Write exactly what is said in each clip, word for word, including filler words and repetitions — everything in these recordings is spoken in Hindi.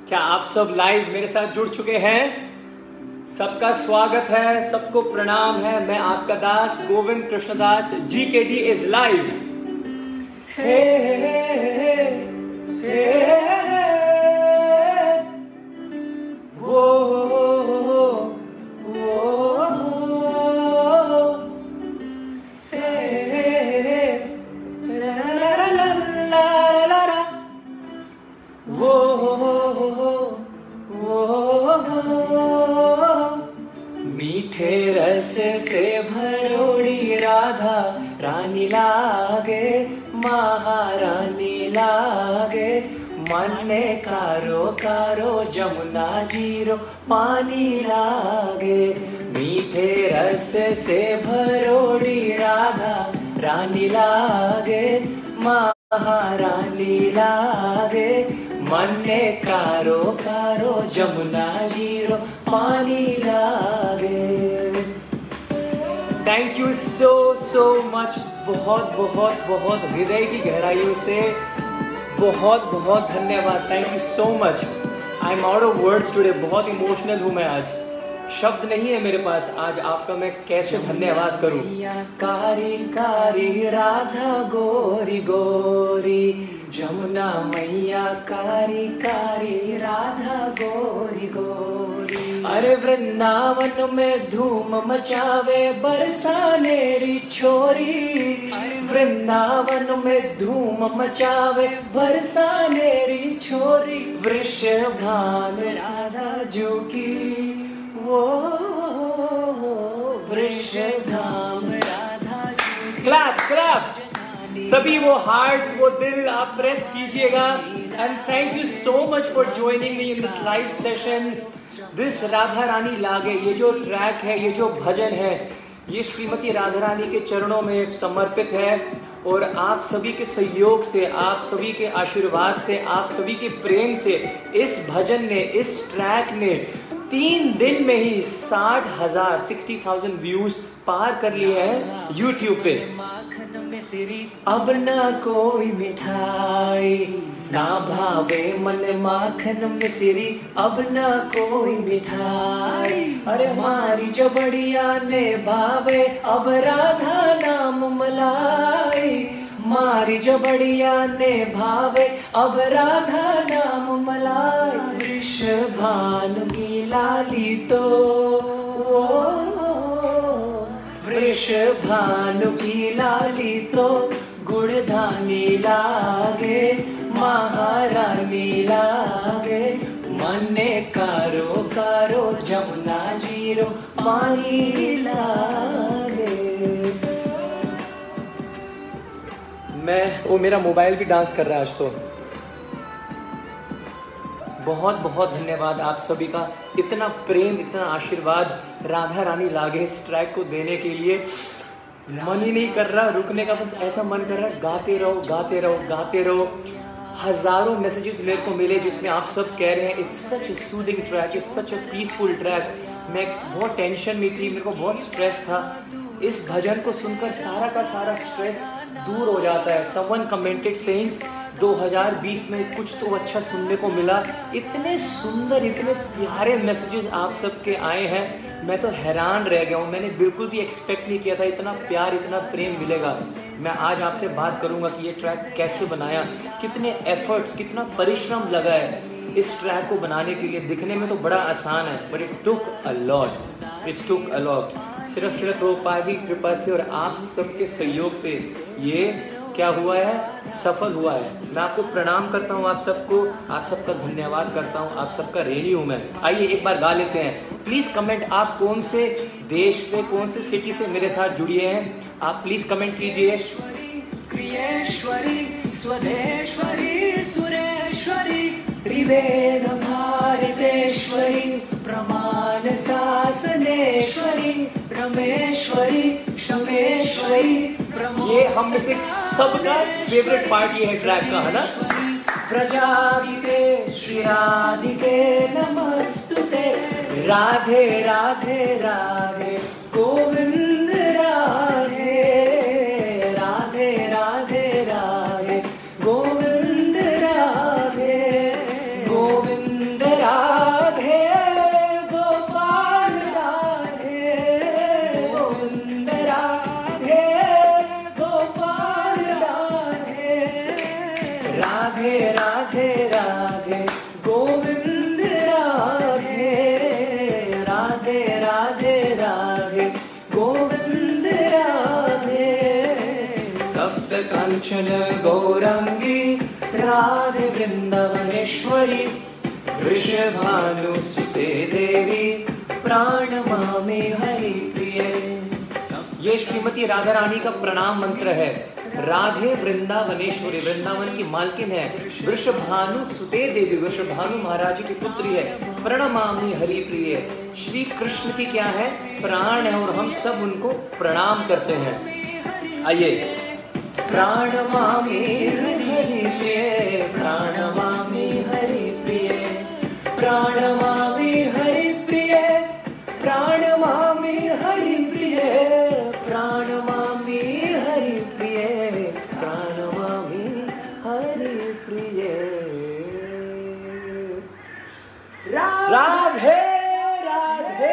क्या आप सब लाइव मेरे साथ जुड़ चुके हैं? सबका स्वागत है, सबको प्रणाम है। मैं आपका दास Govind Krishnadas, G K D is live. हे हे हे हे वो मीठे रस से भरोड़ी राधा रानी लागे, महारानी लागे। मन ने कारो कारो जमुना जीरो पानी लागे। मीठे रस से भरोड़ी राधा रानी लागे, महारानी लागे। मन ने कारो कारो जमुना जीरो पानी लागे। Thank you so so much. बहुत बहुत बहुत हृदय की गहराइयों से बहुत बहुत धन्यवाद। Thank you so much. I am out of words today. बहुत इमोशनल हूँ मैं आज, शब्द नहीं है मेरे पास। आज आपका मैं कैसे धन्यवाद करूं। कारी कारी राधा गोरी गोरी, जमुना मैया कारी कारी राधा गोरी गोरी। अरे वृंदावन में धूम मचावे बरसानेरी छोरी। वृंदावन में धूम मचावे बरसानेरी छोरी। वृषभान राधा जू की वो वृषधाम राधा। क्लैप क्लैप सभी वो हार्ट्स, वो दिल आप प्रेस कीजिएगा। And thank you so much for joining me in this live session. This Radha Rani लागे, ये जो ट्रैक है, ये जो भजन है, ये श्रीमती राधा रानी के चरणों में समर्पित है। और आप सभी के सहयोग से, आप सभी के आशीर्वाद से, आप सभी के प्रेम से इस भजन ने, इस ट्रैक ने तीन दिन में ही साठ हजार सिक्सटी थाउजेंड व्यूज पार कर लिए हैं यूट्यूब पे। अब ना कोई मिठाई ना भावे मन माखन मिश्री, अब ना कोई मिठाई। अरे हमारी जबड़िया ने भावे अब राधा नाम मलाई। मारी जबड़िया ने भावे अब राधा नाम मलाई। वृषभानु की लाली तो वृषभानु की लाली तो गुड़धानी लागे, महारानी लागे। मन ने कारो कारो जमुना जीरो पानी लागे। मैं वो मेरा मोबाइल भी डांस कर रहा है आज तो। बहुत बहुत धन्यवाद आप सभी का, इतना प्रेम, इतना आशीर्वाद राधा रानी लागे इस ट्रैक को देने के लिए। मन ही नहीं कर रहा रुकने का, बस ऐसा मन कर रहा है गाते रहो गाते रहो गाते रहो। हजारों मैसेजेस मेरे को मिले जिसमें आप सब कह रहे हैं it's such a soothing track, it's such a peaceful track. मैं बहुत टेंशन में थी, मेरे को बहुत स्ट्रेस था। इस भजन को सुनकर सारा का सारा स्ट्रेस दूर हो जाता है। समवन कमेंटेड सेइंग दो हज़ार बीस में कुछ तो अच्छा सुनने को मिला। इतने सुंदर, इतने प्यारे मैसेजेस आप सबके आए हैं, मैं तो हैरान रह गया हूँ। मैंने बिल्कुल भी एक्सपेक्ट नहीं किया था इतना प्यार, इतना प्रेम मिलेगा। मैं आज आपसे बात करूँगा कि ये ट्रैक कैसे बनाया, कितने एफर्ट्स, कितना परिश्रम लगा है इस ट्रैक को बनाने के लिए। दिखने में तो बड़ा आसान है, but it took a lot, it took a lot. सिर्फ श्री प्रभुपाद जी की कृपा से और आप सबके सहयोग से ये क्या हुआ है, सफल हुआ है। मैं आपको प्रणाम करता हूँ, आप सबको, आप सबका धन्यवाद करता हूँ, आप सबका ऋणी हूँ मैं। आइए एक बार गा लेते हैं। प्लीज कमेंट, आप कौन से देश से, कौन से सिटी से मेरे साथ जुड़िए हैं, आप प्लीज कमेंट कीजिए। क्रियेश्वरी स्वदेश्वरी सुरेश्वरी त्रिवेद भारतेश्वरी प्रमाण शासनेश्वरी रमेश्वरी शमेश्वरी। ये हम में से सबका फेवरेट पार्ट ये है ट्रैक का, है ना। प्रजापिते श्री राधिके नमस्तुते, राधे राधे राधे गोविंद राधे, राधे राधे राधे गोविंद राधे, गोविंद कांचन गौरंगी राधे वृंदावनेश्वरी वृषभानुसुते देवी प्राणमामि हरि प्रिये। ये श्रीमती राधा रानी का प्रणाम मंत्र है। राधे वृंदावनेश्वरी, वृंदावन की मालकिन है। वृषभानु सुते देवी, वृषभानु महाराज की पुत्री है। प्रणमामि हरि प्रिय, श्री कृष्ण की क्या है, प्राण है और हम सब उनको प्रणाम करते हैं। आइए, प्राणमामि हरि प्रिय, प्राणमामि हरि प्रिय, प्राणमामि हरि प्रिय, प्राणमामि हरि प्रिय, प्राणमामि हरि प्रिय, प्राणमामि हरि प्रिय। राधे राधे।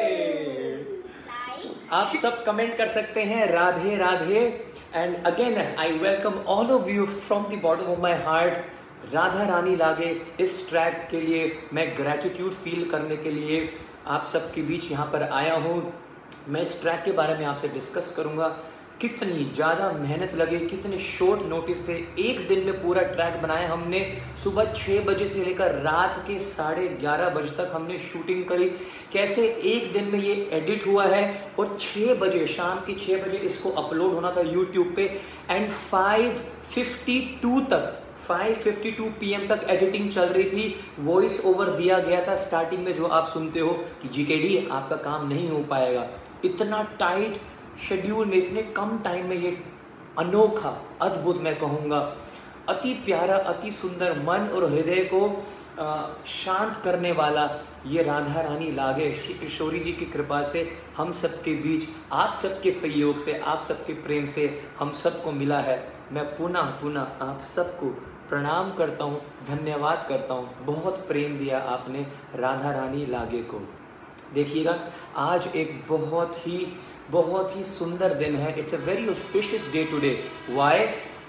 आप सब कमेंट कर सकते हैं Radhe Radhe. And again I welcome all of you from the bottom of my heart. Radha Rani लागे इस ट्रैक के लिए मैं ग्रैटिट्यूड फील करने के लिए आप सबके बीच यहाँ पर आया हूँ। मैं इस ट्रैक के बारे में आपसे डिस्कस करूँगा, कितनी ज़्यादा मेहनत लगे, कितने शॉर्ट नोटिस पे एक दिन में पूरा ट्रैक बनाया हमने। सुबह छः बजे से लेकर रात के साढ़े ग्यारह बजे तक हमने शूटिंग करी। कैसे एक दिन में ये एडिट हुआ है और छः बजे, शाम के छः बजे इसको अपलोड होना था यूट्यूब पे। एंड फाइव फिफ्टी टू तक five fifty two P M तक एडिटिंग चल रही थी। वॉइस ओवर दिया गया था स्टार्टिंग में, जो आप सुनते हो कि जी के डी आपका काम नहीं हो पाएगा। इतना टाइट शेड्यूल में, इतने कम टाइम में ये अनोखा, अद्भुत मैं कहूँगा, अति प्यारा, अति सुंदर, मन और हृदय को आ, शांत करने वाला ये राधा रानी लागे श्री किशोरी जी की कृपा से हम सबके बीच, आप सबके सहयोग से, आप सबके प्रेम से हम सबको मिला है। मैं पुनः पुनः आप सबको प्रणाम करता हूँ, धन्यवाद करता हूँ। बहुत प्रेम दिया आपने राधा रानी लागे को। देखिएगा, आज एक बहुत ही बहुत ही सुंदर दिन है। It's a very auspicious day today. Why?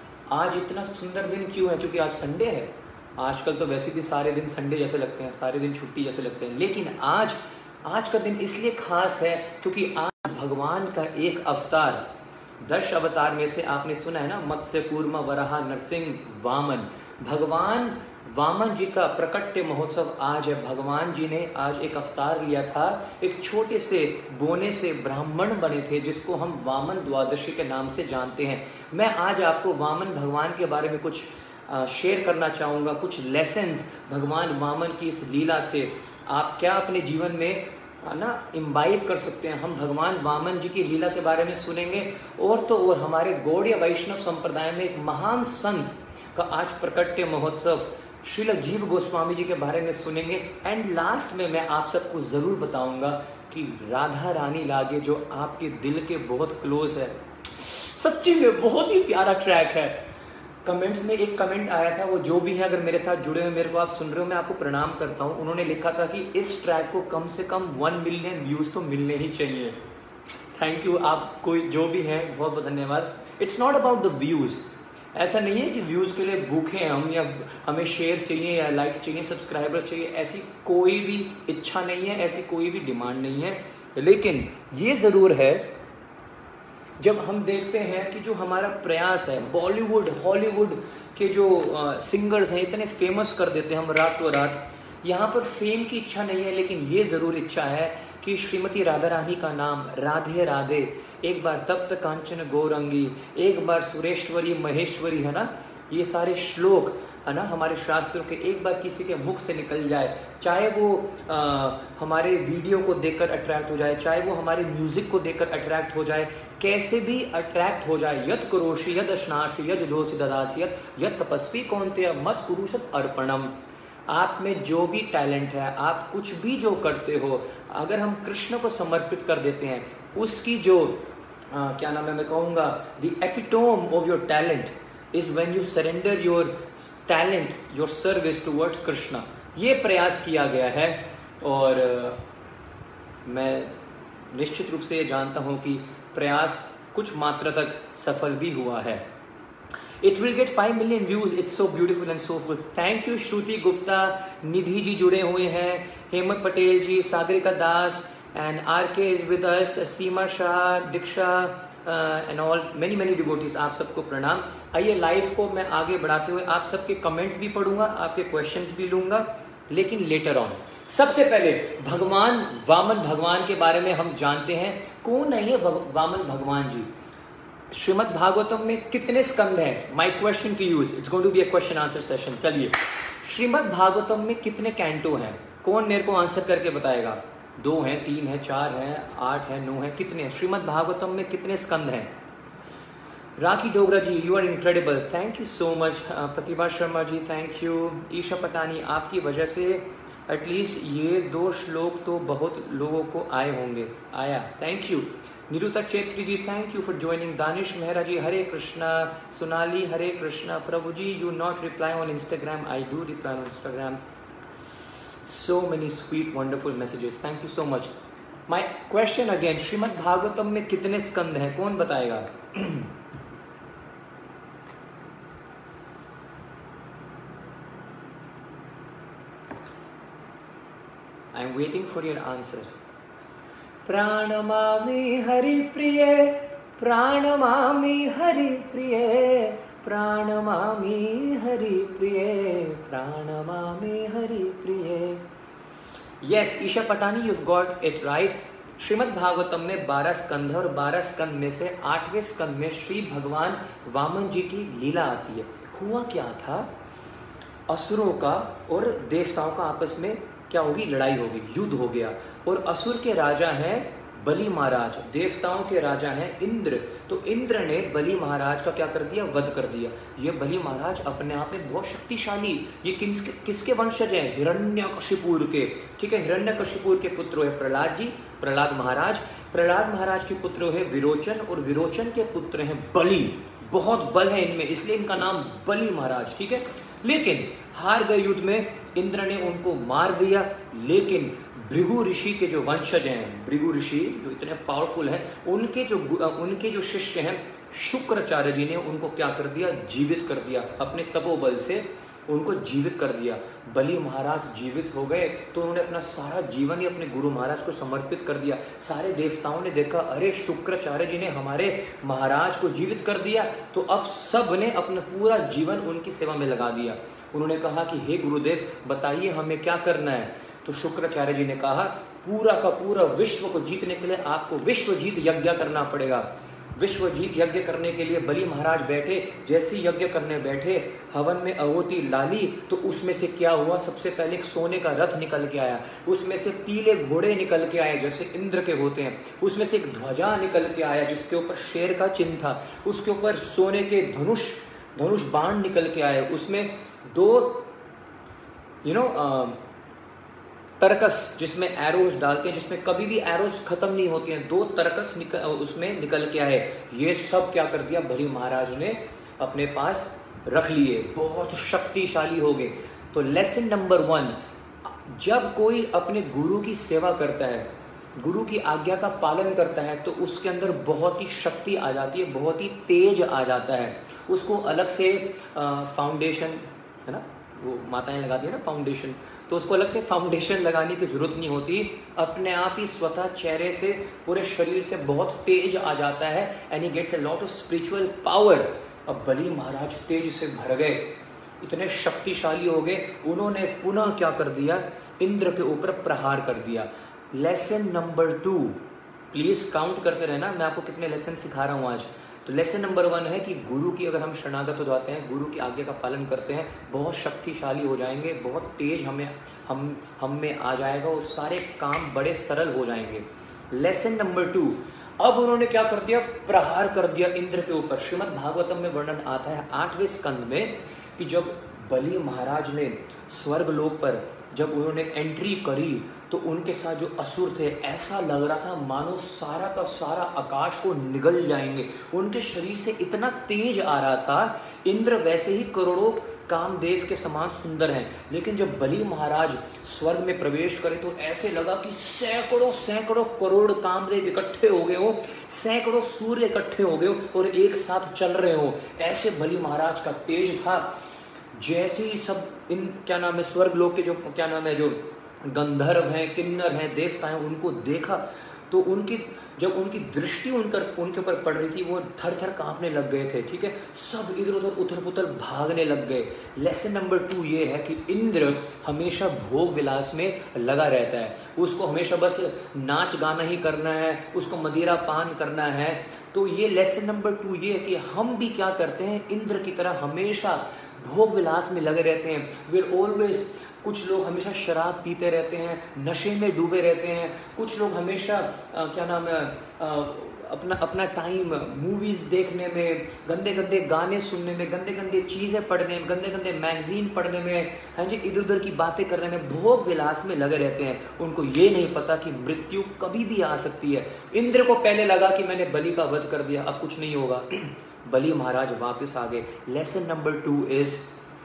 आज इतना सुंदर दिन क्यों है? क्योंकि आज संडे है। आजकल तो वैसे भी सारे दिन संडे जैसे लगते हैं, सारे दिन छुट्टी जैसे लगते हैं, लेकिन आज आज का दिन इसलिए खास है क्योंकि आज भगवान का एक अवतार, दश अवतार में से आपने सुना है ना, मत्स्य, कूर्म, वराह, नरसिंह, वामन। भगवान वामन जी का प्रकट्य महोत्सव आज है। भगवान जी ने आज एक अवतार लिया था। एक छोटे से बोने से ब्राह्मण बने थे, जिसको हम वामन द्वादशी के नाम से जानते हैं। मैं आज आपको वामन भगवान के बारे में कुछ शेयर करना चाहूँगा, कुछ लेसन्स भगवान वामन की इस लीला से आप क्या अपने जीवन में ना इम्बाइब कर सकते हैं। हम भगवान वामन जी की लीला के बारे में सुनेंगे, और तो और हमारे गौड़ीय वैष्णव संप्रदाय में एक महान संत का आज प्रकट्य महोत्सव, श्रील जीव गोस्वामी जी के बारे में सुनेंगे। एंड लास्ट में मैं आप सबको ज़रूर बताऊंगा कि राधा रानी लागे जो आपके दिल के बहुत क्लोज है। सच्ची में बहुत ही प्यारा ट्रैक है। कमेंट्स में एक कमेंट आया था, वो जो भी है अगर मेरे साथ जुड़े हुए, मेरे को आप सुन रहे हो, मैं आपको प्रणाम करता हूँ। उन्होंने लिखा था कि इस ट्रैक को कम से कम वन मिलियन व्यूज़ तो मिलने ही चाहिए। थैंक यू, आप कोई जो भी हैं, बहुत बहुत धन्यवाद। It's not about the views. ऐसा नहीं है कि व्यूज़ के लिए भूखे हैं हम, या हमें शेयर्स चाहिए या लाइक्स चाहिए, सब्सक्राइबर्स चाहिए। ऐसी कोई भी इच्छा नहीं है, ऐसी कोई भी डिमांड नहीं है। लेकिन ये ज़रूर है, जब हम देखते हैं कि जो हमारा प्रयास है, बॉलीवुड हॉलीवुड के जो आ, सिंगर्स हैं, इतने फेमस कर देते हैं हम रातों रात। यहाँ पर फेम की इच्छा नहीं है, लेकिन ये ज़रूर इच्छा है कि श्रीमती राधा रानी का नाम राधे राधे, एक बार तप्त कांचन गौरंगी, एक बार सुरेश्वरी महेश्वरी, है ना, ये सारे श्लोक है ना हमारे शास्त्रों के, एक बार किसी के मुख से निकल जाए। चाहे वो आ, हमारे वीडियो को देखकर अट्रैक्ट हो जाए, चाहे वो हमारे म्यूजिक को देखकर अट्रैक्ट हो जाए, कैसे भी अट्रैक्ट हो जाए। यत करोषि यद अश्नाशि यद जोषि ददासि यत यत तपस्वी कौन्तेय मत कुरुषत अर्पणम। आप में जो भी टैलेंट है, आप कुछ भी जो करते हो, अगर हम कृष्ण को समर्पित कर देते हैं, उसकी जो आ, क्या नाम है, मैं कहूँगा the epitome of your talent is when you surrender your talent, your service towards Krishna. ये प्रयास किया गया है और आ, मैं निश्चित रूप से ये जानता हूँ कि प्रयास कुछ मात्रा तक सफल भी हुआ है। It will get five million views. It's so beautiful and so full. Thank you श्रुति गुप्ता, निधि जी जुड़े हुए हैं, Hemant Patel ji, Sagarika Das, and R K is with us, Seema Shah, Diksha, and all many many devotees, आप सबको प्रणाम। आइए लाइव को मैं आगे बढ़ाते हुए आप सबके कमेंट्स भी पढ़ूंगा, आपके क्वेश्चंस भी लूंगा, लेकिन लेटर ऑन। सबसे पहले भगवान वामन भगवान के बारे में हम जानते हैं। कौन है ये भग, वामन भगवान जी? श्रीमद् भागवतम में कितने स्कंद हैं? My question to you, it's going to be a question answer session. चलिए, श्रीमद् भागवतम में कितने कैंटो हैं? कौन मेरे को आंसर करके बताएगा? दो हैं, तीन है, चार हैं, आठ है, नौ है, कितने? श्रीमद् भागवतम में कितने स्कंद हैं? Rakhi Dogra ji, you are incredible, thank you so much. Pratibha Sharma ji, thank you. Isha Patani, आपकी वजह से एटलीस्ट ये दो श्लोक तो बहुत लोगों को आए होंगे, आया, thank you. Niruta Chetri ji, thank you for joining. Danish Mehra ji, Hare Krishna. Sonali, Hare Krishna. प्रभु जी, you not reply on Instagram, I do reply on Instagram. So many sweet wonderful messages, thank you so much. My question again, Shrimad Bhagavatam में कितने स्कंद हैं? कौन बताएगा? I am waiting for your answer. प्राणमामि हरि प्रिय, प्राणमामि हरि प्रिय, प्राणमामि हरि प्रिय, प्राणमामि हरि प्रिय। Yes Isha Patani, you have got it right. Shrimad Bhagavatam में बारह स्कंद है और बारह स्कंद में से आठवें स्कंद में श्री भगवान वामन जी की लीला आती है। हुआ क्या था? असुरों का और देवताओं का आपस में क्या होगी? लड़ाई होगी, युद्ध हो गया। और असुर के राजा हैं बलि महाराज, देवताओं के राजा हैं इंद्र। तो इंद्र ने बलि महाराज का क्या कर दिया? वध कर दिया। ये बलि महाराज अपने आप में बहुत शक्तिशाली, ये किस किसके वंशज हैं? हिरण्यकशिपुर के, ठीक है। हिरण्यकशिपुर के पुत्र है प्रहलाद जी, प्रहलाद महाराज। प्रहलाद महाराज के पुत्र है विरोचन, और विरोचन के पुत्र हैं बलि। बहुत बल है इनमें, इसलिए इनका नाम बलि महाराज, ठीक है। लेकिन हार गए युद्ध में, इंद्र ने उनको मार दिया। लेकिन भृगु ऋषि के जो वंशज हैं, भृगु ऋषि जो इतने पावरफुल हैं, उनके जो उनके जो शिष्य हैं शुक्राचार्य जी ने उनको क्या कर दिया? जीवित कर दिया। अपने तपोबल से उनको जीवित कर दिया। बलि महाराज जीवित हो गए तो उन्होंने अपना सारा जीवन ही अपने गुरु महाराज को समर्पित कर दिया। सारे देवताओं ने देखा, अरे शुक्राचार्य जी ने हमारे महाराज को जीवित कर दिया, तो अब सब ने अपना पूरा जीवन उनकी सेवा में लगा दिया। उन्होंने कहा कि हे गुरुदेव, बताइए हमें क्या करना है? तो शुक्राचार्य जी ने कहा, पूरा का पूरा विश्व को जीतने के लिए आपको विश्व जीत यज्ञ करना पड़ेगा। विश्व जीत यज्ञ करने के लिए बलि महाराज बैठे। जैसे ही यज्ञ करने बैठे, हवन में आहुति डाली तो उसमें से क्या हुआ? सबसे पहले एक सोने का रथ निकल के आया, उसमें से पीले घोड़े निकल के आए जैसे इंद्र के होते हैं, उसमें से एक ध्वजा निकल के आया जिसके ऊपर शेर का चिन्ह था, उसके ऊपर सोने के धनुष धनुष बाण निकल के आए, उसमें दो यू नो तरकस जिसमें एरोज डालते हैं, जिसमें कभी भी एरोज खत्म नहीं होती हैं, दो तरकस निकल उसमें निकल के आए। ये सब क्या कर दिया? बलि महाराज ने अपने पास रख लिए, बहुत शक्तिशाली हो गए। तो लेसन नंबर वन, जब कोई अपने गुरु की सेवा करता है, गुरु की आज्ञा का पालन करता है, तो उसके अंदर बहुत ही शक्ति आ जाती है, बहुत ही तेज आ जाता है। उसको अलग से फाउंडेशन है ना, वो माताएं लगाती है ना फाउंडेशन, तो उसको अलग से फाउंडेशन लगाने की जरूरत नहीं होती, अपने आप ही स्वतः चेहरे से पूरे शरीर से बहुत तेज आ जाता है, and he gets a lot of spiritual power. अब बलि महाराज तेज से भर गए, इतने शक्तिशाली हो गए, उन्होंने पुनः क्या कर दिया? इंद्र के ऊपर प्रहार कर दिया। Lesson number two, please count करते रहना, मैं आपको कितने लेसन सिखा रहा हूँ आज। तो लेसन नंबर वन है कि गुरु की अगर हम शरणागत हो जाते हैं, गुरु की आज्ञा का पालन करते हैं, बहुत शक्तिशाली हो जाएंगे, बहुत तेज हमें हम हम में आ जाएगा और सारे काम बड़े सरल हो जाएंगे। लेसन नंबर टू, अब उन्होंने क्या कर दिया? प्रहार कर दिया इंद्र के ऊपर। श्रीमद् भागवतम में वर्णन आता है आठवें स्कंद में कि जब बलि महाराज ने स्वर्ग लोक पर जब उन्होंने एंट्री करी तो उनके साथ जो असुर थे, ऐसा लग रहा था मानो सारा का सारा आकाश को निगल जाएंगे, उनके शरीर से इतना तेज आ रहा था। इंद्र वैसे ही करोड़ों कामदेव के समान सुंदर हैं, लेकिन जब बलि महाराज स्वर्ग में प्रवेश करे तो ऐसे लगा कि सैकड़ों सैकड़ों करोड़ कामदेव इकट्ठे हो गए हो, सैकड़ों सूर्य इकट्ठे हो गए हो और एक साथ चल रहे हो। ऐसे बलि महाराज का तेज था। जैसे ही सब इन क्या नाम है स्वर्ग लोक के जो क्या नाम है जो गंधर्व हैं, किन्नर हैं, देवता हैं, उनको देखा तो उनकी जब उनकी दृष्टि उनकर उनके ऊपर पड़ रही थी, वो थर थर कांपने लग गए थे। ठीक है, सब इधर उधर उथल पुथल भागने लग गए। लेसन नंबर टू ये है कि इंद्र हमेशा भोग विलास में लगा रहता है, उसको हमेशा बस नाच गाना ही करना है, उसको मदिरा पान करना है। तो ये लेसन नंबर टू ये है कि हम भी क्या करते हैं, इंद्र की तरह हमेशा भोग विलास में लगे रहते हैं। वी आर ऑलवेज, कुछ लोग हमेशा शराब पीते रहते हैं, नशे में डूबे रहते हैं। कुछ लोग हमेशा आ, क्या नाम है आ, अपना अपना टाइम मूवीज़ देखने में, गंदे गंदे गाने सुनने में, गंदे गंदे चीज़ें पढ़ने में, गंदे गंदे मैगजीन पढ़ने में, हाँ जी, इधर उधर की बातें करने में, भोग विलास में लगे रहते हैं। उनको ये नहीं पता कि मृत्यु कभी भी आ सकती है। इंद्र को पहले लगा कि मैंने बलि का वध कर दिया, अब कुछ नहीं होगा। बलि महाराज वापस आ गए। लेसन नंबर टू इज,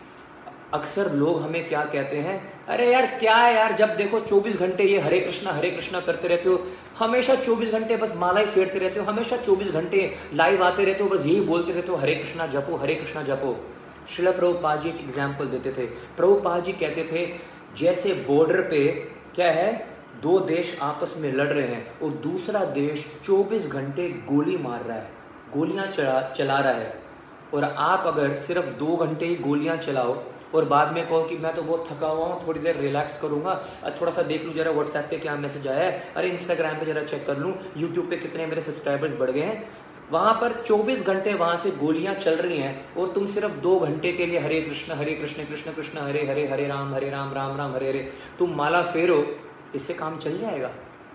अक्सर लोग हमें क्या कहते हैं, अरे यार क्या है यार, जब देखो चौबीस घंटे ये हरे कृष्णा हरे कृष्णा करते रहते हो, हमेशा चौबीस घंटे बस माला ही फेरते रहते हो, हमेशा चौबीस घंटे लाइव आते रहते हो, बस यही बोलते रहते हो, हरे कृष्णा जपो हरे कृष्णा जपो। श्रील प्रभुपाद जी एक एग्जाम्पल देते थे। प्रभुपाद जी कहते थे, जैसे बॉर्डर पे क्या है, दो देश आपस में लड़ रहे हैं और दूसरा देश चौबीस घंटे गोली मार रहा है, गोलियां चला चला रहा है, और आप अगर सिर्फ दो घंटे ही गोलियां चलाओ और बाद में कहो कि मैं तो बहुत थका हुआ हूँ, थोड़ी देर रिलैक्स करूँगा, थोड़ा सा देख लूँ जरा व्हाट्सएप पे क्या मैसेज आया है, अरे इंस्टाग्राम पे जरा चेक कर लूँ, यूट्यूब पे कितने मेरे सब्सक्राइबर्स बढ़ गए हैं। वहाँ पर चौबीस घंटे वहाँ से गोलियाँ चल रही हैं और तुम सिर्फ दो घंटे के लिए हरे कृष्ण हरे कृष्ण कृष्ण कृष्ण हरे हरे हरे राम हरे राम राम राम हरे हरे तुम माला फेरो, इससे काम चल जाएगा?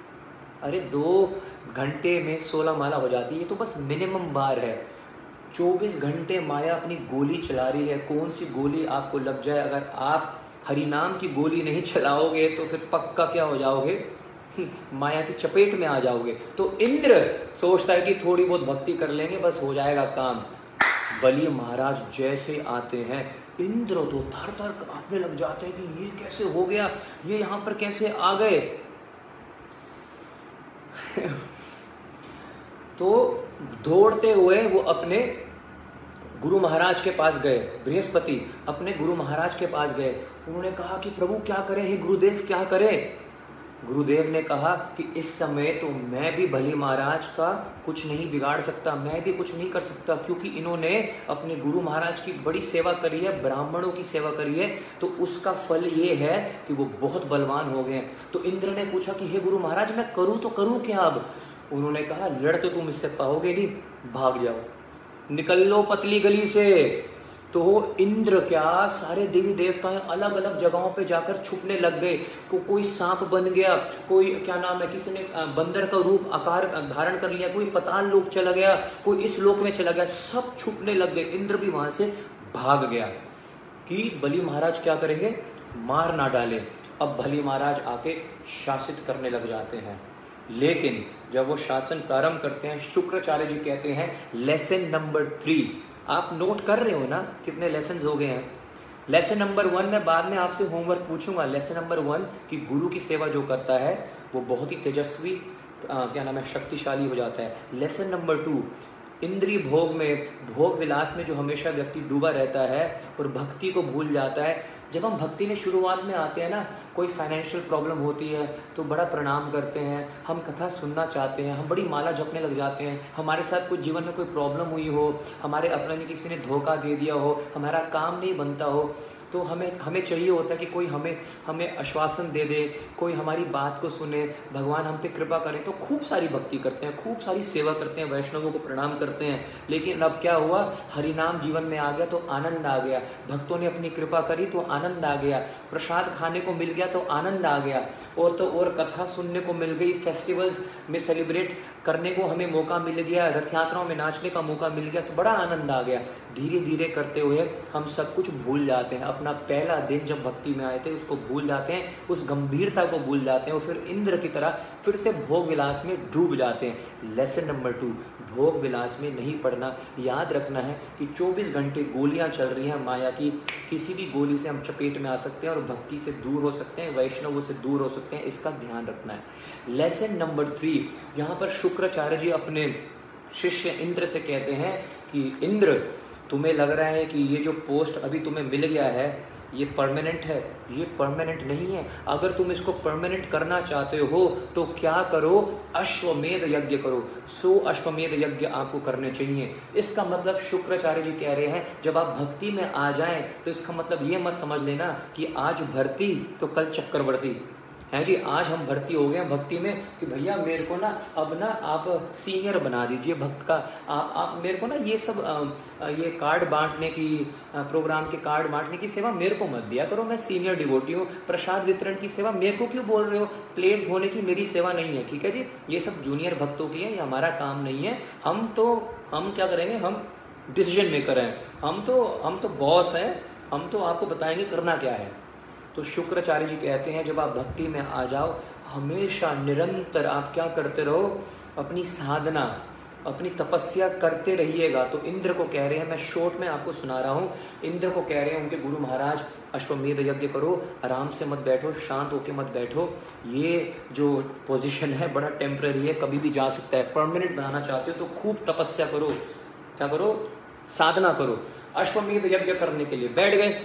अरे दो घंटे में सोलह माला हो जाती है, ये तो बस मिनिमम बार है। चौबीस घंटे माया अपनी गोली चला रही है, कौन सी गोली आपको लग जाए। अगर आप हरिनाम की गोली नहीं चलाओगे तो फिर पक्का क्या हो जाओगे, माया की चपेट में आ जाओगे। तो इंद्र सोचता है कि थोड़ी बहुत भक्ति कर लेंगे बस हो जाएगा काम। बलि महाराज जैसे आते हैं, इंद्र तो थर थर कांपने लग जाते हैं कि ये कैसे हो गया, ये यहाँ पर कैसे आ गए। तो दौड़ते हुए वो अपने गुरु महाराज के पास गए। बृहस्पति अपने गुरु महाराज के पास गए। उन्होंने कहा कि प्रभु क्या करें, हे गुरुदेव क्या करें। गुरुदेव ने कहा कि इस समय तो मैं भी बलि महाराज का कुछ नहीं बिगाड़ सकता, मैं भी कुछ नहीं कर सकता, क्योंकि इन्होंने अपने गुरु महाराज की बड़ी सेवा करी है, ब्राह्मणों की सेवा करी है, तो उसका फल ये है कि वो बहुत बलवान हो गए। तो इंद्र ने पूछा कि हे गुरु महाराज मैं करूँ तो करूँ क्या अब। उन्होंने कहा लड़ तो तुम इससे पाओगे नहीं, भाग जाओ, निकल लो पतली गली से। तो इंद्र क्या सारे देवी देवताएं अलग अलग जगहों पे जाकर छुपने लग गए। को, कोई सांप बन गया, कोई क्या नाम है, किसी ने बंदर का रूप आकार धारण कर लिया, कोई पताल लोक चला गया, कोई इस लोक में चला गया, सब छुपने लग गए। इंद्र भी वहां से भाग गया कि बलि महाराज क्या करेंगे, मार ना डाले। अब बलि महाराज आके शासित करने लग जाते हैं। लेकिन जब वो शासन प्रारंभ करते हैं, शुक्राचार्य जी कहते हैं लेसन नंबर थ्री, आप नोट कर रहे हो ना कितने लेसन हो गए हैं। लेसन नंबर वन में बाद में आपसे होमवर्क पूछूंगा। लेसन नंबर वन कि गुरु की सेवा जो करता है वो बहुत ही तेजस्वी आ, क्या नाम है शक्तिशाली हो जाता है। लेसन नंबर टू, इंद्रिय भोग में, भोग विलास में जो हमेशा व्यक्ति डूबा रहता है और भक्ति को भूल जाता है। जब हम भक्ति में शुरुआत में आते हैं ना, कोई फाइनेंशियल प्रॉब्लम होती है तो बड़ा प्रणाम करते हैं, हम कथा सुनना चाहते हैं, हम बड़ी माला जपने लग जाते हैं। हमारे साथ कोई जीवन में कोई प्रॉब्लम हुई हो, हमारे अपने ने किसी ने धोखा दे दिया हो, हमारा काम नहीं बनता हो, तो हमें हमें चाहिए होता है कि कोई हमें हमें आश्वासन दे दे, कोई हमारी बात को सुने, भगवान हम पे कृपा करें। तो खूब सारी भक्ति करते हैं, खूब सारी सेवा करते हैं, वैष्णवों को प्रणाम करते हैं। लेकिन अब क्या हुआ, हरिनाम जीवन में आ गया तो आनंद आ गया, भक्तों ने अपनी कृपा करी तो आनंद आ गया, प्रसाद खाने को मिल गया तो आनंद आ गया, और तो और कथा सुनने को मिल गई, फेस्टिवल्स में सेलिब्रेट करने को हमें मौका मिल गया, रथ यात्राओं में नाचने का मौका मिल गया, तो बड़ा आनंद आ गया। धीरे धीरे करते हुए हम सब कुछ भूल जाते हैं, अपना पहला दिन जब भक्ति में आए थे उसको भूल जाते हैं, उस गंभीरता को भूल जाते हैं और फिर इंद्र की तरह फिर से भोग विलास में डूब जाते हैं। लेसन नंबर टू, भोग विलास में नहीं पड़ना। याद रखना है कि चौबीस घंटे गोलियां चल रही हैं माया की, किसी भी गोली से हम चपेट में आ सकते हैं और भक्ति से दूर हो सकते हैं, वैष्णवों से दूर हो सकते हैं, इसका ध्यान रखना है। लेसन नंबर थ्री, यहाँ पर शुक्राचार्य जी अपने शिष्य इंद्र से कहते हैं कि इंद्र, तुम्हें लग रहा है कि ये जो पोस्ट अभी तुम्हें मिल गया है ये परमानेंट है, ये परमानेंट नहीं है। अगर तुम इसको परमानेंट करना चाहते हो तो क्या करो, अश्वमेध यज्ञ करो। सो अश्वमेध यज्ञ आपको करने चाहिए। इसका मतलब शुक्राचार्य जी कह रहे हैं जब आप भक्ति में आ जाएं तो इसका मतलब ये मत समझ लेना कि आज भर्ती तो कल चक्रवर्ती है जी। आज हम भर्ती हो गए हैं भक्ति में कि भैया मेरे को ना अब ना आप सीनियर बना दीजिए भक्त का, आप आप मेरे को ना ये सब आ, ये कार्ड बांटने की, प्रोग्राम के कार्ड बांटने की सेवा मेरे को मत दिया करो, मैं सीनियर डिवोटी हूँ। प्रसाद वितरण की सेवा मेरे को क्यों बोल रहे हो, प्लेट धोने की मेरी सेवा नहीं है, ठीक है जी। ये सब जूनियर भक्तों की है, ये हमारा काम नहीं है। हम तो हम क्या करेंगे, हम डिसीजन मेकर हैं, हम तो हम तो बॉस हैं, हम तो आपको बताएंगे करना क्या है। तो शुक्राचार्य जी कहते हैं जब आप भक्ति में आ जाओ, हमेशा निरंतर आप क्या करते रहो, अपनी साधना, अपनी तपस्या करते रहिएगा। तो इंद्र को कह रहे हैं, मैं शॉर्ट में आपको सुना रहा हूँ, इंद्र को कह रहे हैं उनके गुरु महाराज, अश्वमेध यज्ञ करो, आराम से मत बैठो, शांत होके मत बैठो। ये जो पोजीशन है बड़ा टेम्पररी है, कभी भी जा सकता है। परमानेंट बनाना चाहते हो तो खूब तपस्या करो, क्या करो, साधना करो। अश्वमेध यज्ञ करने के लिए बैठ गए।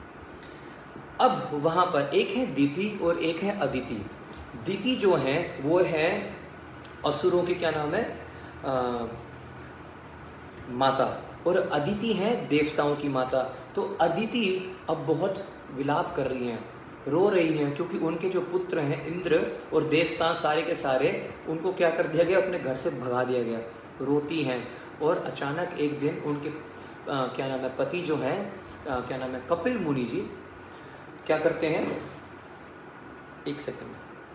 अब वहां पर एक है दीति और एक है अदिति। दीति जो है वो है असुरों की क्या नाम है, आ, माता, और अदिति है देवताओं की माता। तो अदिति अब बहुत विलाप कर रही हैं, रो रही हैं, क्योंकि उनके जो पुत्र हैं इंद्र और देवता सारे के सारे, उनको क्या कर दिया गया, अपने घर से भगा दिया गया। रोती हैं। और अचानक एक दिन उनके आ, क्या नाम है पति जो है, आ, क्या नाम है कपिल मुनि जी क्या करते हैं, एक सेकंड,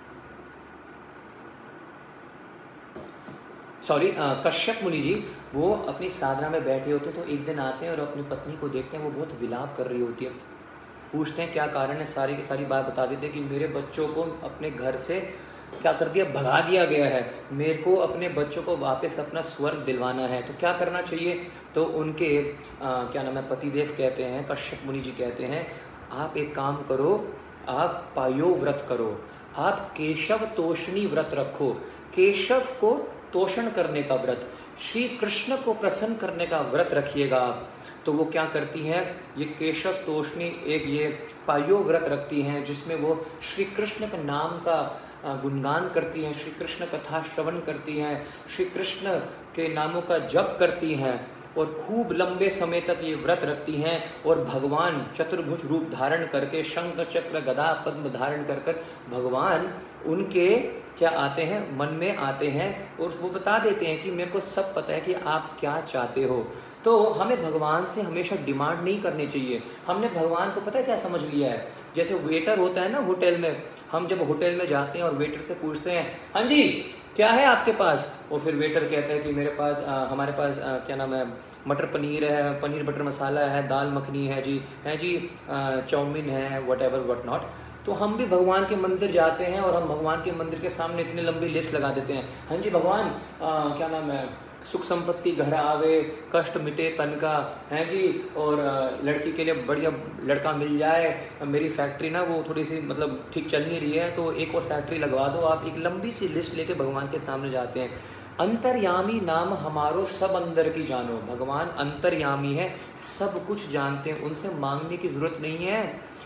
सॉरी कश्यप मुनि जी, वो अपनी साधना में बैठे होते हैं। तो एक दिन आते हैं और अपनी पत्नी को देखते हैं, वो बहुत विलाप कर रही होती है। पूछते हैं क्या कारण है, सारी की सारी बात बता देते हैं कि मेरे बच्चों को अपने घर से क्या कर दिया, भगा दिया गया है, मेरे को अपने बच्चों को वापस अपना स्वर्ग दिलवाना है, तो क्या करना चाहिए। तो उनके आ, क्या नाम है पतिदेव कहते हैं, कश्यप मुनि जी कहते हैं, आप एक काम करो, आप पायो व्रत करो, आप केशव तोषणी व्रत रखो। केशव को तोषण करने का व्रत, श्री कृष्ण को प्रसन्न करने का व्रत रखिएगा आप। तो वो क्या करती हैं, ये केशव तोषणी एक ये पायो व्रत रखती हैं, जिसमें वो श्री कृष्ण के नाम का गुणगान करती हैं, श्री कृष्ण कथा श्रवण करती हैं, श्री कृष्ण के नामों का जप करती हैं और खूब लंबे समय तक ये व्रत रखती हैं। और भगवान चतुर्भुज रूप धारण करके, शंख चक्र गदा पद्म धारण कर कर भगवान उनके क्या आते हैं, मन में आते हैं और वो बता देते हैं कि मेरे को सब पता है कि आप क्या चाहते हो। तो हमें भगवान से हमेशा डिमांड नहीं करनी चाहिए। हमने भगवान को पता है क्या समझ लिया है, जैसे वेटर होता है ना होटल में, हम जब होटल में जाते हैं और वेटर से पूछते हैं हाँ जी क्या है आपके पास, और फिर वेटर कहता है कि मेरे पास आ, हमारे पास आ, क्या नाम है मटर पनीर है, पनीर बटर मसाला है, दाल मखनी है जी, है जी, चाउमीन है, वट एवर वट नॉट। तो हम भी भगवान के मंदिर जाते हैं और हम भगवान के मंदिर के सामने इतनी लंबी लिस्ट लगा देते हैं, हाँ जी भगवान आ, क्या नाम है सुख संपत्ति घर आवे, कष्ट मिटे तन का, है जी, और लड़की के लिए बढ़िया लड़का मिल जाए, मेरी फैक्ट्री ना वो थोड़ी सी मतलब ठीक चल नहीं रही है तो एक और फैक्ट्री लगवा दो। आप एक लंबी सी लिस्ट लेके भगवान के सामने जाते हैं। अंतर्यामी नाम हमारो सब अंदर की जानो, भगवान अंतर्यामी है, सब कुछ जानते हैं, उनसे मांगने की जरूरत नहीं है,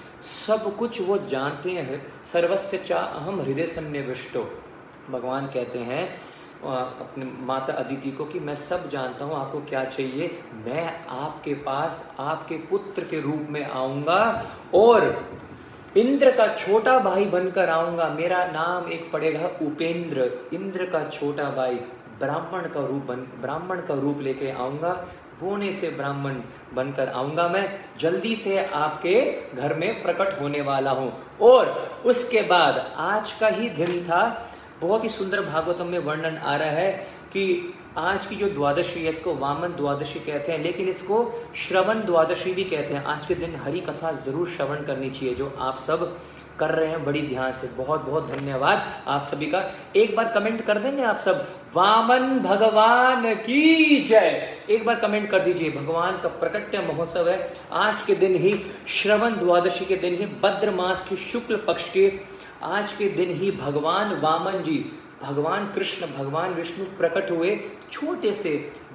सब कुछ वो जानते हैं। सर्वस्य चा अहम हृदय सन्निविष्टो, भगवान कहते हैं अपने माता अदिति को कि मैं सब जानता हूँ आपको क्या चाहिए, मैं आपके पास आपके पुत्र के रूप में आऊँगा और इंद्र का छोटा भाई बनकर आऊँगा। मेरा नाम एक पड़ेगा उपेंद्र, इंद्र का छोटा भाई, ब्राह्मण का रूप बन ब्राह्मण का रूप लेके आऊँगा, बोने से ब्राह्मण बनकर आऊँगा, मैं जल्दी से आपके घर में प्रकट होने वाला हूँ। और उसके बाद आज का ही दिन था, बहुत ही सुंदर भागवतम में वर्णन आ रहा है कि आज की जो द्वादशी है इसको वामन द्वादशी कहते हैं, लेकिन इसको श्रवण द्वादशी भी कहते हैं। आज के दिन हरि कथा जरूर श्रवण करनी चाहिए, जो आप सब कर रहे हैं बड़ी ध्यान से। बहुत बहुत धन्यवाद आप सभी का। एक बार कमेंट कर देंगे आप सब, वामन भगवान की जय, एक बार कमेंट कर दीजिए। भगवान का प्रकट्य महोत्सव है आज के दिन ही, श्रवण द्वादशी के दिन ही, भद्र मास की शुक्ल पक्ष के आज के दिन ही भगवान वामन जी, भगवान कृष्ण, भगवान विष्णु प्रकट हुए छोटे से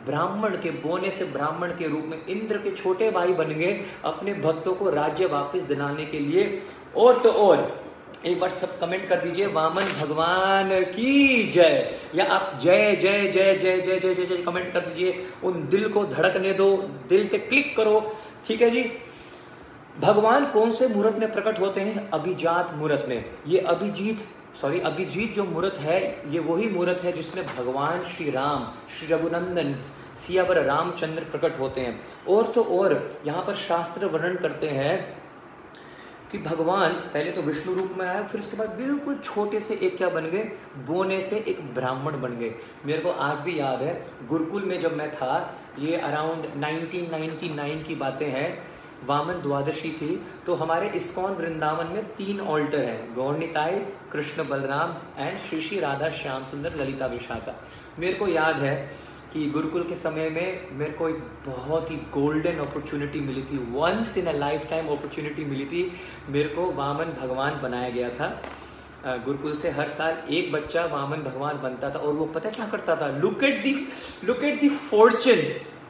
ब्राह्मण के बोने से ब्राह्मण के रूप में इंद्र के छोटे भाई बन गए अपने भक्तों को राज्य वापस दिलाने के लिए। और तो और एक बार सब कमेंट कर दीजिए वामन भगवान की जय, या आप जय जय जय जय जय जय जय जय कमेंट कर दीजिए। उन दिल को धड़कने दो, दिल पे क्लिक करो, ठीक है जी। भगवान कौन से मुहूर्त में प्रकट होते हैं? अभिजात मुहूर्त में। ये अभिजीत सॉरी अभिजीत जो मुहूर्त है ये वही मुहूर्त है जिसमें भगवान श्री राम, श्री रघुनंदन सियावर रामचंद्र प्रकट होते हैं। और तो और यहाँ पर शास्त्र वर्णन करते हैं कि भगवान पहले तो विष्णु रूप में आया, फिर उसके बाद बिल्कुल छोटे से एक क्या बन गए, बोने से एक ब्राह्मण बन गए। मेरे को आज भी याद है गुरुकुल में जब मैं था, ये अराउंड नाइनटीन नाइंटी नाइन की बातें हैं, वामन द्वादशी थी। तो हमारे इस्कॉन वृंदावन में तीन ऑल्टर हैं, गौर निताई, कृष्ण बलराम एंड श्री श्री राधा श्याम सुंदर ललिता विशाखा। मेरे को याद है कि गुरुकुल के समय में मेरे को एक बहुत ही गोल्डन अपॉर्चुनिटी मिली थी, once in a lifetime opportunity मिली थी। मेरे को वामन भगवान बनाया गया था। गुरुकुल से हर साल एक बच्चा वामन भगवान बनता था और वो पता क्या करता था, look at the look at the fortune.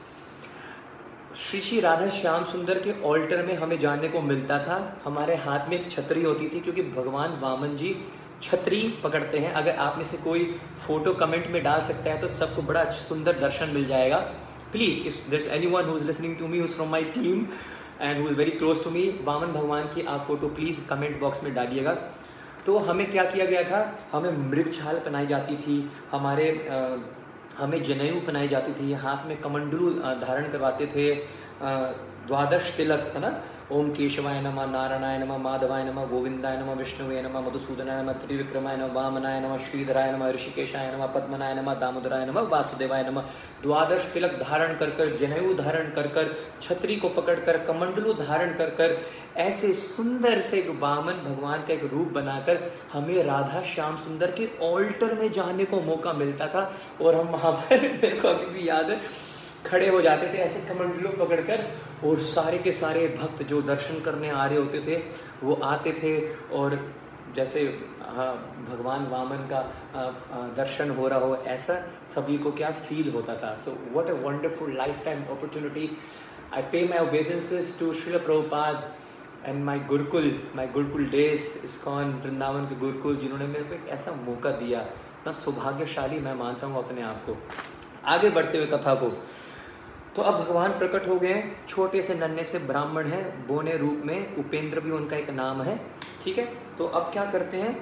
Shri Shri Radha Shyam Sundar के ऑल्टर में हमें जानने को मिलता था, हमारे हाथ में एक छतरी होती थी, क्योंकि भगवान वामन जी छतरी पकड़ते हैं। अगर आप में से कोई फोटो कमेंट में डाल सकता है तो सबको बड़ा सुंदर दर्शन मिल जाएगा। Please if there is anyone who is listening to me, who is from my team and who is very close to me, Vaman भगवान की आप फोटो प्लीज कमेंट बॉक्स में डालिएगा। तो हमें क्या किया गया था, हमें मृग छाल पहनाई जाती थी, हमारे आ, हमें जनेऊ पहनाई जाती थी, हाथ में कमंडलू धारण करवाते थे, द्वादश तिलक, है ना, ओम केशवाय नमः, नारायणाय नमः, माधवाय नमः, गोविंदाय नमः, विष्णुवे नमः, मधुसूदनाय नमः, त्रिविक्रमाय नमः, वामनाय नमः, श्रीधराय नमः, ऋषिकेशाय नमः, पद्मनाय नमः, दामोदराय नमः, वासुदेवाय नमः। द्वादश तिलक धारण कर कर, जनेऊ धारण कर कर, छतरी को पकड़ कर, कमंडलू धारण कर कर, ऐसे सुंदर से एक वामन भगवान का एक रूप बनाकर हमें राधा श्याम सुंदर के ऑल्टर में जाने को मौका मिलता था। और हम वहाँ पर, मेरे को अभी भी याद है, खड़े हो जाते थे ऐसे कमंडलू पकड़कर, और सारे के सारे भक्त जो दर्शन करने आ रहे होते थे वो आते थे, और जैसे हाँ भगवान वामन का आ, आ, दर्शन हो रहा हो, ऐसा सभी को क्या फील होता था। So what a wonderful lifetime opportunity. I pay my obeisances to Srila Prabhupada and my gurukul my gurukul days, ISKCON Vrindavan के गुरुकुल, जिन्होंने मेरे को एक ऐसा मौका दिया। मैं सौभाग्यशाली मैं मानता हूँ अपने आप को। आगे बढ़ते हुए कथा को, तो अब भगवान प्रकट हो गए, छोटे से नन्हे से ब्राह्मण हैं, बोने रूप में, उपेंद्र भी उनका एक नाम है, ठीक है। तो अब क्या करते हैं,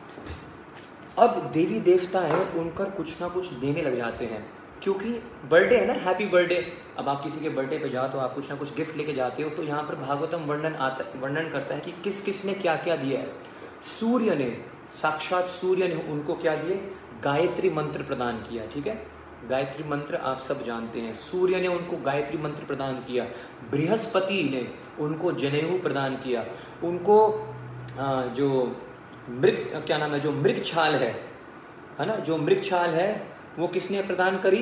अब देवी देवता है उनकर कुछ ना कुछ देने लग जाते हैं, क्योंकि बर्थडे है ना, हैप्पी बर्थडे। अब आप किसी के बर्थडे पे जाओ तो आप कुछ ना कुछ गिफ्ट लेके जाते हो। तो यहाँ पर भागवतम वर्णन आता वर्णन करता है कि किस किस ने क्या क्या दिया है। सूर्य ने, साक्षात सूर्य ने उनको क्या दिए, गायत्री मंत्र प्रदान किया, ठीक है। गायत्री मंत्र आप सब जानते हैं, सूर्य ने उनको गायत्री मंत्र प्रदान किया। बृहस्पति ने उनको जनेऊ प्रदान किया। उनको आ, जो मृग क्या नाम है, जो मृग छाल है है ना, जो मृग छाल है वो किसने प्रदान करी,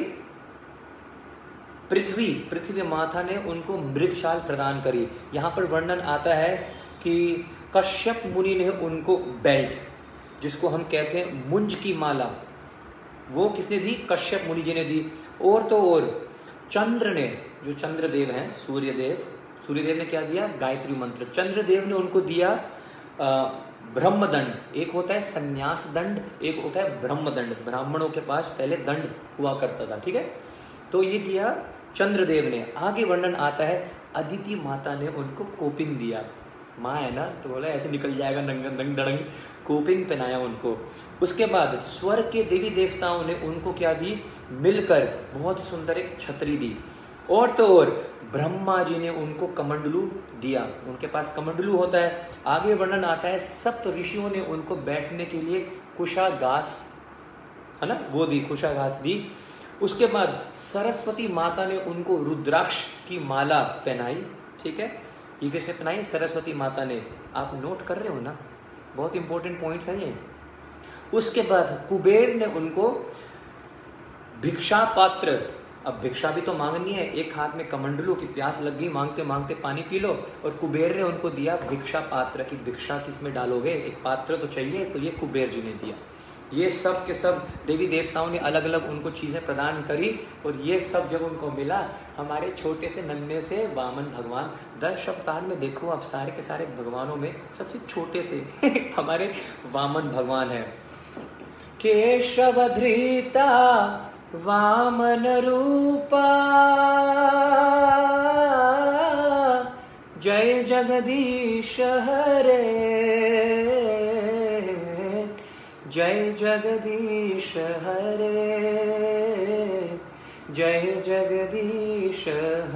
पृथ्वी पृथ्वी माता ने उनको मृग छाल प्रदान करी। यहाँ पर वर्णन आता है कि कश्यप मुनि ने उनको बेल्ट, जिसको हम कहते हैं मुंज की माला, वो किसने दी, कश्यप मुनि जी ने दी। और तो और चंद्र ने, जो चंद्रदेव हैं, सूर्यदेव, सूर्यदेव ने क्या दिया, गायत्री मंत्र। चंद्रदेव ने उनको दिया ब्रह्मदंड। एक होता है संन्यास दंड, एक होता है ब्रह्मदंड। ब्राह्मणों के पास पहले दंड हुआ करता था, ठीक है। तो ये दिया चंद्रदेव ने। आगे वर्णन आता है अदिति माता ने उनको कोपिन दिया। माँ है ना, तो बोला ऐसे निकल जाएगा नंग दंग दड़ंग, कोपिन पहनाया उनको। उसके बाद स्वर्ग के देवी देवताओं ने उनको क्या दी, मिलकर बहुत सुंदर एक छतरी दी। और तो और ब्रह्मा जी ने उनको कमंडलू दिया, उनके पास कमंडलू होता है। आगे वर्णन आता है सप्त ऋषियों ने उनको बैठने के लिए कुशाघास, है ना, वो दी, कुशाघास दी। उसके बाद सरस्वती माता ने उनको रुद्राक्ष की माला पहनाई, ठीक है। ये किसने पहनाई, सरस्वती माता ने। आप नोट कर रहे हो ना, बहुत इंपॉर्टेंट पॉइंट्स हैं ये। उसके बाद कुबेर ने उनको भिक्षा पात्र, अब भिक्षा भी तो मांगनी है, एक हाथ में कमंडलू की प्यास लग गई, मांगते मांगते पानी पी लो, और कुबेर ने उनको दिया भिक्षा पात्र की भिक्षा किस में डालोगे, एक पात्र तो चाहिए, तो ये कुबेर जी ने दिया। ये सब के सब देवी देवताओं ने अलग अलग उनको चीज़ें प्रदान करी, और ये सब जब उनको मिला, हमारे छोटे से नन्हे से वामन भगवान, दश अवतार में देखो आप सारे के सारे भगवानों में सबसे छोटे से हमारे वामन भगवान है। केशव धृता वामन रूपा, जय जगदीश हरे, जय जगदीश हरे, जय जगदीश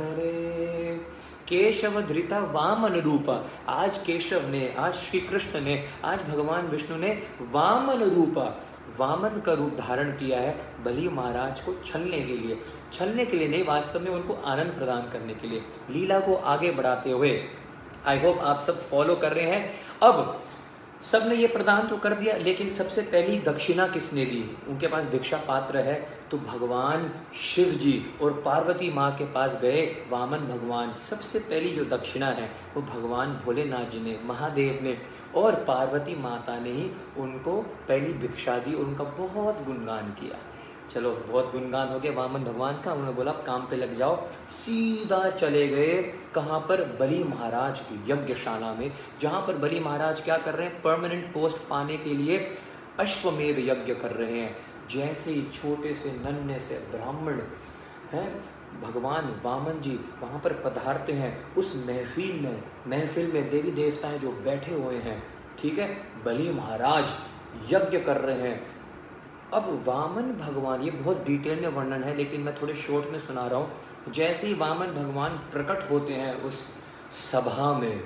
हरे। केशव धृता वामन रूपा, आज केशव ने, आज श्री कृष्ण ने, आज भगवान विष्णु ने वामन रूपा, वामन का रूप धारण किया है बलि महाराज को छलने के लिए। छलने के लिए नहीं, वास्तव में उनको आनंद प्रदान करने के लिए, लीला को आगे बढ़ाते हुए। आई होप आप सब फॉलो कर रहे हैं। अब सब ने ये प्रदान तो कर दिया, लेकिन सबसे पहली दक्षिणा किसने दी? उनके पास भिक्षा पात्र है, तो भगवान शिव जी और पार्वती माँ के पास गए वामन भगवान। सबसे पहली जो दक्षिणा है वो भगवान भोलेनाथ जी ने, महादेव ने और पार्वती माता ने ही उनको पहली भिक्षा दी और उनका बहुत गुणगान किया। चलो, बहुत गुणगान हो गया वामन भगवान का। उन्होंने बोला काम पे लग जाओ। सीधा चले गए कहाँ पर? बलि महाराज की यज्ञशाला में, जहाँ पर बलि महाराज क्या कर रहे हैं? परमानेंट पोस्ट पाने के लिए अश्वमेध यज्ञ कर रहे हैं। जैसे ही छोटे से नन्हे से ब्राह्मण हैं, भगवान वामन जी वहाँ पर पधारते हैं। उस महफिल में महफिल में देवी देवताएं जो बैठे हुए हैं, ठीक है, बलि महाराज यज्ञ कर रहे हैं। अब वामन भगवान, ये बहुत डिटेल में वर्णन है लेकिन मैं थोड़े शॉर्ट में सुना रहा हूँ। जैसे ही वामन भगवान प्रकट होते हैं उस सभा में,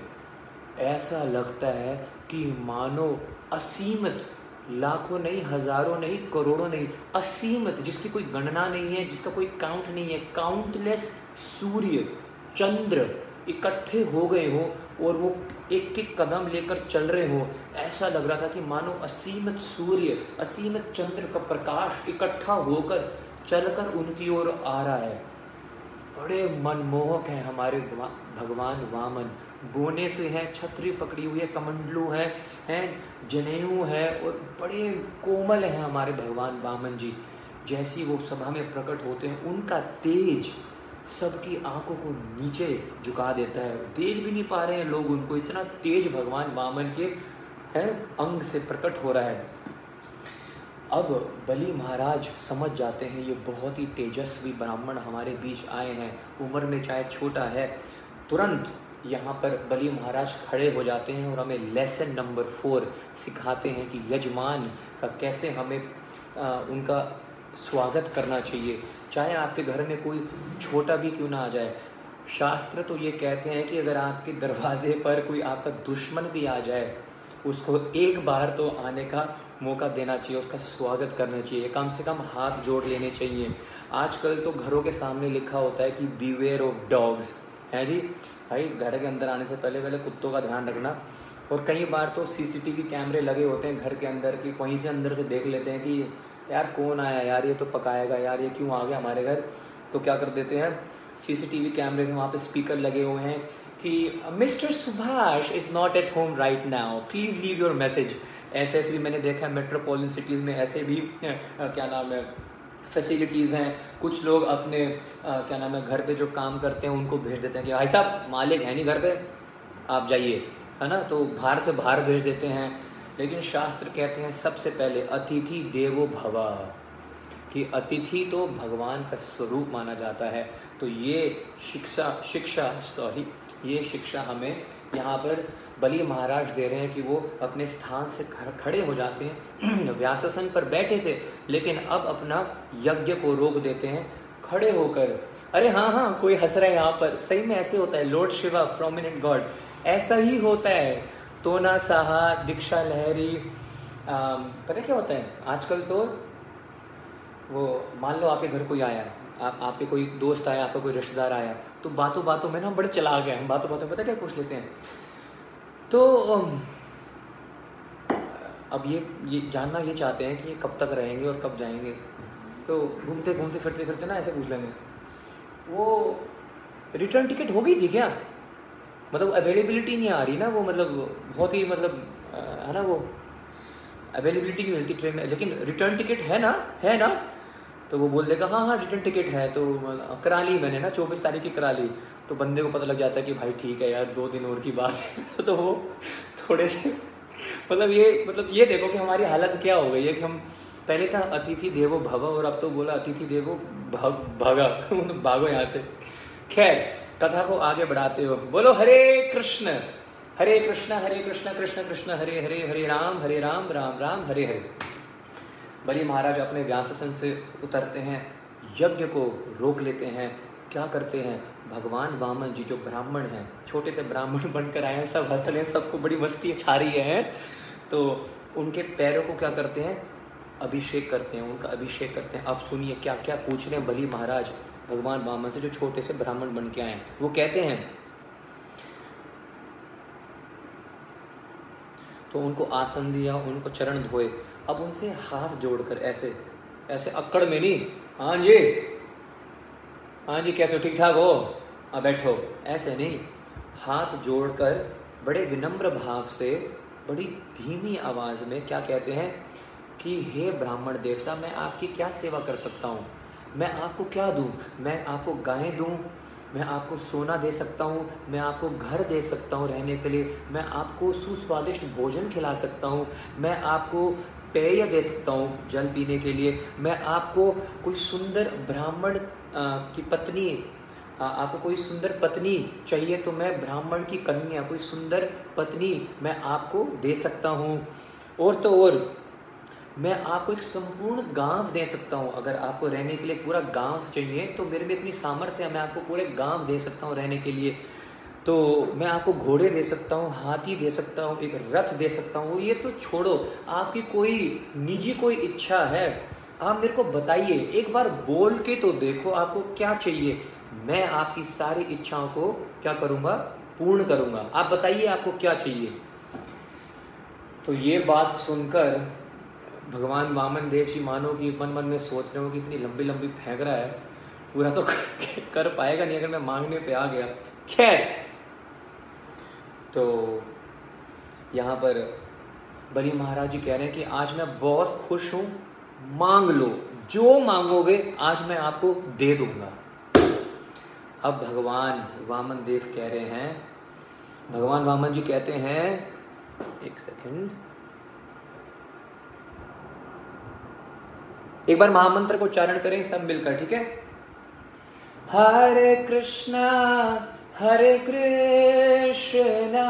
ऐसा लगता है कि मानो असीमित, लाखों नहीं, हजारों नहीं, करोड़ों नहीं, असीमित, जिसकी कोई गणना नहीं है, जिसका कोई काउंट नहीं है, काउंटलेस सूर्य चंद्र इकट्ठे हो गए हो और वो एक एक कदम लेकर चल रहे हो। ऐसा लग रहा था कि मानो असीमित सूर्य, असीमित चंद्र का प्रकाश इकट्ठा होकर चलकर उनकी ओर आ रहा है। बड़े मनमोहक हैं हमारे भगवान वामन। बोने से हैं, छतरी पकड़ी हुई है, कमंडलू है, हैं जनेऊ है और बड़े कोमल हैं हमारे भगवान वामन जी। जैसी वो सभा में प्रकट होते हैं, उनका तेज सबकी आंखों को नीचे झुका देता है। देख भी नहीं पा रहे हैं लोग उनको, इतना तेज भगवान वामन के हैं अंग से प्रकट हो रहा है। अब बलि महाराज समझ जाते हैं ये बहुत ही तेजस्वी ब्राह्मण हमारे बीच आए हैं, उम्र में चाहे छोटा है। तुरंत यहाँ पर बलि महाराज खड़े हो जाते हैं और हमें लेसन नंबर फोर सिखाते हैं कि यजमान का कैसे हमें आ, उनका स्वागत करना चाहिए, चाहे आपके घर में कोई छोटा भी क्यों ना आ जाए। शास्त्र तो ये कहते हैं कि अगर आपके दरवाजे पर कोई आपका दुश्मन भी आ जाए, उसको एक बार तो आने का मौका देना चाहिए, उसका स्वागत करना चाहिए, कम से कम हाथ जोड़ लेने चाहिए। आजकल तो घरों के सामने लिखा होता है कि बीवेयर ऑफ डॉग्स, है जी भाई, घर के अंदर आने से पहले पहले कुत्तों का ध्यान रखना। और कई बार तो सीसीटीवी कैमरे लगे होते हैं घर के अंदर की, वहीं से अंदर से देख लेते हैं कि यार कौन आया, यार ये तो पकाएगा, यार ये क्यों आ गया हमारे घर। तो क्या कर देते हैं, सीसीटीवी कैमरे से वहाँ पे स्पीकर लगे हुए हैं कि mister Subhash is not at home right now, please leave your message. ऐसे ऐसे भी मैंने देखा है मेट्रोपॉलिटन सिटीज़ में, ऐसे भी क्या नाम है फैसिलिटीज़ हैं। कुछ लोग अपने आ, क्या नाम है घर पे जो काम करते हैं उनको भेज देते हैं कि भाई साहब मालिक है नहीं घर पे, आप जाइए, है ना, तो बाहर से बाहर भेज देते हैं। लेकिन शास्त्र कहते हैं सबसे पहले अतिथि देवो भव, कि अतिथि तो भगवान का स्वरूप माना जाता है। तो ये शिक्षा शिक्षा सॉरी ये शिक्षा हमें यहाँ पर बलि महाराज दे रहे हैं कि वो अपने स्थान से खड़े हो जाते हैं। व्यासासन पर बैठे थे लेकिन अब अपना यज्ञ को रोक देते हैं खड़े होकर। अरे हाँ हाँ कोई हंस रहा है यहाँ पर, सही में ऐसे होता है। लॉर्ड शिवा प्रोमिनेंट गॉड, ऐसा ही होता है। तोना साहा, दीक्षा लहरी, पता क्या होता है आजकल, तो वो मान लो आपके घर कोई आया, आप आपके कोई दोस्त आया, आपका कोई रिश्तेदार आया, तो बातों बातों में ना बड़े चला गए हैं, बातों बातों में पता क्या पूछ लेते हैं, तो अब ये ये जानना ये चाहते हैं कि ये कब तक रहेंगे और कब जाएंगे। तो घूमते घूमते फिरते फिरते ना ऐसे पूछ लेंगे, वो रिटर्न टिकट हो गई थी क्या, मतलब अवेलेबिलिटी नहीं आ रही ना, वो मतलब बहुत ही मतलब है ना वो अवेलेबिलिटी नहीं मिलती ट्रेन में, लेकिन रिटर्न टिकट है ना, है ना, तो वो बोल देगा हाँ हाँ रिटर्न टिकट है, तो करा ली मैंने ना, चौबीस तारीख की करा ली। तो बंदे को पता लग जाता है कि भाई ठीक है यार, दो दिन और की बात है। तो वो थोड़े से मतलब ये मतलब ये देखो कि हमारी हालत क्या हो गई है कि हम पहले था अतिथि देवो भव, और अब तो बोला अतिथि देवो भग भागा मतलब भागो यहाँ से। खैर कथा को आगे बढ़ाते हो, बोलो हरे कृष्ण हरे कृष्ण हरे कृष्ण कृष्ण कृष्ण हरे हरे, हरे राम हरे राम राम राम हरे हरे। बलि महाराज अपने व्यासासन से उतरते हैं, यज्ञ को रोक लेते हैं। क्या करते हैं, भगवान वामन जी जो ब्राह्मण हैं, छोटे से ब्राह्मण बनकर आए हैं, सब हंस रहे हैं, सबको बड़ी मस्ती छा रही है, तो उनके पैरों को क्या करते हैं, अभिषेक करते हैं, उनका अभिषेक करते हैं। अब सुनिए क्या क्या पूछ रहे हैं बलि महाराज भगवान वामन से, जो छोटे से ब्राह्मण बन के आए हैं। वो कहते हैं, तो उनको आसन दिया, उनको चरण धोए। अब उनसे हाथ जोड़कर ऐसे ऐसे अक्कड़ में नहीं, हाँ जी हाँ जी कैसे ठीक ठाक हो, हाँ बैठो, ऐसे नहीं, हाथ जोड़कर बड़े विनम्र भाव से बड़ी धीमी आवाज में क्या कहते हैं कि हे ब्राह्मण देवता, मैं आपकी क्या सेवा कर सकता हूँ, मैं आपको क्या दूँ, मैं आपको गायें दूँ, मैं आपको सोना दे सकता हूँ, मैं आपको घर दे सकता हूँ रहने के लिए, मैं आपको सुस्वादिष्ट भोजन खिला सकता हूँ, मैं आपको पेय दे सकता हूँ जल पीने के लिए, मैं आपको कोई सुंदर ब्राह्मण की पत्नी, आ, आपको कोई सुंदर पत्नी चाहिए तो मैं ब्राह्मण की कन्या, कोई सुंदर पत्नी मैं आपको दे सकता हूँ, और तो और मैं आपको एक संपूर्ण गांव दे सकता हूँ। अगर आपको रहने के लिए पूरा गांव चाहिए तो मेरे में इतनी सामर्थ्य है, मैं आपको पूरे गांव दे सकता हूँ रहने के लिए। तो मैं आपको घोड़े दे सकता हूँ, हाथी दे सकता हूँ, एक रथ दे सकता हूँ। ये तो छोड़ो, आपकी कोई निजी कोई इच्छा है आप मेरे को बताइए, एक बार बोल के तो देखो आपको क्या चाहिए, मैं आपकी सारी इच्छाओं को क्या करूँगा, पूर्ण करूँगा। आप बताइए आपको क्या चाहिए। तो ये बात सुनकर भगवान वामन देव जी मानो कि मन मन में सोच रहे हो कि इतनी लंबी लंबी फेंक रहा है, पूरा तो कर पाएगा नहीं अगर मैं मांगने पे आ गया। खैर, तो यहाँ पर बलि महाराज जी कह रहे हैं कि आज मैं बहुत खुश हूँ, मांग लो, जो मांगोगे आज मैं आपको दे दूंगा। अब भगवान वामन देव कह रहे हैं, भगवान वामन जी कहते हैं, एक सेकंड, एक बार महामंत्र को उच्चारण करें सब मिलकर, ठीक है। हरे कृष्णा हरे कृष्णा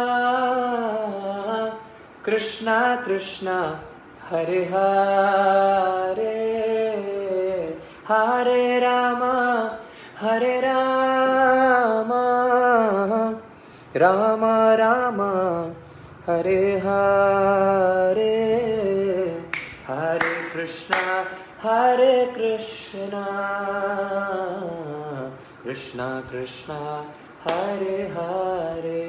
कृष्णा कृष्णा हरे हरे, हरे राम हरे राम राम राम हरे हरे, हरे कृष्णा हरे कृष्णा कृष्णा कृष्णा हरे हरे,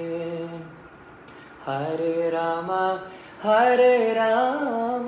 हरे राम हरे राम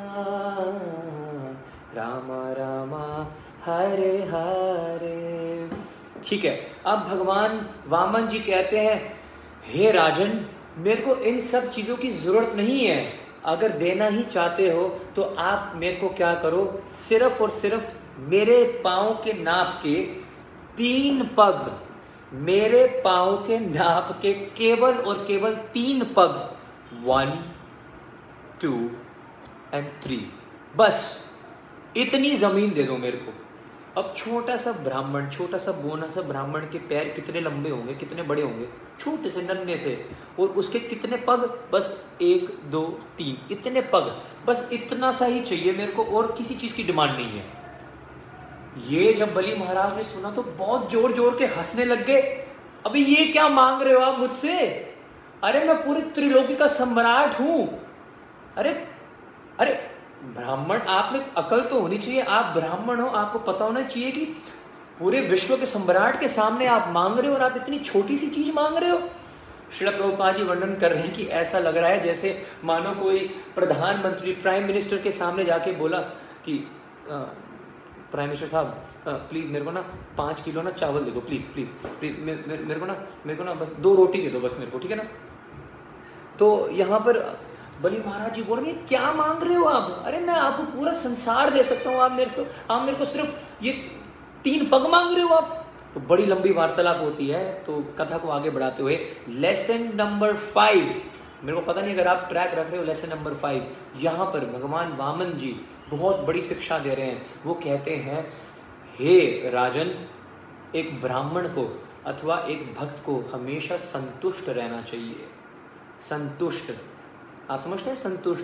राम राम हरे हरे। ठीक है, अब भगवान वामन जी कहते हैं, हे राजन, मेरे को इन सब चीजों की जरूरत नहीं है, अगर देना ही चाहते हो तो आप मेरे को क्या करो, सिर्फ और सिर्फ मेरे पाँव के नाप के तीन पग, मेरे पाँव के नाप के केवल और केवल तीन पग, वन टू एंड थ्री, बस इतनी जमीन दे दो मेरे को। अब छोटा सा ब्राह्मण, छोटा सा बोना सा ब्राह्मण के पैर कितने लंबे होंगे, कितने बड़े होंगे, छोटे से नन्हे से, और उसके कितने पग, बस एक दो तीन, इतने पग, बस इतना सा ही चाहिए मेरे को, और किसी चीज की डिमांड नहीं है। ये जब बलि महाराज ने सुना तो बहुत जोर जोर के हंसने लग गए। अभी ये क्या मांग रहे हो आप मुझसे, अरे मैं पूरी त्रिलोकी का सम्राट हूं, अरे अरे ब्राह्मण, आप में अकल तो होनी चाहिए, आप ब्राह्मण हो, आपको पता होना चाहिए कि पूरे विश्व के सम्राट के सामने आप मांग रहे हो और आप इतनी छोटी सी चीज मांग रहे हो। श्रील प्रभुपाद जी वर्णन कर रहे हैं कि ऐसा लग रहा है जैसे मानो कोई प्रधानमंत्री प्राइम मिनिस्टर के सामने जाके बोला कि प्राइम मिनिस्टर साहब प्लीज मेरे को ना पाँच किलो ना चावल दे दो, प्लीज प्लीज प्लीज मेरे को ना मेरे को ना बस दो रोटी दे दो बस मेरे को, ठीक है ना। तो यहाँ पर बलि महाराज जी बोल रहे हैं क्या मांग रहे हो आप? अरे मैं आपको पूरा संसार दे सकता हूँ, आप मेरे से आप मेरे को सिर्फ ये तीन पग मांग रहे हो आप? तो बड़ी लंबी वार्तालाप होती है। तो कथा को आगे बढ़ाते हुए लेसन नंबर फाइव, मेरे को पता नहीं अगर आप ट्रैक रख रहे हो, लेसन नंबर फाइव, यहाँ पर भगवान वामन जी बहुत बड़ी शिक्षा दे रहे हैं। वो कहते हैं, हे राजन, एक ब्राह्मण को अथवा एक भक्त को हमेशा संतुष्ट रहना चाहिए। संतुष्ट, आप समझते हैं संतुष्ट?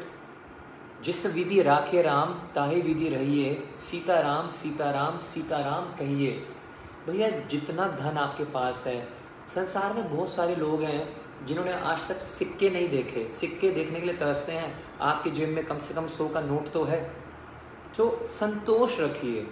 जिस विधि राखे राम ताहि विधि रहिए, सीताराम सीताराम सीताराम कहिए। भैया जितना धन आपके पास है, संसार में बहुत सारे लोग हैं जिन्होंने आज तक सिक्के नहीं देखे, सिक्के देखने के लिए तरसते हैं। आपकी जेब में कम से कम सौ का नोट तो है। तो संतोष रखिए,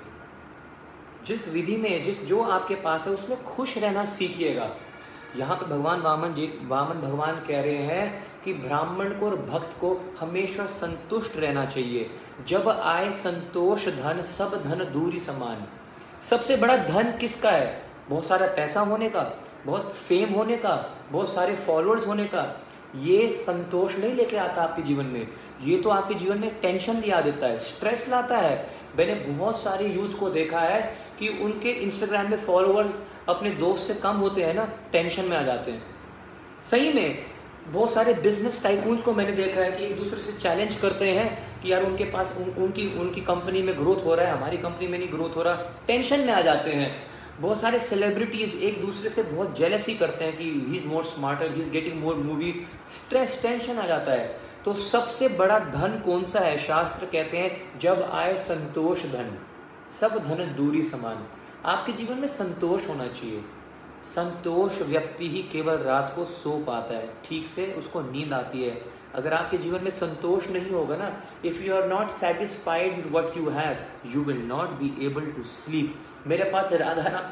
जिस विधि में जिस जो आपके पास है उसमें खुश रहना सीखिएगा। यहाँ पर भगवान वामन जी वामन भगवान कह रहे हैं कि ब्राह्मण को और भक्त को हमेशा संतुष्ट रहना चाहिए। जब आए संतोष धन, सब धन दूरी समान। सबसे बड़ा धन किसका है? बहुत सारा पैसा होने का, बहुत फेम होने का, बहुत सारे फॉलोअर्स होने का। ये संतोष नहीं लेके आता आपके जीवन में। ये तो आपके जीवन में टेंशन लिया देता है, स्ट्रेस लाता है। मैंने बहुत सारे यूथ को देखा है कि उनके इंस्टाग्राम में फॉलोअर्स अपने दोस्त से कम होते हैं ना, टेंशन में आ जाते हैं। सही में बहुत सारे बिजनेस टाइकून्स को मैंने देखा है कि एक दूसरे से चैलेंज करते हैं कि यार उनके पास उन, उनकी उनकी कंपनी में ग्रोथ हो रहा है, हमारी कंपनी में नहीं ग्रोथ हो रहा, टेंशन में आ जाते हैं। बहुत सारे सेलिब्रिटीज एक दूसरे से बहुत जेलसी करते हैं कि he is more smarter, he is getting more movies, stress tension आ जाता है। तो सबसे बड़ा धन कौन सा है? शास्त्र कहते हैं जब आए संतोष धन, सब धन दूरी समान। आपके जीवन में संतोष होना चाहिए। संतोष व्यक्ति ही केवल रात को सो पाता है, ठीक से उसको नींद आती है। अगर आपके जीवन में संतोष नहीं होगा ना, if you are not satisfied with what you have, you will not be able to sleep. मेरे पास राधा रा,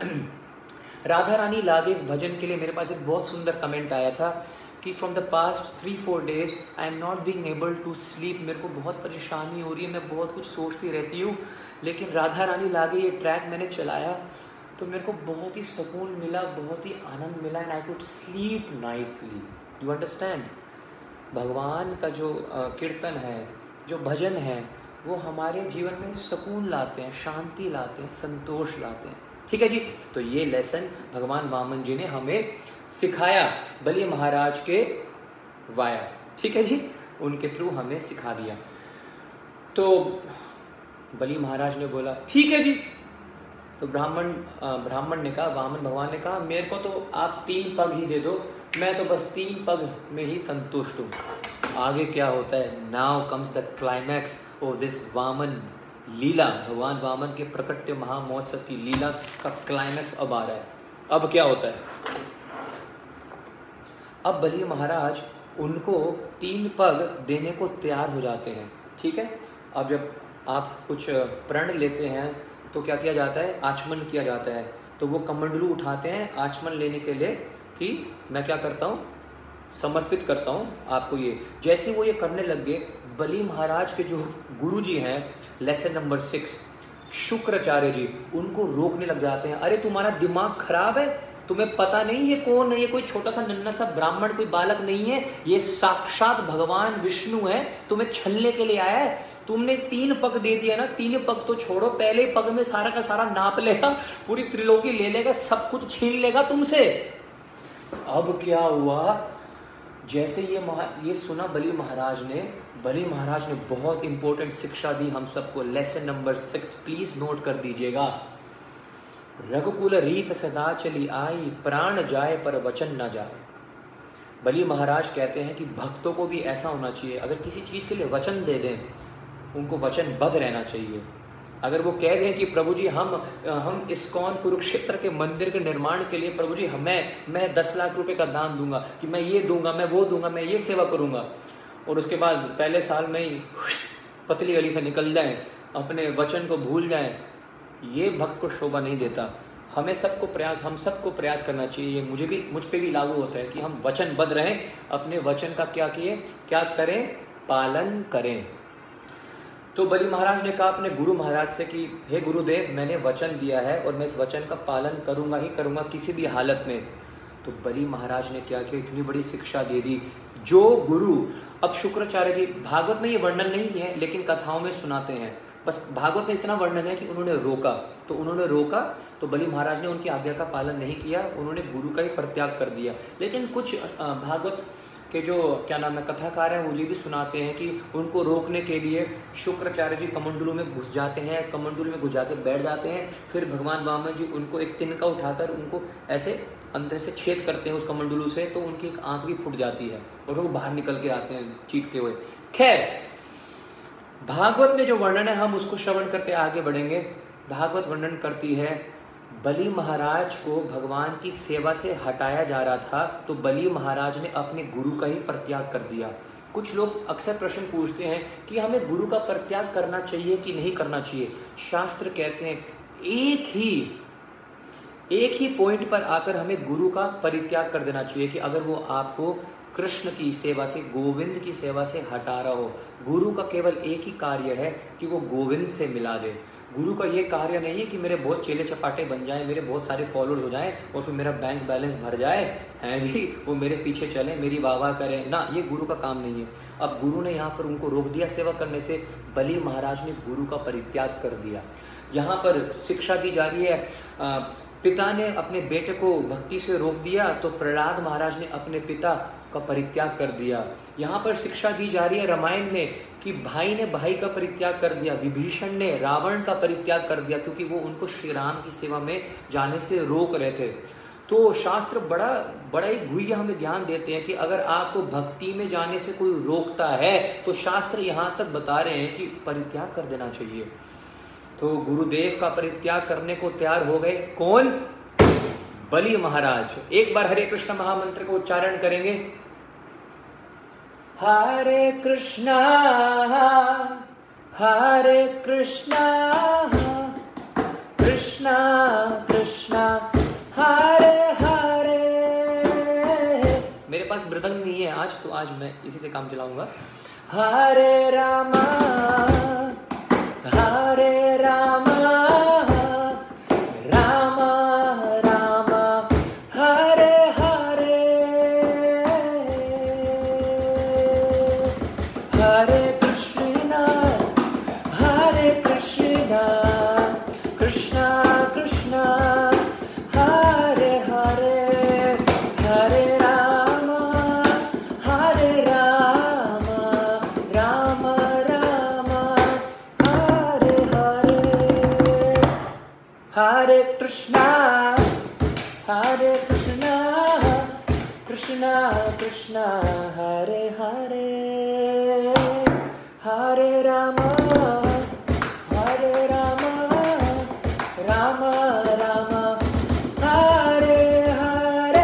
राधा रानी लागे इस भजन के लिए मेरे पास एक बहुत सुंदर कमेंट आया था कि from the past three four days I am not being able to sleep. मेरे को बहुत परेशानी हो रही है, मैं बहुत कुछ सोचती रहती हूँ, लेकिन राधा रानी लागे ये ट्रैक मैंने चलाया तो मेरे को बहुत ही सुकून मिला, बहुत ही आनंद मिला, and I could sleep nicely. You understand? भगवान का जो कीर्तन है, जो भजन है, वो हमारे जीवन में सुकून लाते हैं, शांति लाते हैं, संतोष लाते हैं। ठीक है जी, तो ये लेसन भगवान वामन जी ने हमें सिखाया बलि महाराज के वाया। ठीक है जी, उनके थ्रू हमें सिखा दिया। तो बलि महाराज ने बोला ठीक है जी। तो ब्राह्मण ब्राह्मण ने कहा, वामन भगवान ने कहा, मेरे को तो आप तीन पग ही दे दो, मैं तो बस तीन पग में ही संतुष्ट हूँ। आगे क्या होता है? Now comes the climax of this Vaman leela. भगवान वामन के प्रकट्य महामहोत्सव की लीला का क्लाइमैक्स अब आ रहा है। अब क्या होता है? अब बलि महाराज उनको तीन पग देने को तैयार हो जाते हैं। ठीक है, अब जब आप कुछ प्रण लेते हैं तो क्या किया जाता है? आचमन किया जाता है। तो वो कमंडलू उठाते हैं आचमन लेने के लिए कि मैं क्या करता हूँ, समर्पित करता हूँ आपको ये। जैसे वो ये करने लग गए, बलि महाराज के जो गुरु जी हैं, lesson number six, Shukracharya ji, उनको रोकने लग जाते हैं। अरे तुम्हारा दिमाग खराब है, तुम्हें पता नहीं ये कौन है? ये कोई छोटा सा नन्हा सा ब्राह्मण, कोई बालक नहीं है, ये साक्षात भगवान विष्णु है, तुम्हें छलने के लिए आया है। तुमने तीन पग दे दिया ना, तीन पग तो छोड़ो, पहले पग में सारा का सारा नाप लेगा, पूरी त्रिलोकी ले लेगा, सब कुछ छीन लेगा तुमसे। अब क्या हुआ? जैसे ये महा ये सुना बलि महाराज ने, बलि महाराज ने बहुत इंपॉर्टेंट शिक्षा दी हम सबको। Lesson number six please note कर दीजिएगा। रघुकुल रीत सदा चली आई, प्राण जाए पर वचन न जाए। बलि महाराज कहते हैं कि भक्तों को भी ऐसा होना चाहिए, अगर किसी चीज के लिए वचन दे दें, उनको वचनबद्ध रहना चाहिए। अगर वो कह दें कि प्रभु जी हम हम इस्कॉन कुरुक्षेत्र के मंदिर के निर्माण के लिए प्रभु जी हमें मैं दस लाख रुपए का दान दूंगा, कि मैं ये दूंगा, मैं वो दूंगा, मैं ये सेवा करूंगा, और उसके बाद पहले साल में ही पतली गली से निकल जाएं, अपने वचन को भूल जाएं, ये भक्त को शोभा नहीं देता। हमें सबको प्रयास हम सबको प्रयास करना चाहिए। ये मुझे भी मुझ पे भी लागू होता है कि हम वचनबद्ध रहें, अपने वचन का क्या किए क्या करें, पालन करें। तो बलि महाराज ने कहा अपने गुरु महाराज से कि हे गुरुदेव, मैंने वचन दिया है और मैं इस वचन का पालन करूंगा ही करूंगा किसी भी हालत में। तो बलि महाराज ने क्या किया? इतनी बड़ी शिक्षा दे दी। जो गुरु अब शुक्राचार्य जी, भागवत में ये वर्णन नहीं है लेकिन कथाओं में सुनाते हैं, बस भागवत में इतना वर्णन है कि उन्होंने रोका, तो उन्होंने रोका तो बलि महाराज ने उनकी आज्ञा का पालन नहीं किया, उन्होंने गुरु का ही परित्याग कर दिया। लेकिन कुछ भागवत के जो क्या नाम है कथाकार हैं वो ये भी सुनाते हैं कि उनको रोकने के लिए शुक्राचार्य जी कमंडलू में घुस जाते हैं, कमंडलू में घुस जाकर बैठ जाते हैं, फिर भगवान वामन जी उनको एक तिनका उठाकर उनको ऐसे अंदर से छेद करते हैं उस कमंडलू से, तो उनकी एक आंख भी फूट जाती है और वो बाहर निकल के आते हैं चीखते हुए। खैर, भागवत में जो वर्णन है हम उसको श्रवण करते आगे बढ़ेंगे। भागवत वर्णन करती है बलि महाराज को भगवान की सेवा से हटाया जा रहा था, तो बलि महाराज ने अपने गुरु का ही परित्याग कर दिया। कुछ लोग अक्सर प्रश्न पूछते हैं कि हमें गुरु का परित्याग करना चाहिए कि नहीं करना चाहिए। शास्त्र कहते हैं एक ही एक ही पॉइंट पर आकर हमें गुरु का परित्याग कर देना चाहिए कि अगर वो आपको कृष्ण की सेवा से, गोविंद की सेवा से हटा रहा हो। गुरु का केवल एक ही कार्य है कि वो गोविंद से मिला दे। गुरु का ये कार्य नहीं है कि मेरे बहुत चेले चपाटे बन जाएं, मेरे बहुत सारे फॉलोअर्स हो जाएं और फिर मेरा बैंक बैलेंस भर जाए, हैं जी, वो मेरे पीछे चले, मेरी वाह वाह करें ना, ये गुरु का काम नहीं है। अब गुरु ने यहाँ पर उनको रोक दिया सेवा करने से, बलि महाराज ने गुरु का परित्याग कर दिया। यहाँ पर शिक्षा दी जा रही है, आ, पिता ने अपने बेटे को भक्ति से रोक दिया तो प्रहलाद महाराज ने अपने पिता का परित्याग कर दिया। यहाँ पर शिक्षा दी जा रही है रामायण में कि भाई ने भाई का परित्याग कर दिया, विभीषण ने रावण का परित्याग कर दिया क्योंकि वो उनको श्री राम की सेवा में जाने से रोक रहे थे। तो शास्त्र बड़ा बड़ा ही गुह्य हमें ध्यान देते हैं कि अगर आपको भक्ति में जाने से कोई रोकता है तो शास्त्र यहाँ तक बता रहे हैं कि परित्याग कर देना चाहिए। तो गुरुदेव का परित्याग करने को तैयार हो गए कौन? बलि महाराज। एक बार हरे कृष्ण महामंत्र को उच्चारण करेंगे। हरे कृष्णा हरे कृष्णा कृष्णा कृष्णा हरे हरे। मेरे पास मृदंग नहीं है आज, तो आज मैं इसी से काम चलाऊंगा। हरे रामा हरे रामा रामा रामा हरे हरे। हरे कृष्णा हरे कृष्णा कृष्णा कृष्णा हरे हरे। हरे रामा हरे रामा रामा रामा हरे हरे। हरे कृष्णा हरे कृष्णा कृष्णा कृष्णा हरे हरे। हरे रामा हरे रामा रामा रामा हरे हरे।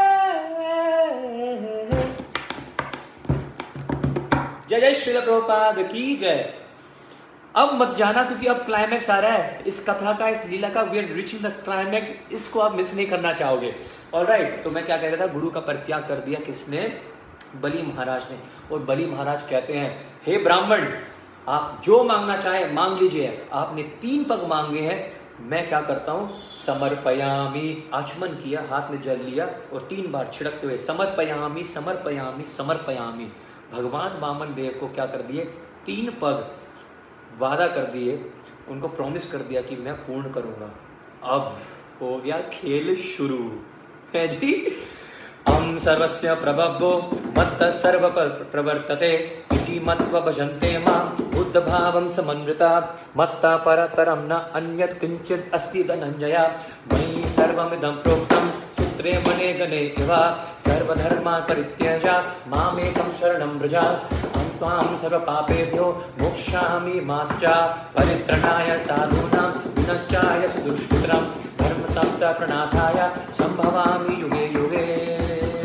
जय जय श्रील प्रभुपाद की जय। अब मत जाना क्योंकि अब क्लाइमैक्स आ रहा है इस कथा का, इस लीला का। We are reaching the climax, इसको आप मिस नहीं करना चाहोगे। ऑलराइट, तो मैं क्या कह रहा था, गुरु का परित्याग कर दिया किसने? बलि महाराज ने। और बलि महाराज कहते हैं, हे ब्राह्मण, आप जो मांगना चाहे मांग लीजिए। आपने तीन पग मांगे हैं, मैं क्या करता हूं, समर्पयामी, आचमन किया, हाथ में जल लिया और तीन बार छिड़कते हुए समर्पयामी समर्पयामी समर्पयामी। भगवान वामन देव को क्या कर दिए, तीन पग वादा कर दिए, उनको प्रॉमिस कर दिया कि मैं पूर्ण करूंगा। अब हो गया खेल शुरू है जी। अहं सर्वस्य प्रभवो मत्तः सर्व प्रवर्तते इति मत्वा भजन्ते मां बुद्ध भावं समन्विता मत्तः परतरं न अन्यत् किंचित् अस्ति धनंजया मयि सर्वमिदं प्रोक्तं सूत्रे मने गणे इव सर्वधर्मान् परित्यज्य मामेकं शरणं व्रज अहं त्वां सर्वपापेभ्यो मोक्षयामि मा च परित्रणाय साधूनां विनश्चाय सुदुष्कृतं धर्म संस्था प्रणाथाय संभवामि युगे युगे।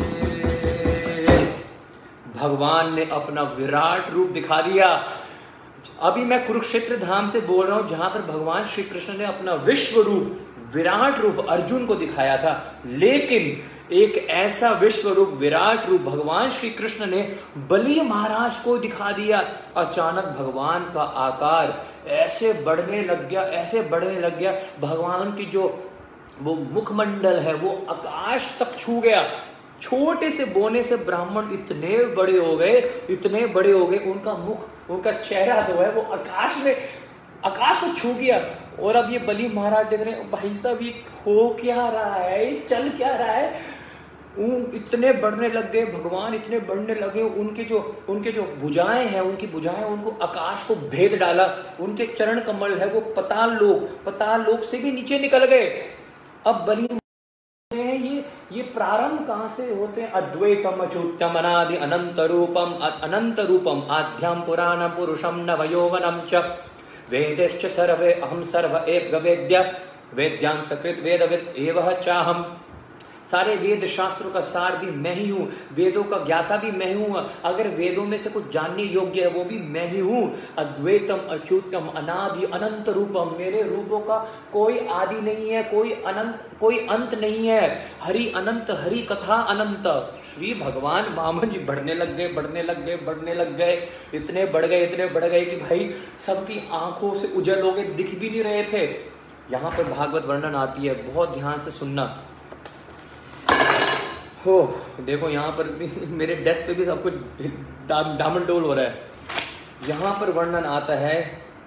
भगवान ने अपना विराट रूप दिखा दिया। अभी मैं कुरुक्षेत्र धाम से बोल रहा हूं जहां पर भगवान श्री कृष्ण ने अपना विश्व रूप, विराट रूप अर्जुन को दिखाया था। लेकिन एक ऐसा विश्व रूप, विराट रूप भगवान श्री कृष्ण ने बलि महाराज को दिखा दिया। अचानक भगवान का आकार ऐसे बढ़ने लग गया, ऐसे बढ़ने लग गया, भगवान की जो वो मुखमंडल है वो आकाश तक छू गया। छोटे से बोने से ब्राह्मण इतने बड़े हो गए, इतने बड़े हो गए, उनका मुख, उनका चेहरा जो है वो आकाश में, आकाश को छू गया। और अब ये बलि महाराज देख रहे हैं, भाई साहब ये हो क्या रहा है, चल क्या रहा है। उन इतने बढ़ने लग गए, भगवान इतने बढ़ने लगे, उनके जो उनके जो भुजाएं हैं, उनकी भुजाएं उनको आकाश को भेद डाला। उनके चरण कमल है वो पताल लोक, पताल लोक से भी नीचे निकल गए। अब बलि हैं ये ये प्रारंभ कहां से होते हैं? अद्वैतम अच्युतम अनादि अनंत रूपम, अनंत रूपम आद्यम पुराणम पुरुषम नवयौवनम च वेदेश्च सर्वे अहम सर्व एक वेद्य वेद्यांत कृत वेदविद एवं चाहम। सारे वेद शास्त्रों का सार भी मैं ही हूँ, वेदों का ज्ञाता भी मैं हूँ, अगर वेदों में से कुछ जानने योग्य है वो भी मैं ही हूँ। अद्वैतम अच्युतम अनादि अनंत रूपम, मेरे रूपों का कोई आदि नहीं है, कोई अनंत कोई अंत नहीं है। हरि अनंत, हरि कथा अनंत। श्री भगवान वामन जी बढ़ने लग गए, बढ़ने लग गए, बढ़ने लग गए, इतने बढ़ गए, इतने बढ़ गए कि भाई सबकी आंखों से उजल हो गए, दिख भी नहीं रहे थे। यहाँ पर भागवत वर्णन आती है, बहुत ध्यान से सुनना। हो देखो यहाँ पर भी मेरे डेस्क पे भी सब कुछ डामन डोल हो रहा है। यहाँ पर वर्णन आता है,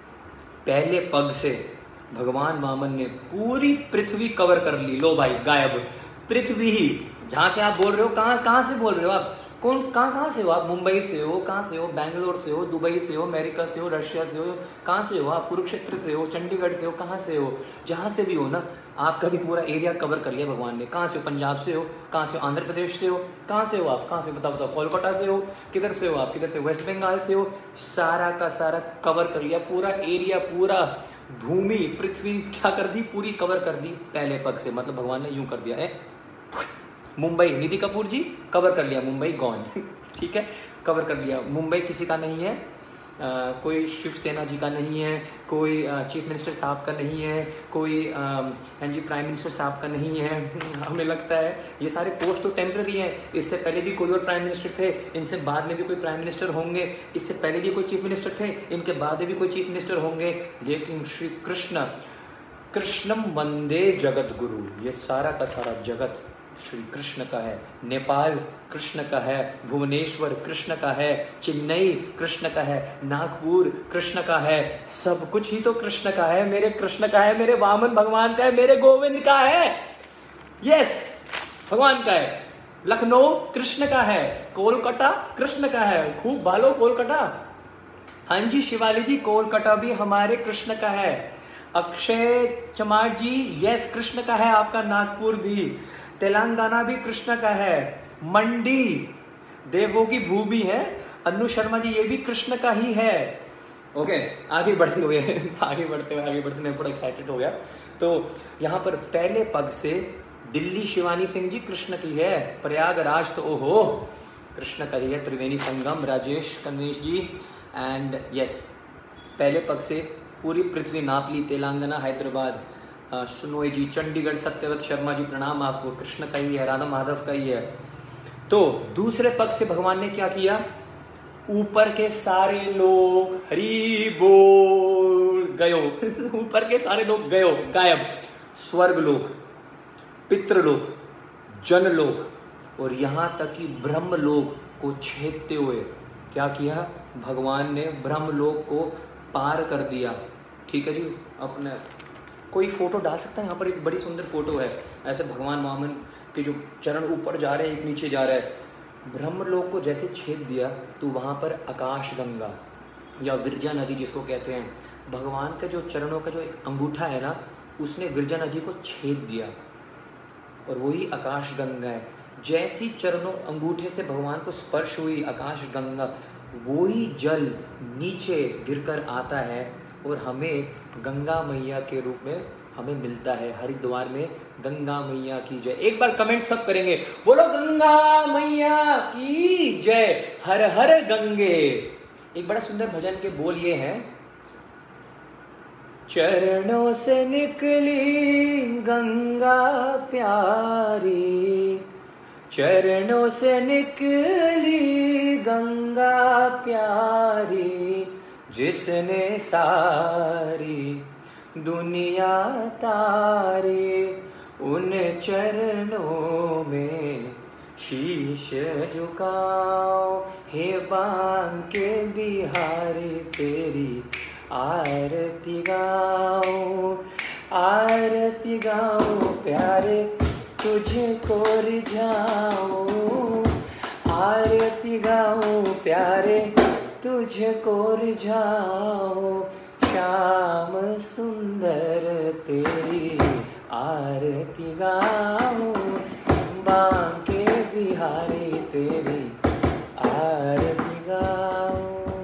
पहले पग से भगवान वामन ने पूरी पृथ्वी कवर कर ली। लो भाई गायब पृथ्वी ही, जहां से आप बोल रहे हो, कहाँ कहाँ से बोल रहे हो आप, कौन कहाँ कहाँ से हो आप? मुंबई से हो, कहाँ से हो? बैंगलोर से हो, दुबई से हो, अमेरिका से हो, रशिया से हो, कहाँ से हो आप? कुरुक्षेत्र से हो, चंडीगढ़ से हो, कहाँ से हो? जहाँ से भी हो ना, आपका भी पूरा एरिया कवर कर लिया भगवान ने। कहाँ से हो? पंजाब से हो, कहाँ से हो? आंध्र प्रदेश से हो, कहाँ से हो आप? कहाँ से बताओ बताओ? कोलकाता से हो, किधर से हो आप? किधर से? वेस्ट बंगाल से हो। सारा का सारा कवर कर लिया, पूरा एरिया, पूरा भूमि, पृथ्वी क्या कर दी? पूरी कवर कर दी पहले पग से। मतलब भगवान ने यूं कर दिया है। मुंबई, निधि कपूर जी कवर कर लिया, मुंबई गॉन। ठीक है, कवर कर लिया। मुंबई किसी का नहीं है, आ, कोई शिवसेना जी का नहीं है, कोई आ, चीफ मिनिस्टर साहब का नहीं है, कोई हाँ जी प्राइम मिनिस्टर साहब का नहीं है। हमें लगता है ये सारे पोस्ट तो टेम्पररी हैं। इससे पहले भी कोई और प्राइम मिनिस्टर थे, इनसे बाद में भी कोई प्राइम मिनिस्टर होंगे, इससे पहले भी कोई चीफ मिनिस्टर थे, इनके बाद में भी कोई चीफ मिनिस्टर होंगे। लेकिन श्री कृष्ण, कृष्णम वंदे जगत गुरु, ये सारा का सारा जगत श्री कृष्ण का है। नेपाल कृष्ण का है, भुवनेश्वर कृष्ण का है, चेन्नई कृष्ण का है, नागपुर कृष्ण का है, सब कुछ ही तो कृष्ण का है। मेरे कृष्ण का है, मेरे वामन भगवान का है, मेरे गोविंद का है, यस भगवान का है। लखनऊ कृष्ण का है, कोलकाता कृष्ण का है, खूब भालो कोलकाता। हाँ जी शिवाली जी, कोलकाता भी हमारे कृष्ण का है। अक्षय चमार जी, यस कृष्ण का है आपका नागपुर भी। तेलंगाना भी कृष्ण का है। मंडी देवों की भूमि है। अनु शर्मा जी, ये भी कृष्ण का ही है। ओके, आगे बढ़ते हुए आगे बढ़ते हुए आगे बढ़ते मैं बड़ा एक्साइटेड हो गया। तो यहाँ पर पहले पग से दिल्ली शिवानी सिंह जी कृष्ण की है। प्रयागराज तो ओहो कृष्ण का ही है। त्रिवेणी संगम राजेश कन्वेश जी एंड यस, पहले पग से पूरी पृथ्वी नाप ली। तेलंगाना, हैदराबाद, सुनोई जी, चंडीगढ़, सत्यव्रत शर्मा जी प्रणाम आपको, कृष्ण का ही है, राधा माधव का ही है। तो दूसरे पग से भगवान ने क्या किया? ऊपर के सारे लोग हरि बोल गयो ऊपर के सारे लोग गयो, गायब। स्वर्ग लोक, पितृलोक, जनलोक और यहां तक कि ब्रह्म लोक को छेदते हुए क्या किया? भगवान ने ब्रह्म लोक को पार कर दिया। ठीक है जी, अपने कोई फोटो डाल सकता है? यहाँ पर एक बड़ी सुंदर फोटो है, ऐसे भगवान वामन के जो चरण ऊपर जा रहे हैं, एक नीचे जा रहा है। ब्रह्मलोक को जैसे छेद दिया तो वहाँ पर आकाश गंगा या विरजा नदी जिसको कहते हैं, भगवान का जो चरणों का जो एक अंगूठा है ना, उसने विरजा नदी को छेद दिया और वही आकाश गंगा है। जैसी चरणों अंगूठे से भगवान को स्पर्श हुई आकाश गंगा, वही जल नीचे गिरकर आता है और हमें गंगा मैया के रूप में हमें मिलता है। हरिद्वार में गंगा मैया की जय। एक बार कमेंट सब करेंगे, बोलो गंगा मैया की जय, हर हर गंगे। एक बड़ा सुंदर भजन के बोल ये हैं, चरणों से निकली गंगा प्यारी, चरणों से निकली गंगा प्यारी, जिसने सारी दुनिया तारे, उन चरणों में शीश झुकाओ हे बांके बिहारी तेरी आरती गाओ, आरती गाओ प्यारे तुझको रिझाओ, आरती गाओ प्यारे तुझको रिझाओ, श्याम सुंदर तेरी आरती गाओ, बांके बिहारी तेरी आरती गाओ।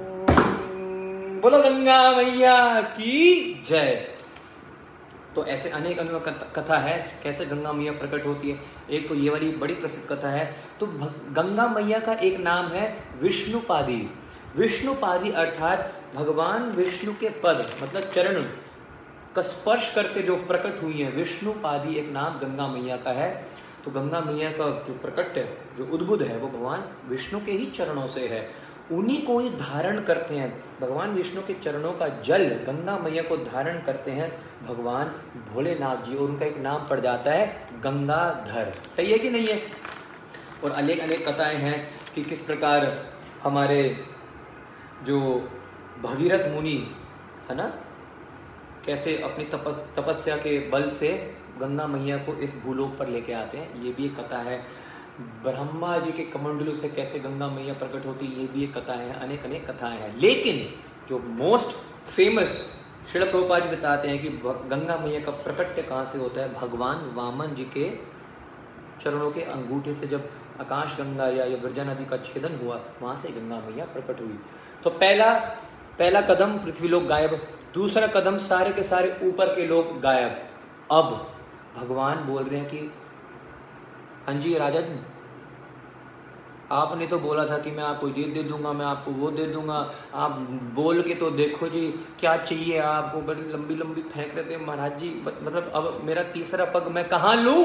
बोलो गंगा मैया की जय। तो ऐसे अनेक अनेक कथा है कैसे गंगा मैया प्रकट होती है। एक तो ये वाली बड़ी प्रसिद्ध कथा है। तो गंगा मैया का एक नाम है विष्णुपादी। विष्णुपादी अर्थात भगवान विष्णु के पद मतलब चरण का स्पर्श करके जो प्रकट हुई है, विष्णुपादी एक नाम गंगा मैया का है। तो गंगा मैया का जो प्रकट है, जो उद्भुत है, वो भगवान विष्णु के ही चरणों से है। उन्हीं को ही धारण करते हैं। भगवान विष्णु के चरणों का जल गंगा मैया को धारण करते हैं भगवान भोलेनाथ जी, और उनका एक नाम पड़ जाता है गंगाधर। सही है कि नहीं है। और अनेक अनेक कथाएं हैं कि किस प्रकार हमारे जो भगीरथ मुनि है ना, कैसे अपनी तप तपस्या के बल से गंगा मैया को इस भूलोक पर लेके आते हैं। ये भी एक कथा है। ब्रह्मा जी के कमंडलू से कैसे गंगा मैया प्रकट होती है, ये भी एक कथा है। अनेक अनेक कथाएं हैं। लेकिन जो मोस्ट फेमस श्रील प्रभुपाद जी बताते हैं कि गंगा मैया का प्रकट्य कहाँ से होता है। भगवान वामन जी के चरणों के अंगूठे से जब आकाश गंगा या विरजा नदी का छेदन हुआ, वहां से गंगा मैया प्रकट हुई। तो पहला पहला कदम पृथ्वी लोग गायब, दूसरा कदम सारे के सारे ऊपर के लोग गायब। अब भगवान बोल रहे हैं कि हाँ जी राजन, आपने तो बोला था कि मैं आपको ये दे दूंगा, मैं आपको वो दे दूंगा, आप बोल के तो देखो जी क्या चाहिए आपको। बड़ी लंबी लंबी फेंक रहे थे महाराज जी। मतलब अब मेरा तीसरा पग मैं कहाँ लूं,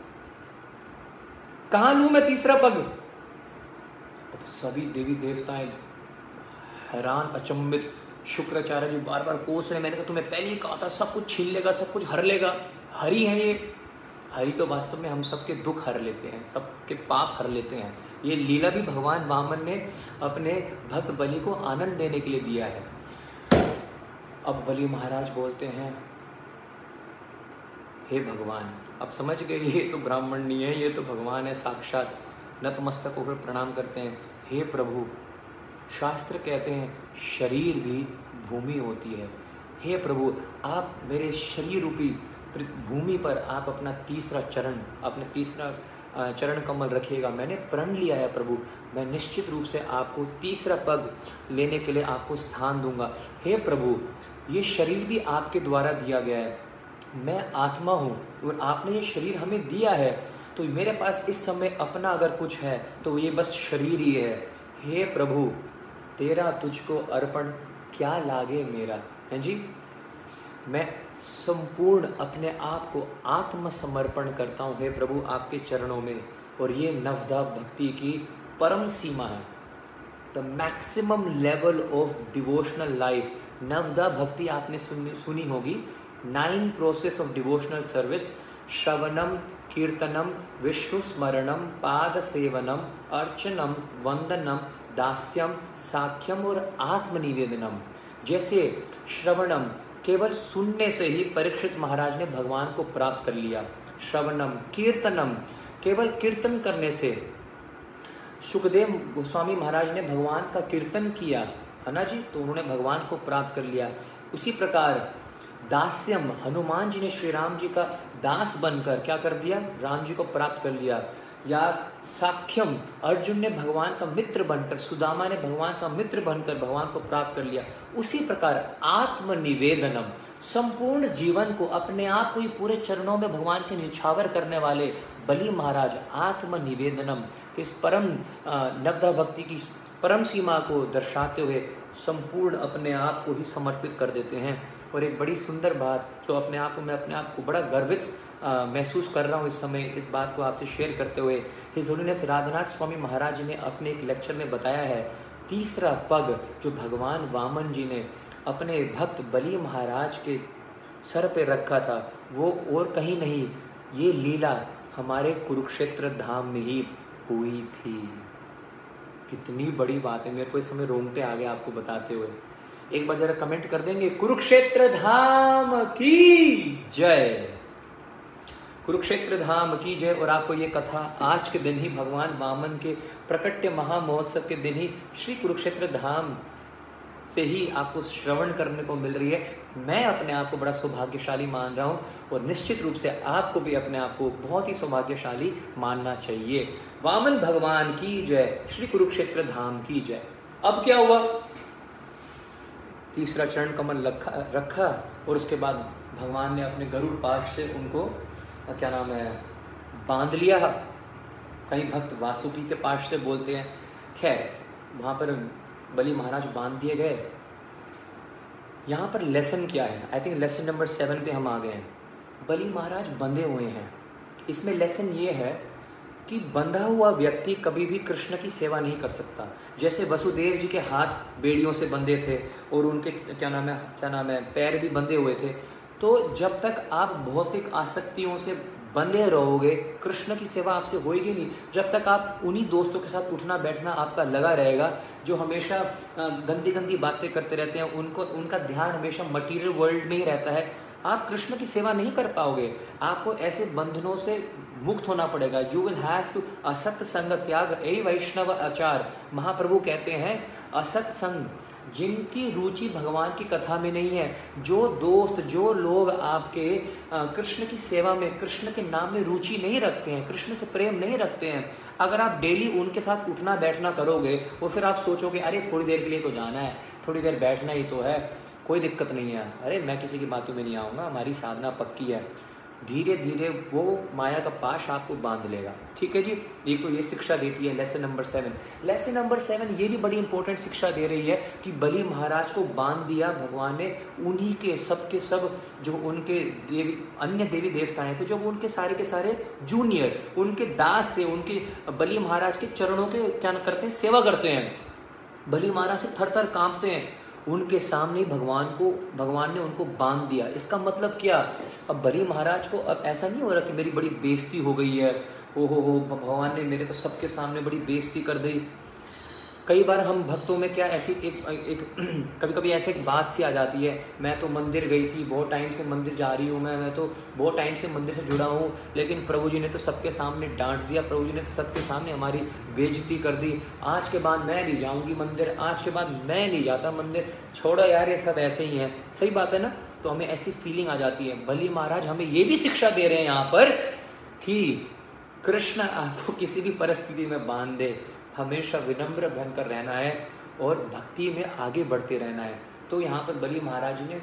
कहाँ लूं मैं तीसरा पग। अब सभी देवी देवताएं हैरान अचंभित। शुक्राचार्य जी बार बार कोस रहे। मैंने कहा तुम्हें पहले ही कहा था सब कुछ छीन लेगा, सब कुछ हर लेगा। हरि है ये। हरि तो वास्तव में हम सबके दुख हर लेते हैं, सबके पाप हर लेते हैं। ये लीला भी भगवान वामन ने अपने भक्त बलि को आनंद देने के लिए दिया है। अब बलि महाराज बोलते हैं हे भगवान, अब समझ गए ये तो ब्राह्मण नहीं है, ये तो भगवान है साक्षात। नतमस्तक होकर प्रणाम करते हैं। हे प्रभु, शास्त्र कहते हैं शरीर भी भूमि होती है। हे प्रभु, आप मेरे शरीर रूपी भूमि पर आप अपना तीसरा चरण, अपना तीसरा चरण कमल रखिएगा। मैंने प्रण लिया है प्रभु, मैं निश्चित रूप से आपको तीसरा पग लेने के लिए आपको स्थान दूंगा। हे प्रभु, ये शरीर भी आपके द्वारा दिया गया है। मैं आत्मा हूँ और आपने ये शरीर हमें दिया है, तो मेरे पास इस समय अपना अगर कुछ है तो ये बस शरीर ही है। हे प्रभु, तेरा तुझको अर्पण क्या लागे मेरा, है जी। मैं संपूर्ण अपने आप को आत्मसमर्पण करता हूँ हे प्रभु आपके चरणों में। और ये नवधा भक्ति की परम सीमा है, the maximum level of devotional life. नवधा भक्ति आपने सुनी सुनी होगी। Nine process of devotional service: श्रवणम, कीर्तनम, विष्णु स्मरणम, पाद सेवनम, अर्चनम, वंदनम, दास्यम, साख्यम और आत्मनिवेदनम। जैसे श्रवणम, केवल सुनने से ही परीक्षित महाराज ने भगवान को प्राप्त कर लिया। श्रवणम। कीर्तनम, केवल कीर्तन करने से सुखदेव गोस्वामी महाराज ने भगवान का कीर्तन किया, है ना जी, तो उन्होंने भगवान को प्राप्त कर लिया। उसी प्रकार दास्यम, हनुमान जी ने श्री राम जी का दास बनकर क्या कर दिया, राम जी को प्राप्त कर लिया। या साख्यम, अर्जुन ने भगवान का मित्र बनकर, सुदामा ने भगवान का मित्र बनकर भगवान को प्राप्त कर लिया। उसी प्रकार आत्मनिवेदनम, संपूर्ण जीवन को, अपने आप को ही पूरे चरणों में भगवान के निछावर करने वाले बलि महाराज आत्मनिवेदनम के इस परम नवधा भक्ति की परम सीमा को दर्शाते हुए संपूर्ण अपने आप को ही समर्पित कर देते हैं। और एक बड़ी सुंदर बात जो अपने आप को, मैं अपने आप को बड़ा गर्वित महसूस कर रहा हूँ इस समय, इस बात को आपसे शेयर करते हुए। हिज होलीनेस राधानाथ स्वामी महाराज जी ने अपने एक लेक्चर में बताया है, तीसरा पग जो भगवान वामन जी ने अपने भक्त बलि महाराज के सर पे रखा था, वो और कहीं नहीं, ये लीला हमारे कुरुक्षेत्र धाम में ही हुई थी। कितनी बड़ी बात है, मेरे को इस समय रोंगटे आ गए आपको बताते हुए। एक बार जरा कमेंट कर देंगे, कुरुक्षेत्र धाम की जय, कुरुक्षेत्र धाम की जय। और आपको ये कथा आज के दिन ही भगवान वामन के प्रकट्य महामहोत्सव के दिन ही श्री कुरुक्षेत्र धाम से ही आपको श्रवण करने को मिल रही है। मैं अपने आप को बड़ा सौभाग्यशाली मान रहा हूँ और निश्चित रूप से आपको भी अपने आप को बहुत ही सौभाग्यशाली मानना चाहिए। वामन भगवान की जय, श्री कुरुक्षेत्र धाम की जय। अब क्या हुआ, तीसरा चरण कमल रखा रखा और उसके बाद भगवान ने अपने गरुड़ पाश से उनको क्या नाम है बांध लिया। कई भक्त वासुकी के पाश से बोलते हैं। खैर वहाँ पर बलि महाराज बांध दिए गए। यहाँ पर लेसन क्या है, I think lesson number seven पे हम आ गए हैं। बलि महाराज बंधे हुए हैं। इसमें लेसन ये है कि बंधा हुआ व्यक्ति कभी भी कृष्ण की सेवा नहीं कर सकता। जैसे वसुदेव जी के हाथ बेड़ियों से बंधे थे और उनके क्या नाम है क्या नाम है पैर भी बंधे हुए थे। तो जब तक आप भौतिक आसक्तियों से बंधे रहोगे, कृष्ण की सेवा आपसे होएगी नहीं। जब तक आप उन्हीं दोस्तों के साथ उठना बैठना आपका लगा रहेगा जो हमेशा गंदी गंदी बातें करते रहते हैं, उनको उनका ध्यान हमेशा मटीरियल वर्ल्ड में ही रहता है, आप कृष्ण की सेवा नहीं कर पाओगे। आपको ऐसे बंधनों से मुक्त होना पड़ेगा। यू विल हैव टू असत संग त्याग ए वैष्णव आचार। महाप्रभु कहते हैं असत संग, जिनकी रुचि भगवान की कथा में नहीं है, जो दोस्त जो लोग आपके कृष्ण की सेवा में कृष्ण के नाम में रुचि नहीं रखते हैं, कृष्ण से प्रेम नहीं रखते हैं, अगर आप डेली उनके साथ उठना बैठना करोगे और फिर आप सोचोगे अरे थोड़ी देर के लिए तो जाना है, थोड़ी देर बैठना ही तो है, कोई दिक्कत नहीं है, अरे मैं किसी की बातों में नहीं आऊँगा, हमारी साधना पक्की है, धीरे धीरे वो माया का पाश आपको बांध लेगा। ठीक है जी, ये तो ये शिक्षा देती है lesson number seven. Lesson number seven ये भी बड़ी इंपॉर्टेंट शिक्षा दे रही है कि बलि महाराज को बांध दिया भगवान ने। उन्हीं के सब के सब जो उनके देवी अन्य देवी देवताएं थे, जो वो उनके सारे के सारे जूनियर उनके दास थे, उनके बलि महाराज के चरणों के क्या करते हैं, सेवा करते हैं। बलि महाराज से थर थर कांपते हैं, उनके सामने भगवान को भगवान ने उनको बांध दिया। इसका मतलब क्या, अब बलि महाराज को अब ऐसा नहीं हो रहा कि मेरी बड़ी बेइज्जती हो गई है, ओ हो हो भगवान ने मेरे तो सबके सामने बड़ी बेइज्जती कर दी। कई बार हम भक्तों में क्या ऐसी एक एक कभी कभी ऐसे एक बात सी आ जाती है, मैं तो मंदिर गई थी, बहुत टाइम से मंदिर जा रही हूँ, मैं मैं तो बहुत टाइम से मंदिर से जुड़ा हूँ, लेकिन प्रभु जी ने तो सबके सामने डांट दिया, प्रभु जी ने तो सबके सामने हमारी बेइज्जती कर दी, आज के बाद मैं नहीं जाऊँगी मंदिर, आज के बाद मैं नहीं जाता मंदिर, छोड़ो यार ये सब ऐसे ही हैं। सही बात है ना, तो हमें ऐसी फीलिंग आ जाती है। बलि महाराज हमें ये भी शिक्षा दे रहे हैं यहाँ पर कि कृष्ण आपको किसी भी परिस्थिति में बांध दे, हमेशा विनम्र बनकर रहना है और भक्ति में आगे बढ़ते रहना है। तो यहाँ पर बलि महाराज ने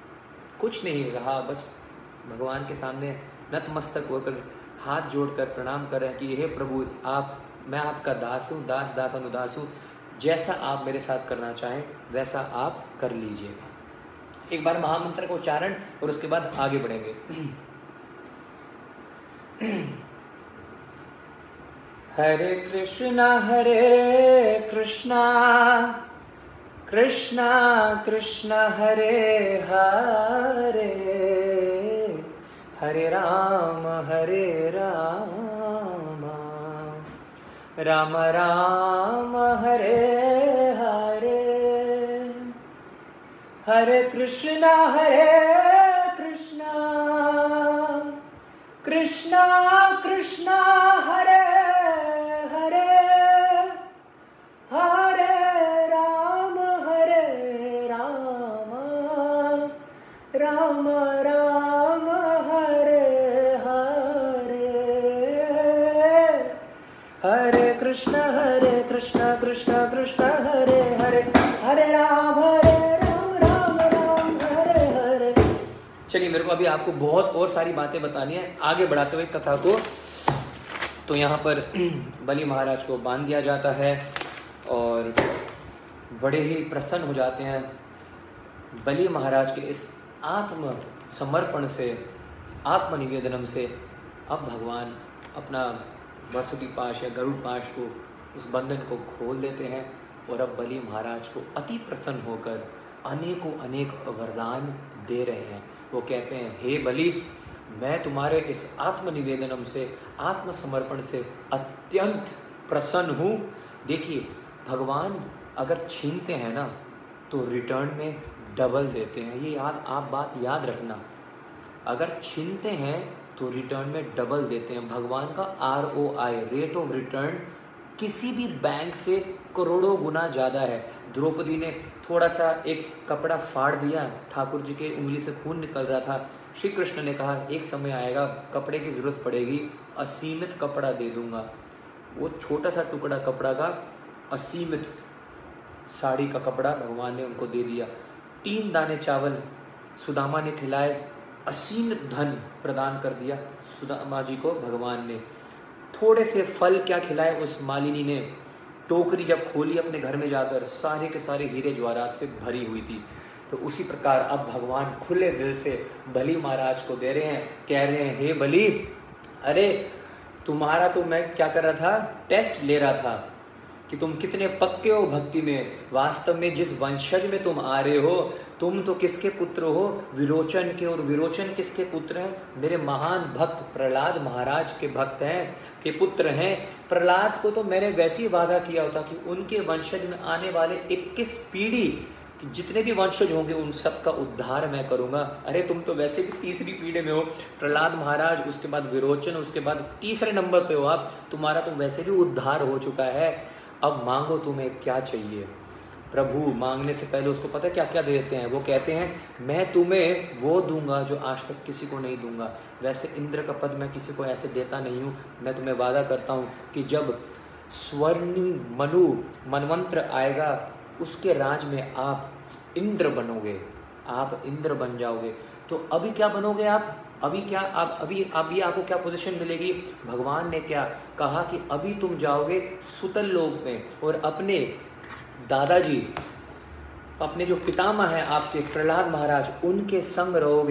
कुछ नहीं रहा, बस भगवान के सामने नतमस्तक होकर हाथ जोड़कर प्रणाम कर रहे हैं कि हे प्रभु, आप मैं आपका दास हूँ, दास दास अनुदास हूँ, जैसा आप मेरे साथ करना चाहें वैसा आप कर लीजिएगा। एक बार महामंत्र का उच्चारण और उसके बाद आगे बढ़ेंगे। हरे कृष्णा हरे कृष्णा कृष्णा कृष्णा हरे हरे, हरे राम हरे राम, राम राम हरे हरे, हरे कृष्णा हरे कृष्णा कृष्णा कृष्णा हरे हरे, हरे राम हरे राम, राम राम हरे हरे, हरे कृष्ण हरे कृष्ण कृष्ण कृष्ण हरे हरे, हरे राम हरे राम राम राम हरे हरे। चलिए, मेरे को अभी आपको बहुत और सारी बातें बतानी है, आगे बढ़ाते हुए कथा को। तो यहाँ पर बलि महाराज को बांध दिया जाता है और बड़े ही प्रसन्न हो जाते हैं। बलि महाराज के इस आत्म समर्पण से, आत्मनिवेदनम से अब भगवान अपना वासुकी पाश या गरुड़ पाश को, उस बंधन को खोल देते हैं और अब बलि महाराज को अति प्रसन्न होकर अनेकों अनेक वरदान दे रहे हैं। वो कहते हैं, हे बलि, मैं तुम्हारे इस आत्मनिवेदनम से, आत्मसमर्पण से अत्यंत प्रसन्न हूँ। देखिए भगवान अगर छीनते हैं ना तो रिटर्न में डबल देते हैं, ये याद आप बात याद रखना। अगर छीनते हैं तो रिटर्न में डबल देते हैं। भगवान का R O I rate of return किसी भी बैंक से करोड़ों गुना ज़्यादा है। द्रौपदी ने थोड़ा सा एक कपड़ा फाड़ दिया, ठाकुर जी के उंगली से खून निकल रहा था, श्री कृष्ण ने कहा एक समय आएगा कपड़े की ज़रूरत पड़ेगी, असीमित कपड़ा दे दूंगा। वो छोटा सा टुकड़ा कपड़ा का असीमित साड़ी का कपड़ा भगवान ने उनको दे दिया। तीन दाने चावल सुदामा ने खिलाए, असीमित धन प्रदान कर दिया सुदामा जी को भगवान ने। थोड़े से फल क्या खिलाए उस मालिनी ने, टोकरी जब खोली अपने घर में जाकर सारे के सारे हीरे जवाहरात से भरी हुई थी। तो उसी प्रकार अब भगवान खुले दिल से बलि महाराज को दे रहे हैं, कह रहे हैं हे बलि, अरे तुम्हारा तो मैं क्या कर रहा था, टेस्ट ले रहा था कि तुम कितने पक्के हो भक्ति में। वास्तव में जिस वंशज में तुम आ रहे हो, तुम तो किसके पुत्र हो, विरोचन के, और विरोचन किसके पुत्र हैं, मेरे महान भक्त प्रहलाद महाराज के भक्त हैं, के पुत्र हैं। प्रहलाद को तो मैंने वैसे ही वादा किया होता कि उनके वंशज में आने वाले इक्कीस पीढ़ी, जितने भी वंशज होंगे उन सब का उद्धार मैं करूंगा। अरे तुम तो वैसे भी तीसरी पीढ़ी में हो, प्रहलाद महाराज, उसके बाद विरोचन, उसके बाद तीसरे नंबर पे हो आप, तुम्हारा तो वैसे भी उद्धार हो चुका है। अब मांगो तुम्हें क्या चाहिए। प्रभु मांगने से पहले उसको पता है क्या क्या देते हैं, वो कहते हैं मैं तुम्हें वो दूंगा जो आज तक किसी को नहीं दूंगा। वैसे इंद्र का पद मैं किसी को ऐसे देता नहीं हूँ, मैं तुम्हें वादा करता हूँ कि जब स्वर्ण मनु मनवंत्र आएगा उसके राज में आप इंद्र बनोगे, आप इंद्र बन जाओगे। तो अभी क्या बनोगे आप, अभी क्या आप अभी अभी आपको क्या पोजीशन मिलेगी। भगवान ने क्या कहा कि अभी तुम जाओगे सुतल लोक में और अपने दादाजी, अपने जो पितामह हैं आपके प्रहलाद महाराज, उनके संग रहोगे।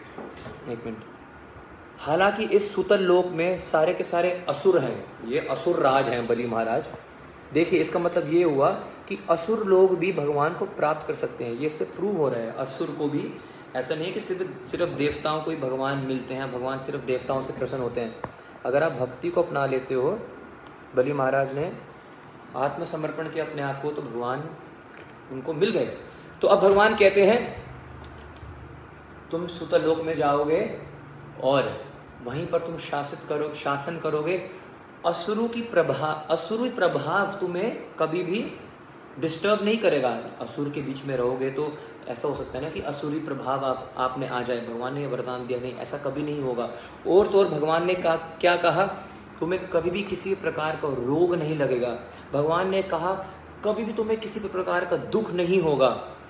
एक मिनट, हालांकि इस सुतल लोक में सारे के सारे असुर हैं, ये असुर राज हैं बलि महाराज। देखिए इसका मतलब ये हुआ कि असुर लोग भी भगवान को प्राप्त कर सकते हैं, ये इससे प्रूव हो रहा है। असुर को भी, ऐसा नहीं है कि सिर्फ सिर्फ देवताओं को ही भगवान मिलते हैं, भगवान सिर्फ देवताओं से प्रसन्न होते हैं। अगर आप भक्ति को अपना लेते हो, बलि महाराज ने आत्मसमर्पण किया अपने आप को, तो भगवान उनको मिल गए। तो अब भगवान कहते हैं तुम सुतलोक में जाओगे और वहीं पर तुम शासित करो शासन करोगे। असुरों की प्रभाव असुरी प्रभाव तुम्हें कभी भी डिस्टर्ब नहीं करेगा। असुर के बीच में रहोगे तो ऐसा हो सकता है ना कि असुरी प्रभाव आप आप में आ जाए। भगवान ने वरदान दिया, नहीं ऐसा कभी नहीं होगा। और तो और भगवान ने कहा, क्या कहा, तुम्हें कभी भी किसी प्रकार का रोग नहीं लगेगा। भगवान ने कहा कभी भी तुम्हें किसी भी प्रकार का दुख नहीं होगा,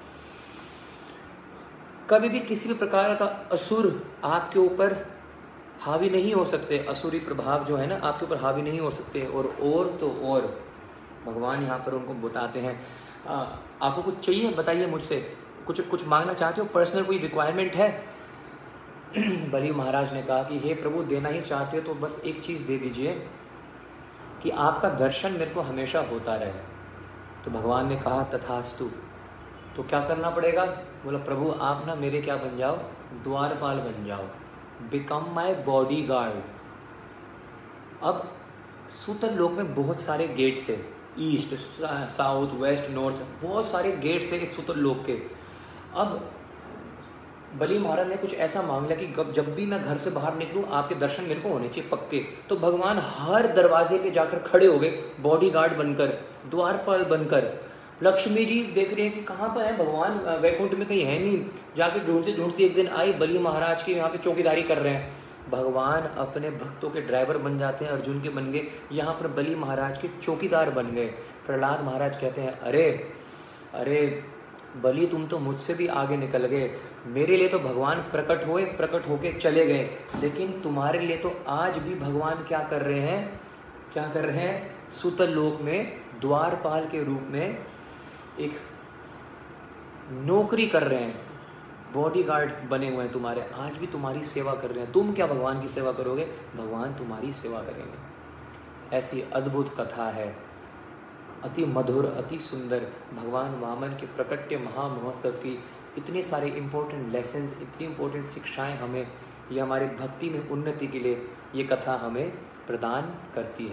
कभी भी किसी भी प्रकार का असुर आपके ऊपर हावी नहीं हो सकते। असुरी प्रभाव जो है ना आपके ऊपर हावी नहीं हो सकते। और और तो और भगवान यहाँ पर उनको बताते हैं, आ, आपको कुछ चाहिए बताइए मुझसे, कुछ कुछ मांगना चाहते हो, पर्सनल कोई रिक्वायरमेंट है। बलि महाराज ने कहा कि हे प्रभु देना ही चाहते हो तो बस एक चीज़ दे दीजिए कि आपका दर्शन मेरे को हमेशा होता रहे। तो भगवान ने कहा तथास्तु। तो क्या करना पड़ेगा, बोला प्रभु आप ना मेरे क्या बन जाओ, द्वारपाल बन जाओ, बिकम माई बॉडी गार्ड। अब सूतल लोक में बहुत सारे गेट थे, ईस्ट साउथ वेस्ट नॉर्थ, बहुत सारे गेट थे इस सूतल लोक के। अब बलि महाराज ने कुछ ऐसा मांग लिया कि जब भी मैं घर से बाहर निकलूं आपके दर्शन मेरे को होने चाहिए पक्के। तो भगवान हर दरवाजे पे जाकर खड़े हो गए, बॉडीगार्ड बनकर, द्वारपाल बनकर। लक्ष्मी जी देख रहे हैं कि कहाँ पर है भगवान, वैकुंठ में कहीं है नहीं। जाके ढूंढते ढूंढते एक दिन आई, बलि महाराज के यहाँ पे चौकीदारी कर रहे हैं। भगवान अपने भक्तों के ड्राइवर बन जाते हैं, अर्जुन के बन गए, यहाँ पर बलि महाराज के चौकीदार बन गए। प्रहलाद महाराज कहते हैं अरे अरे बलि तुम तो मुझसे भी आगे निकल गए, मेरे लिए तो भगवान प्रकट हुए, प्रकट होके चले गए, लेकिन तुम्हारे लिए तो आज भी भगवान क्या कर रहे हैं, क्या कर रहे हैं, सूतल लोक में द्वारपाल के रूप में एक नौकरी कर रहे हैं, बॉडीगार्ड बने हुए हैं तुम्हारे, आज भी तुम्हारी सेवा कर रहे हैं। तुम क्या भगवान की सेवा करोगे, भगवान तुम्हारी सेवा करेंगे। ऐसी अद्भुत कथा है, अति मधुर, अति सुंदर। भगवान वामन के प्रकट्य महामहोत्सव की इतने सारे इम्पोर्टेंट लेसन्स, इतनी इम्पोर्टेंट शिक्षाएं हमें, ये हमारे भक्ति में उन्नति के लिए ये कथा हमें प्रदान करती है।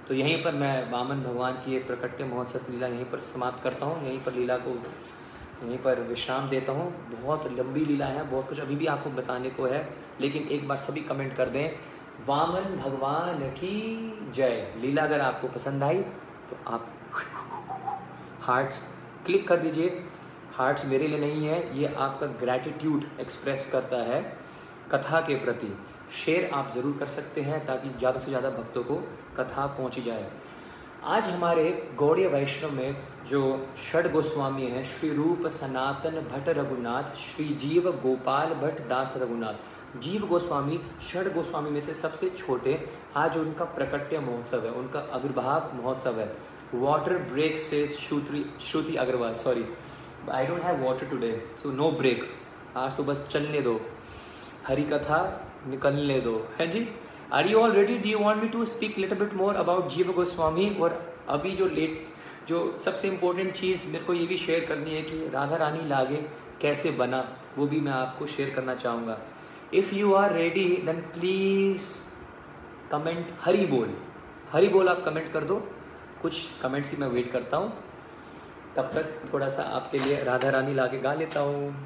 तो यहीं पर मैं वामन भगवान की ये प्रकट्य महोत्सव लीला यहीं पर समाप्त करता हूँ, यहीं पर लीला को यहीं पर विश्राम देता हूँ। बहुत लंबी लीला है, बहुत कुछ अभी भी आपको बताने को है, लेकिन एक बार सभी कमेंट कर दें वामन भगवान की जय। लीला अगर आपको पसंद आई तो आप हार्ट्स क्लिक कर दीजिए। हार्ट्स मेरे लिए नहीं है, ये आपका ग्रैटिट्यूड एक्सप्रेस करता है कथा के प्रति। शेयर आप ज़रूर कर सकते हैं ताकि ज़्यादा से ज़्यादा भक्तों को कथा पहुंची जाए। आज हमारे गौड़ीय वैष्णव में जो षड गोस्वामी हैं, श्री रूप सनातन भट्ट रघुनाथ, श्री जीव गोपाल भट्ट दास रघुनाथ। जीव गोस्वामी षड गोस्वामी में से सबसे छोटे, आज उनका प्रकट्य महोत्सव है, उनका आविर्भाव महोत्सव है। वाटर ब्रेक से Shruti Shruti Agarwal, sorry I don't have water today so no break, आज तो बस चलने दो, हरी कथा निकलने दो, है जी। Are you all ready? Do you want me to speak little bit more about Jiva Goswami? और अभी जो लेट जो सबसे इम्पोर्टेंट चीज़ मेरे को ये भी शेयर करनी है कि राधा रानी लागे कैसे बना, वो भी मैं आपको शेयर करना चाहूँगा। If you are ready then please comment Hari bol. Hari बोल आप कमेंट कर दो, कुछ कमेंट्स की मैं वेट करता हूँ। तब तक थोड़ा सा आपके लिए राधा रानी लागे गा लेता हूँ।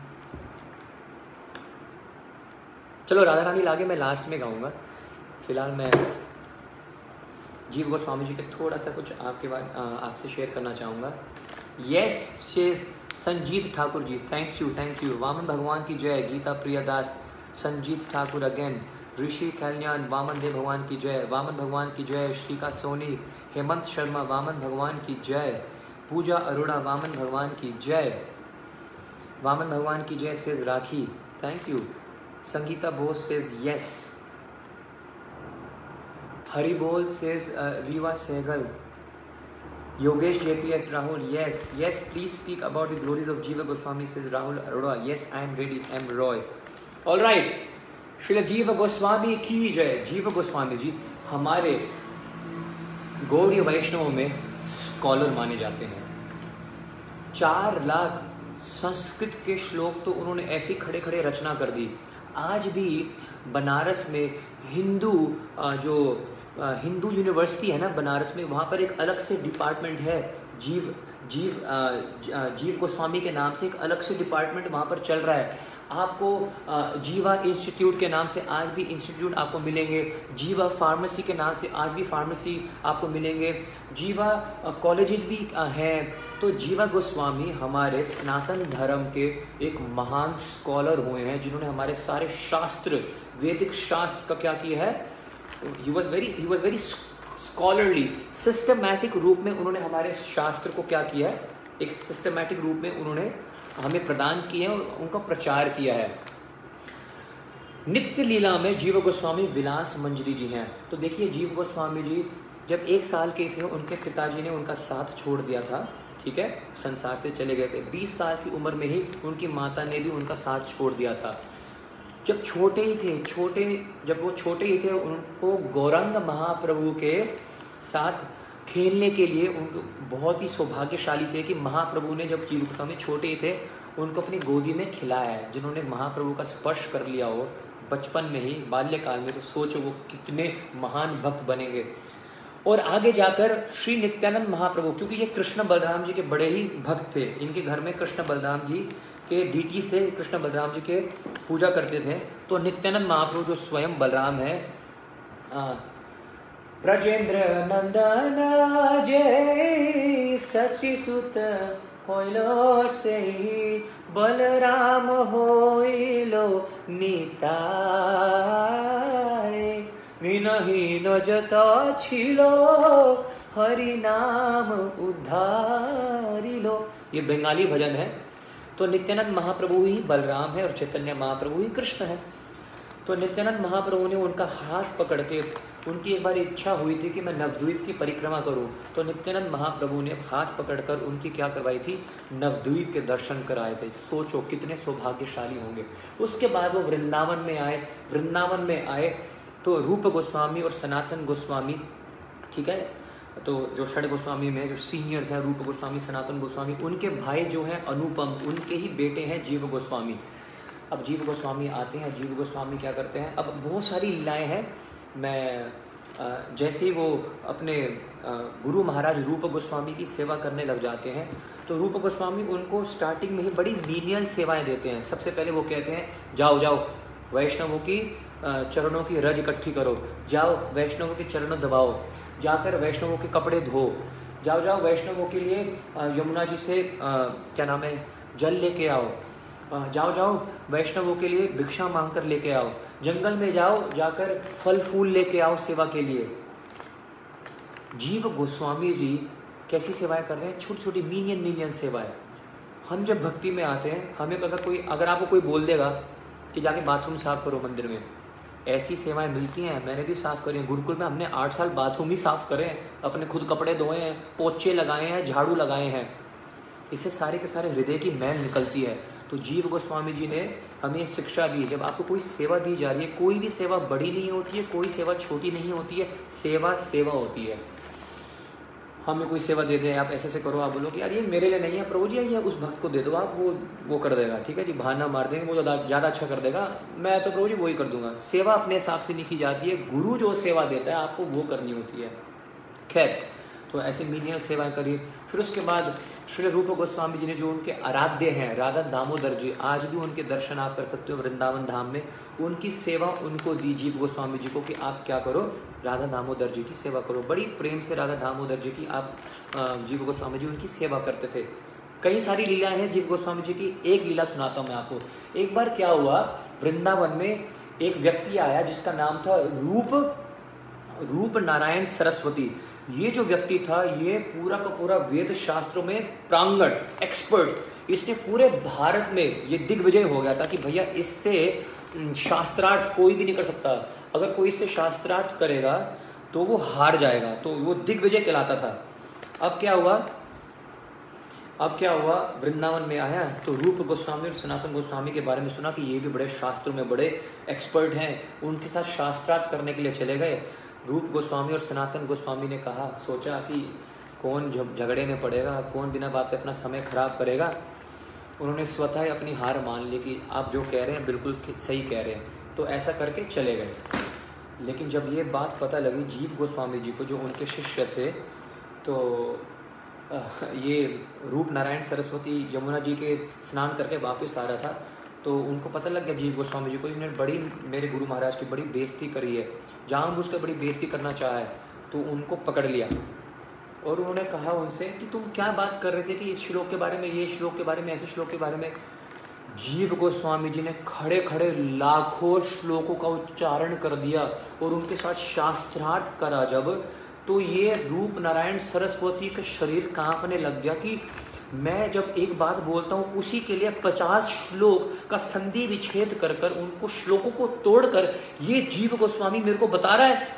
चलो राधा रानी लागे मैं लास्ट में गाऊंगा, फिलहाल मैं जीव गोस्वामी जी के थोड़ा सा कुछ आपके बाद आपसे शेयर करना चाहूँगा। Yes Shesh Sanjeet Thakur ji, thank you thank you. Vaman भगवान की जय। गीता प्रियदास, संजीत ठाकुर अगेन। ऋषि कल्याण, वामन देव भगवान की जय। वामन भगवान की जय। श्रीका सोनी, हेमंत शर्मा, वामन भगवान की जय। पूजा अरोड़ा, वामन भगवान की जय। वामन भगवान की जय says Rakhi, thank you. Sangeeta Bose says yes. Hari बोल says Riva Sehgal. Yogesh JPS Rahul, yes yes please speak about the glories of Jiva Goswami, says Rahul Arora. Yes, I am ready. I am Roy. All right, Srila Jiva Goswami की जय। जीव गोस्वामी जी हमारे गौड़ीय वैष्णवों में स्कॉलर माने जाते हैं। चार लाख संस्कृत के श्लोक तो उन्होंने ऐसे खड़े खड़े रचना कर दी। आज भी बनारस में हिंदू जो हिंदू यूनिवर्सिटी है ना बनारस में, वहाँ पर एक अलग से डिपार्टमेंट है, जीव जीव जीव गोस्वामी के नाम से एक अलग से डिपार्टमेंट वहाँ पर चल रहा है। आपको जीवा इंस्टीट्यूट के नाम से आज भी इंस्टीट्यूट आपको मिलेंगे, जीवा फार्मेसी के नाम से आज भी फार्मेसी आपको मिलेंगे, जीवा कॉलेजेस भी हैं। तो जीवा गोस्वामी हमारे सनातन धर्म के एक महान स्कॉलर हुए हैं, जिन्होंने हमारे सारे शास्त्र, वैदिक शास्त्र का क्या किया है, he was very he was very scholarly, systematic रूप में उन्होंने हमारे शास्त्र को क्या किया है, एक सिस्टमैटिक रूप में उन्होंने हमें प्रदान किए और उनका प्रचार किया है। नित्य लीला में जीव गोस्वामी विलास मंजरी जी हैं। तो देखिए जीव गोस्वामी जी जब एक साल के थे उनके पिताजी ने उनका साथ छोड़ दिया था, ठीक है, संसार से चले गए थे। बीस साल की उम्र में ही उनकी माता ने भी उनका साथ छोड़ दिया था। जब छोटे ही थे छोटे जब वो छोटे ही थे उनको गौरंग महाप्रभु के साथ खेलने के लिए उनको बहुत ही सौभाग्यशाली थे कि महाप्रभु ने जब जीव गोस्वामी छोटे ही थे उनको अपनी गोदी में खिलाया है। जिन्होंने महाप्रभु का स्पर्श कर लिया हो बचपन में ही, बाल्यकाल में, तो सोचो वो कितने महान भक्त बनेंगे। और आगे जाकर श्री नित्यानंद महाप्रभु, क्योंकि ये कृष्ण बलराम जी के बड़े ही भक्त थे, इनके घर में कृष्ण बलराम जी के डीटीज थे, कृष्ण बलराम जी के पूजा करते थे। तो नित्यानंद महाप्रभु जो स्वयं बलराम है, ब्रजेंद्र नंदन जय सची सुत होइलो से बलराम होइलो निताय विनहीन जत छिलो हरि नाम उद्धारिलो। ये बंगाली भजन है। तो नित्यानंद महाप्रभु ही बलराम है और चैतन्य महाप्रभु ही कृष्ण है। तो नित्यानंद महाप्रभु ने उनका हाथ पकड़ के, उनकी एक बार इच्छा हुई थी कि मैं नवद्वीप की परिक्रमा करूं, तो नित्यानंद महाप्रभु ने हाथ पकड़कर उनकी क्या करवाई थी, नवद्वीप के दर्शन कराए थे। सोचो कितने सौभाग्यशाली होंगे। उसके बाद वो वृंदावन में आए। वृंदावन में आए तो रूप गोस्वामी और सनातन गोस्वामी, ठीक है, तो जो षड गोस्वामी में जो सीनियर्स हैं, रूप गोस्वामी, सनातन गोस्वामी, उनके भाई जो हैं अनुपम, उनके ही बेटे हैं जीव गोस्वामी। अब जीव गोस्वामी आते हैं। जीव गोस्वामी क्या करते हैं, अब बहुत सारी लीलाएं हैं, मैं जैसे ही वो अपने गुरु महाराज रूप गोस्वामी की सेवा करने लग जाते हैं तो रूप गोस्वामी उनको स्टार्टिंग में ही बड़ी मीनियल सेवाएं देते हैं। सबसे पहले वो कहते हैं जाओ जाओ वैष्णवों की चरणों की रज इकट्ठी करो, जाओ वैष्णवों के चरणों दबाओ, जाकर वैष्णवों के कपड़े धो, जाओ जाओ वैष्णवों के लिए यमुना जी से आ, क्या नाम है जल लेके आओ, जाओ जाओ वैष्णवों के लिए भिक्षा मांग कर लेके आओ, जंगल में जाओ जाकर फल फूल लेके आओ सेवा के लिए। जीव गोस्वामी जी कैसी सेवाएं कर रहे हैं, छोटी छोटी मीनियन मीनियन सेवाएं। हम जब भक्ति में आते हैं, हमें अगर कोई अगर आपको कोई बोल देगा कि जाके बाथरूम साफ करो मंदिर में, ऐसी सेवाएं मिलती हैं। मैंने भी साफ करी हैं गुरुकुल में, हमने आठ साल बाथरूम ही साफ करे हैं, अपने खुद कपड़े धोए हैं, पोछे लगाए हैं, झाड़ू लगाए हैं। इससे सारे के सारे हृदय की मैल निकलती है। तो जीव गोस्वामी जी ने हमें शिक्षा दी, जब आपको कोई सेवा दी जा रही है, कोई भी सेवा बड़ी नहीं होती है, कोई सेवा छोटी नहीं होती है, सेवा सेवा होती है। हमें कोई सेवा दे दे, आप ऐसे ऐसे करो, आप बोलो कि यार ये मेरे लिए नहीं है प्रभु जी, ये उस भक्त को दे दो आप, वो वो कर देगा, ठीक है जी, बहाना मार देंगे, वो ज़्यादा ज़्यादा अच्छा कर देगा, मैं तो प्रभु जी वही कर दूंगा। सेवा अपने हिसाब से नहीं की जाती है, गुरु जो सेवा देता है आपको वो करनी होती है। खैर, तो ऐसे मीनियल सेवाएं करिए। फिर उसके बाद श्री रूप गोस्वामी जी ने जो उनके आराध्य हैं राधा दामोदर जी, आज भी उनके दर्शन आप कर सकते हो वृंदावन धाम में, उनकी सेवा उनको दी जीव गोस्वामी जी को कि आप क्या करो, राधा दामोदर जी की सेवा करो। बड़ी प्रेम से राधा दामोदर जी की आप जीव गोस्वामी जी उनकी सेवा करते थे। कई सारी लीलाएं हैं जीव गोस्वामी जी की, एक लीला सुनाता हूँ मैं आपको। एक बार क्या हुआ, वृंदावन में एक व्यक्ति आया जिसका नाम था रूप रूप नारायण सरस्वती। ये जो व्यक्ति था ये पूरा का पूरा वेद शास्त्रों में प्रांगण एक्सपर्ट, इसने पूरे भारत में ये दिग्विजय हो गया था कि भैया इससे शास्त्रार्थ कोई भी नहीं कर सकता, अगर कोई इससे शास्त्रार्थ करेगा तो वो हार जाएगा, तो वो दिग्विजय कहलाता था। अब क्या हुआ अब क्या हुआ वृंदावन में आया तो रूप गोस्वामी और सनातन गोस्वामी के बारे में सुना कि ये भी बड़े शास्त्रों में बड़े एक्सपर्ट हैं, उनके साथ शास्त्रार्थ करने के लिए चले गए। रूप गोस्वामी और सनातन गोस्वामी ने कहा, सोचा कि कौन झगड़े में पड़ेगा, कौन बिना बात अपना समय खराब करेगा। उन्होंने स्वतः ही अपनी हार मान ली कि आप जो कह रहे हैं बिल्कुल सही कह रहे हैं, तो ऐसा करके चले गए। लेकिन जब ये बात पता लगी जीव गोस्वामी जी को, जो उनके शिष्य थे, तो ये रूप नारायण सरस्वती यमुना जी के स्नान करके वापस आ रहा था, तो उनको पता लग गया जीव गोस्वामी जी को, इन्होंने बड़ी मेरे गुरु महाराज की बड़ी बेइज्जती करी है, जानबूझकर बड़ी बेइज्जती करना चाहा है। तो उनको पकड़ लिया और उन्होंने कहा उनसे कि तुम क्या बात कर रहे थे कि इस श्लोक के बारे में, ये श्लोक के बारे में, ऐसे श्लोक के बारे में। जीव गोस्वामी जी ने खड़े खड़े लाखों श्लोकों का उच्चारण कर दिया और उनके साथ शास्त्रार्थ करा जब, तो ये रूप नारायण सरस्वती का शरीर कांपने लग गया कि मैं जब एक बात बोलता हूँ उसी के लिए पचास श्लोक का संधि विच्छेद कर कर उनको श्लोकों को तोड़कर ये जीव गोस्वामी मेरे को बता रहा है।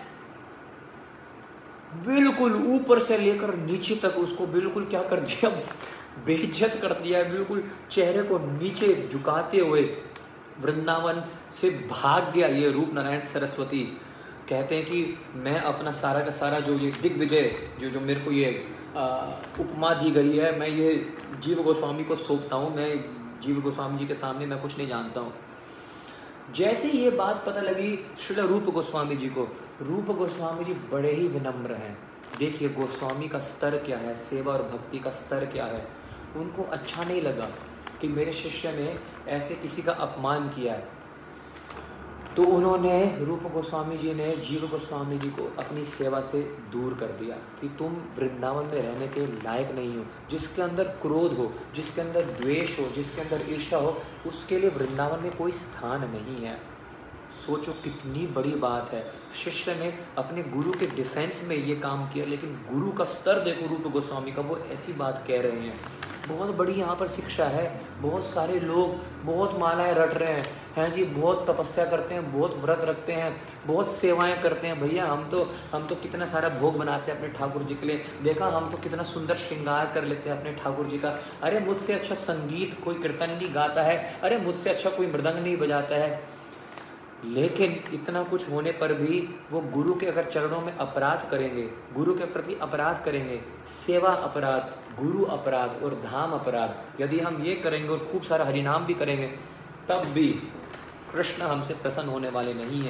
बिल्कुल ऊपर से लेकर नीचे तक उसको बिल्कुल क्या कर दिया, बेइज्जत कर दिया, बिल्कुल चेहरे को नीचे झुकाते हुए वृंदावन से भाग गया ये रूप नारायण सरस्वती। कहते हैं कि मैं अपना सारा का सारा जो ये दिग्विजय जो जो मेरे को ये आ, उपमा दी गई है, मैं ये जीव गोस्वामी को सौंपता हूँ, मैं जीव गोस्वामी जी के सामने मैं कुछ नहीं जानता हूँ। जैसे ये बात पता लगी श्री रूप गोस्वामी जी को, रूप गोस्वामी जी बड़े ही विनम्र हैं। देखिए गोस्वामी का स्तर क्या है, सेवा और भक्ति का स्तर क्या है। उनको अच्छा नहीं लगा कि मेरे शिष्य ने ऐसे किसी का अपमान किया है, तो उन्होंने रूप गोस्वामी जी ने जीव गोस्वामी जी को अपनी सेवा से दूर कर दिया कि तुम वृंदावन में रहने के लायक नहीं हो। जिसके अंदर क्रोध हो, जिसके अंदर द्वेष हो, जिसके अंदर ईर्ष्या हो, उसके लिए वृंदावन में कोई स्थान नहीं है। सोचो कितनी बड़ी बात है। शिष्य ने अपने गुरु के डिफेंस में ये काम किया, लेकिन गुरु का स्तर देखो रूप गोस्वामी का, वो ऐसी बात कह रहे हैं। बहुत बड़ी यहाँ पर शिक्षा है। बहुत सारे लोग बहुत मालाएं रट रहे हैं, हैं जी, बहुत तपस्या करते हैं, बहुत व्रत रखते हैं, बहुत सेवाएं करते हैं। भैया हम तो हम तो कितना सारा भोग बनाते हैं अपने ठाकुर जी के लिए, देखा हम तो कितना सुंदर श्रृंगार कर लेते हैं अपने ठाकुर जी का। अरे मुझसे अच्छा संगीत कोई कीर्तन नहीं गाता है, अरे मुझसे अच्छा कोई मृदंग नहीं बजाता है। लेकिन इतना कुछ होने पर भी वो गुरु के अगर चरणों में अपराध करेंगे, गुरु के प्रति अपराध करेंगे, सेवा अपराध, गुरु अपराध और धाम अपराध, यदि हम ये करेंगे और खूब सारा हरिनाम भी करेंगे, तब भी कृष्ण हमसे प्रसन्न होने वाले नहीं हैं।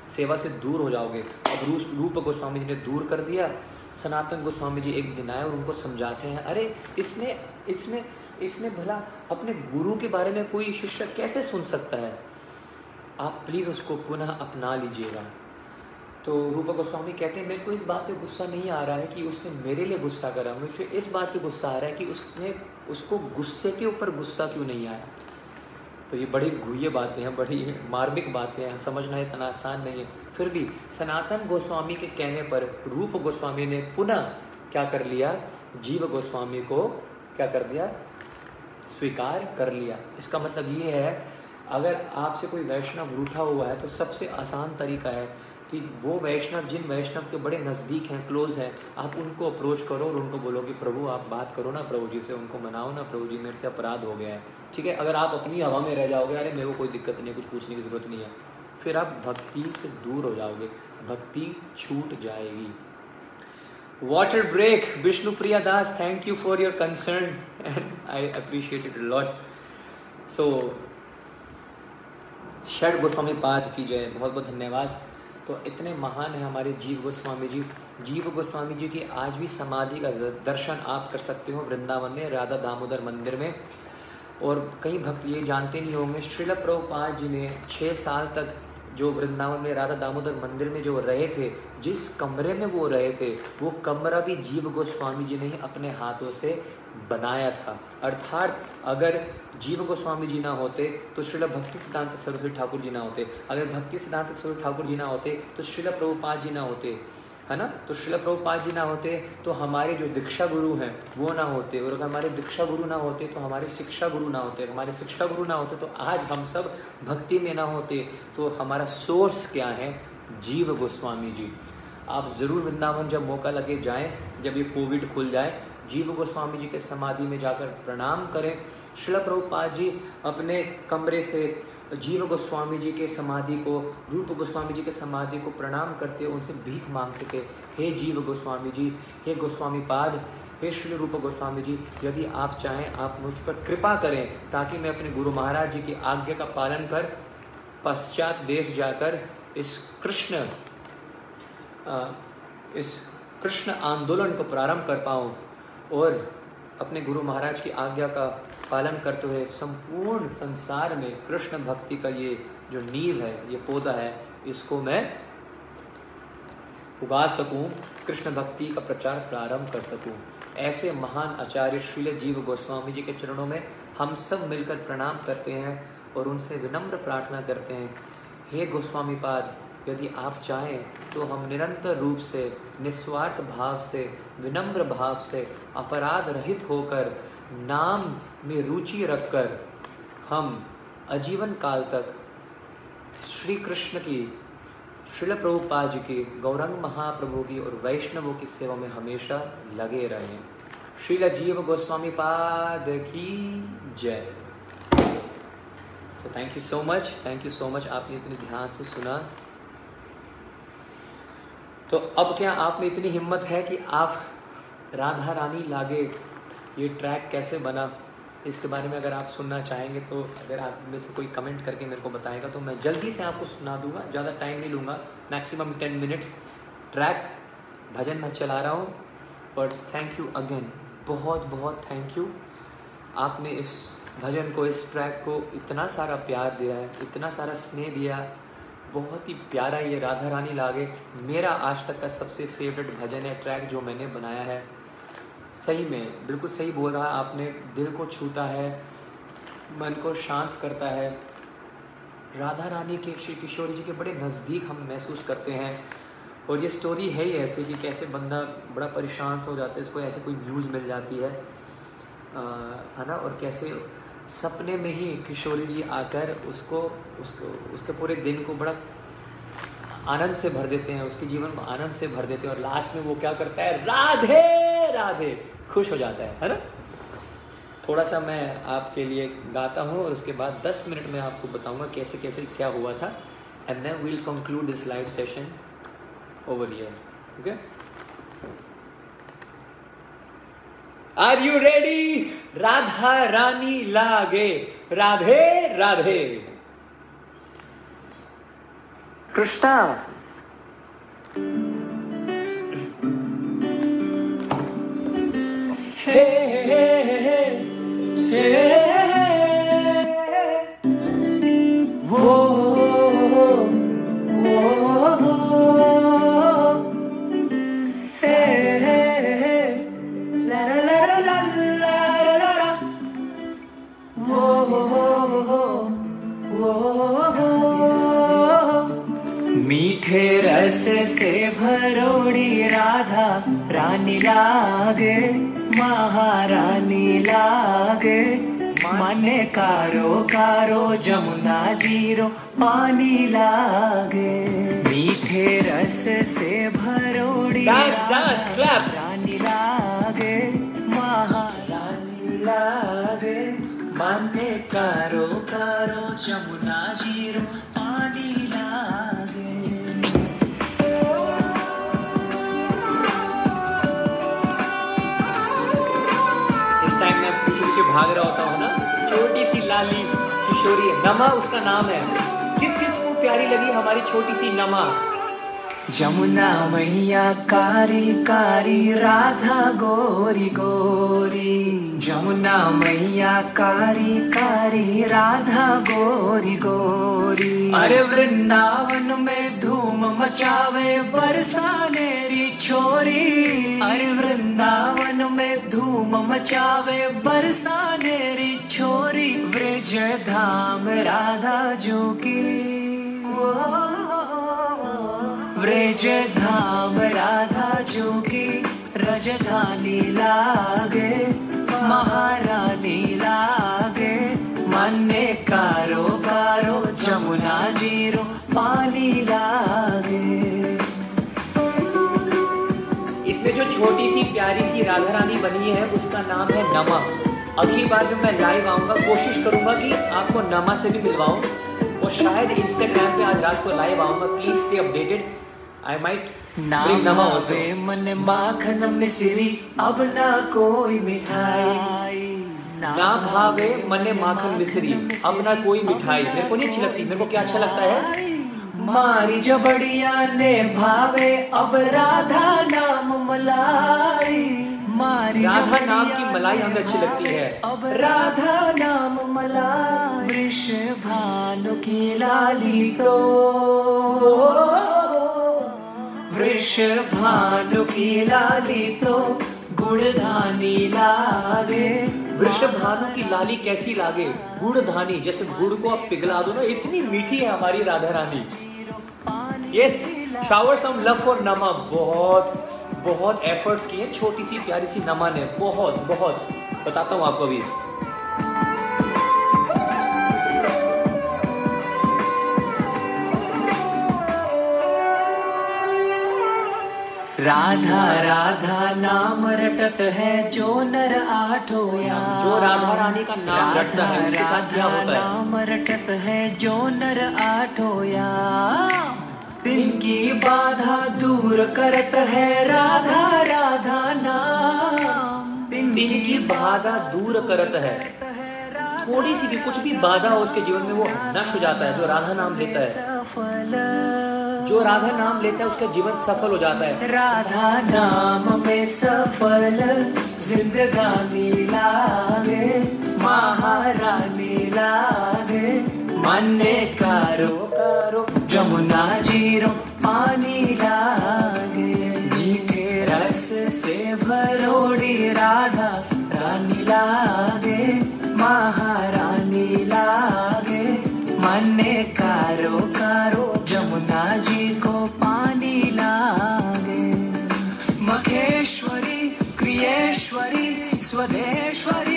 सेवा से दूर हो जाओगे। अब रूप रूप गोस्वामी जी ने दूर कर दिया। सनातन गोस्वामी जी एक दिन आए और उनको समझाते हैं, अरे इसने इसने इसने भला अपने गुरु के बारे में कोई शिष्य कैसे सुन सकता है, आप प्लीज़ उसको पुनः अपना लीजिएगा। तो रूप गोस्वामी कहते हैं, मेरे को इस बात पे गुस्सा नहीं आ रहा है कि उसने मेरे लिए गुस्सा करा, मुझे इस बात पे गुस्सा आ रहा है कि उसने उसको गुस्से के ऊपर गुस्सा क्यों नहीं आया। तो ये बड़ी गुह्य बातें हैं, बड़ी मार्मिक बातें हैं, समझना इतना आसान नहीं है। फिर भी सनातन गोस्वामी के कहने पर रूप गोस्वामी ने पुनः क्या कर लिया, जीव गोस्वामी को क्या कर दिया, स्वीकार कर लिया। इसका मतलब ये है, अगर आपसे कोई वैष्णव रूठा हुआ है तो सबसे आसान तरीका है कि वो वैष्णव जिन वैष्णव के बड़े नज़दीक हैं, क्लोज हैं, आप उनको अप्रोच करो और उनको बोलो कि प्रभु आप बात करो ना प्रभु जी से, उनको मनाओ ना प्रभु जी, मेरे से अपराध हो गया है। ठीक है, अगर आप अपनी हवा में रह जाओगे, अरे मेरे को कोई दिक्कत नहीं है, कुछ पूछने की ज़रूरत नहीं है, फिर आप भक्ति से दूर हो जाओगे, भक्ति छूट जाएगी। Water break, Vishnu Priya Das, thank you for your concern and I appreciate it lot. So षड गोस्वामी पाद की जय, बहुत बहुत धन्यवाद। तो इतने महान है हमारे जीव गोस्वामी जी। जीव गोस्वामी जी की आज भी समाधि का दर्शन आप कर सकते हो वृंदावन में, राधा दामोदर मंदिर में। और कई भक्त ये जानते नहीं होंगे, श्रील प्रभुपाद जी ने छः साल तक जो वृंदावन में राधा दामोदर मंदिर में जो रहे थे, जिस कमरे में वो रहे थे, वो कमरा भी जीव गोस्वामी जी ने ही अपने हाथों से बनाया था। अर्थात अगर जीव गोस्वामी जी ना होते तो श्रील भक्ति सिद्धांत सरस्वती ठाकुर जी ना होते, अगर भक्ति सिद्धांत सरस्वती ठाकुर जी ना होते तो श्रील प्रभुपाद जी ना होते, है ना। तो श्रील प्रभुपाद जी ना होते तो हमारे जो दीक्षा गुरु हैं वो ना होते, और अगर हमारे दीक्षा गुरु ना होते तो हमारे शिक्षा गुरु ना होते, हमारे शिक्षा गुरु ना होते तो आज हम सब भक्ति में ना होते। तो हमारा सोर्स क्या है, जीव गोस्वामी जी। आप ज़रूर वृंदावन जब मौका लगे जाएं, जब ये कोविड खुल जाए, जीव गोस्वामी जी के समाधि में जाकर प्रणाम करें। श्रील प्रभुपाद जी अपने कमरे से जीव गोस्वामी जी के समाधि को, रूप गोस्वामी जी के समाधि को प्रणाम करते, उनसे भीख मांगते थे, हे जीव गोस्वामी जी, हे गोस्वामी पाद, हे श्री रूप गोस्वामी जी, यदि आप चाहें आप मुझ पर कृपा करें ताकि मैं अपने गुरु महाराज जी की आज्ञा का पालन कर पश्चात देश जाकर इस कृष्ण इस कृष्ण आंदोलन को प्रारंभ कर पाऊँ और अपने गुरु महाराज की आज्ञा का पालन करते हुए संपूर्ण संसार में कृष्ण भक्ति का ये जो नींव है, ये पौधा है, इसको मैं उगा सकूं, कृष्ण भक्ति का प्रचार प्रारंभ कर सकूं। ऐसे महान आचार्य श्रील जीव गोस्वामी जी के चरणों में हम सब मिलकर प्रणाम करते हैं और उनसे विनम्र प्रार्थना करते हैं, हे गोस्वामी पाद, यदि आप चाहें तो हम निरंतर रूप से, निस्वार्थ भाव से, विनम्र भाव से, अपराध रहित होकर, नाम में रुचि रखकर हम आजीवन काल तक श्री कृष्ण की, श्रील प्रभुपाद जी की, गौरंग महाप्रभु की और वैष्णवों की सेवा में हमेशा लगे रहें। श्रील जीव गोस्वामी पाद की जय। So thank you so much, thank you so much, आपने इतने ध्यान से सुना। तो अब क्या आप में इतनी हिम्मत है कि आप राधा रानी लागे ये ट्रैक कैसे बना, इसके बारे में अगर आप सुनना चाहेंगे तो अगर आप में से कोई कमेंट करके मेरे को बताएगा तो मैं जल्दी से आपको सुना दूंगा, ज़्यादा टाइम नहीं लूँगा, मैक्सिमम टेन मिनट्स। ट्रैक भजन मैं चला रहा हूँ और थैंक यू अगेन, बहुत बहुत थैंक यू। आपने इस भजन को, इस ट्रैक को इतना सारा प्यार दिया है, इतना सारा स्नेह दिया, बहुत ही प्यारा ये राधा रानी लागे मेरा आज तक का सबसे फेवरेट भजन है, ट्रैक जो मैंने बनाया है। सही में बिल्कुल सही बोल रहा है आपने, दिल को छूता है, मन को शांत करता है। राधा रानी के, श्री किशोरी जी के बड़े नज़दीक हम महसूस करते हैं। और ये स्टोरी है ही ऐसे कि कैसे बंदा बड़ा परेशान सा हो जाता है, उसको ऐसे कोई न्यूज़ मिल जाती है, है ना, और कैसे सपने में ही किशोरी जी आकर उसको उसको उसके पूरे दिन को बड़ा आनंद से भर देते हैं, उसके जीवन को आनंद से भर देते हैं और लास्ट में वो क्या करता है, राधे राधे, खुश हो जाता है, है ना। थोड़ा सा मैं आपके लिए गाता हूँ और उसके बाद दस मिनट में आपको बताऊँगा कैसे कैसे क्या हुआ था, and then we will conclude this live session over here, okay. Are you ready? Radha Rani लागे, राधे राधे। कृष्णा। हे हे हे हे वो वो हे हे ला ला ला ला ला ला ला वो वो मीठे रस से भरोड़ी राधा रानी लागे, महारानी लागे। माने कारो कारो जमुना जीरो पानी लागे। मीठे रस से भरोड़ी राधा रानी लागे, महारानी लागे। माने कारो कारो जमुना जीरो पानी लागे। इस टाइम मैं पीछे पीछे भाग रहा होता हूँ ना, छोटी सी लाली किशोरी नमा उसका नाम है। किस किस को प्यारी लगी हमारी छोटी सी नमा? जमुना मैया कारी कारी राधा गोरी गोरी। जमुना मैया कारी कारी राधा गोरी गोरी। अरे वृंदावन में धूम मचावे बरसाने री छोरी। अरे वृंदावन में धूम मचावे बरसाने री छोरी। ब्रज धाम राधा जो की ब्रज धाम राधा जो की राजधानी लागे, महारानी लागे। माने कारो कारो जमुना जीरो पानी लागे। इसमें जो छोटी सी प्यारी सी राधा रानी बनी है उसका नाम है नमा। अगली बार जब मैं लाइव आऊंगा कोशिश करूंगा कि आपको नमा से भी मिलवाऊं, और शायद इंस्टाग्राम पे आज रात को लाइव आऊंगा। Please stay updated. I might bring नमा also। मन माखन मिश्री अब ना कोई मिठाई, ना भावे मने माखन मिश्री अब ना कोई मिठाई। मेरे को नहीं अच्छी लगती। मेरे को क्या अच्छा लगता है? मारी जो बढ़िया ने भावे अब राधा नाम मलाई। मारी राधा नाम की मलाई हमें अच्छी लगती है। अब राधा नाम मलाई। वृषभानु की लाली तो वृषभानु की लाली तो गुड़धानी लागे। वृषभानु की लाली कैसी लागे? गुड़धानी। जैसे गुड़ को आप पिघला दो ना, इतनी मीठी है हमारी Radha Rani. Yes, shower some love for Nama. बहुत बहुत एफर्ट्स किए छोटी सी प्यारी सी नमा ने, बहुत बहुत। बताता हूँ आपको अभी। राधा राधा नाम रटत है जो नर आठों याम। जो राधा रानी का नाम रटता है उसके साथ क्या होता है? नाम रटत है जो नर आठों याम। दिन की बाधा दूर करत है राधा राधा नाम। दिन की बाधा दूर करत है। थोड़ी सी भी कुछ भी बाधा हो उसके जीवन में वो नष्ट हो जाता है जो राधा नाम लेता है। जो राधा नाम लेता है उसका जीवन सफल हो जाता है। राधा नाम में सफल जिंदगानी लागे, महारानी लागे। माने कारो कारो जमुना जीरो पानी लागे। मीठे रस से भरोड़ी राधा रानी लागे, महारानी लागे। माने कारो कारो जमुना जी को पानी लागे। मखेश्वरी क्रियेश्वरी स्वदेश्वरी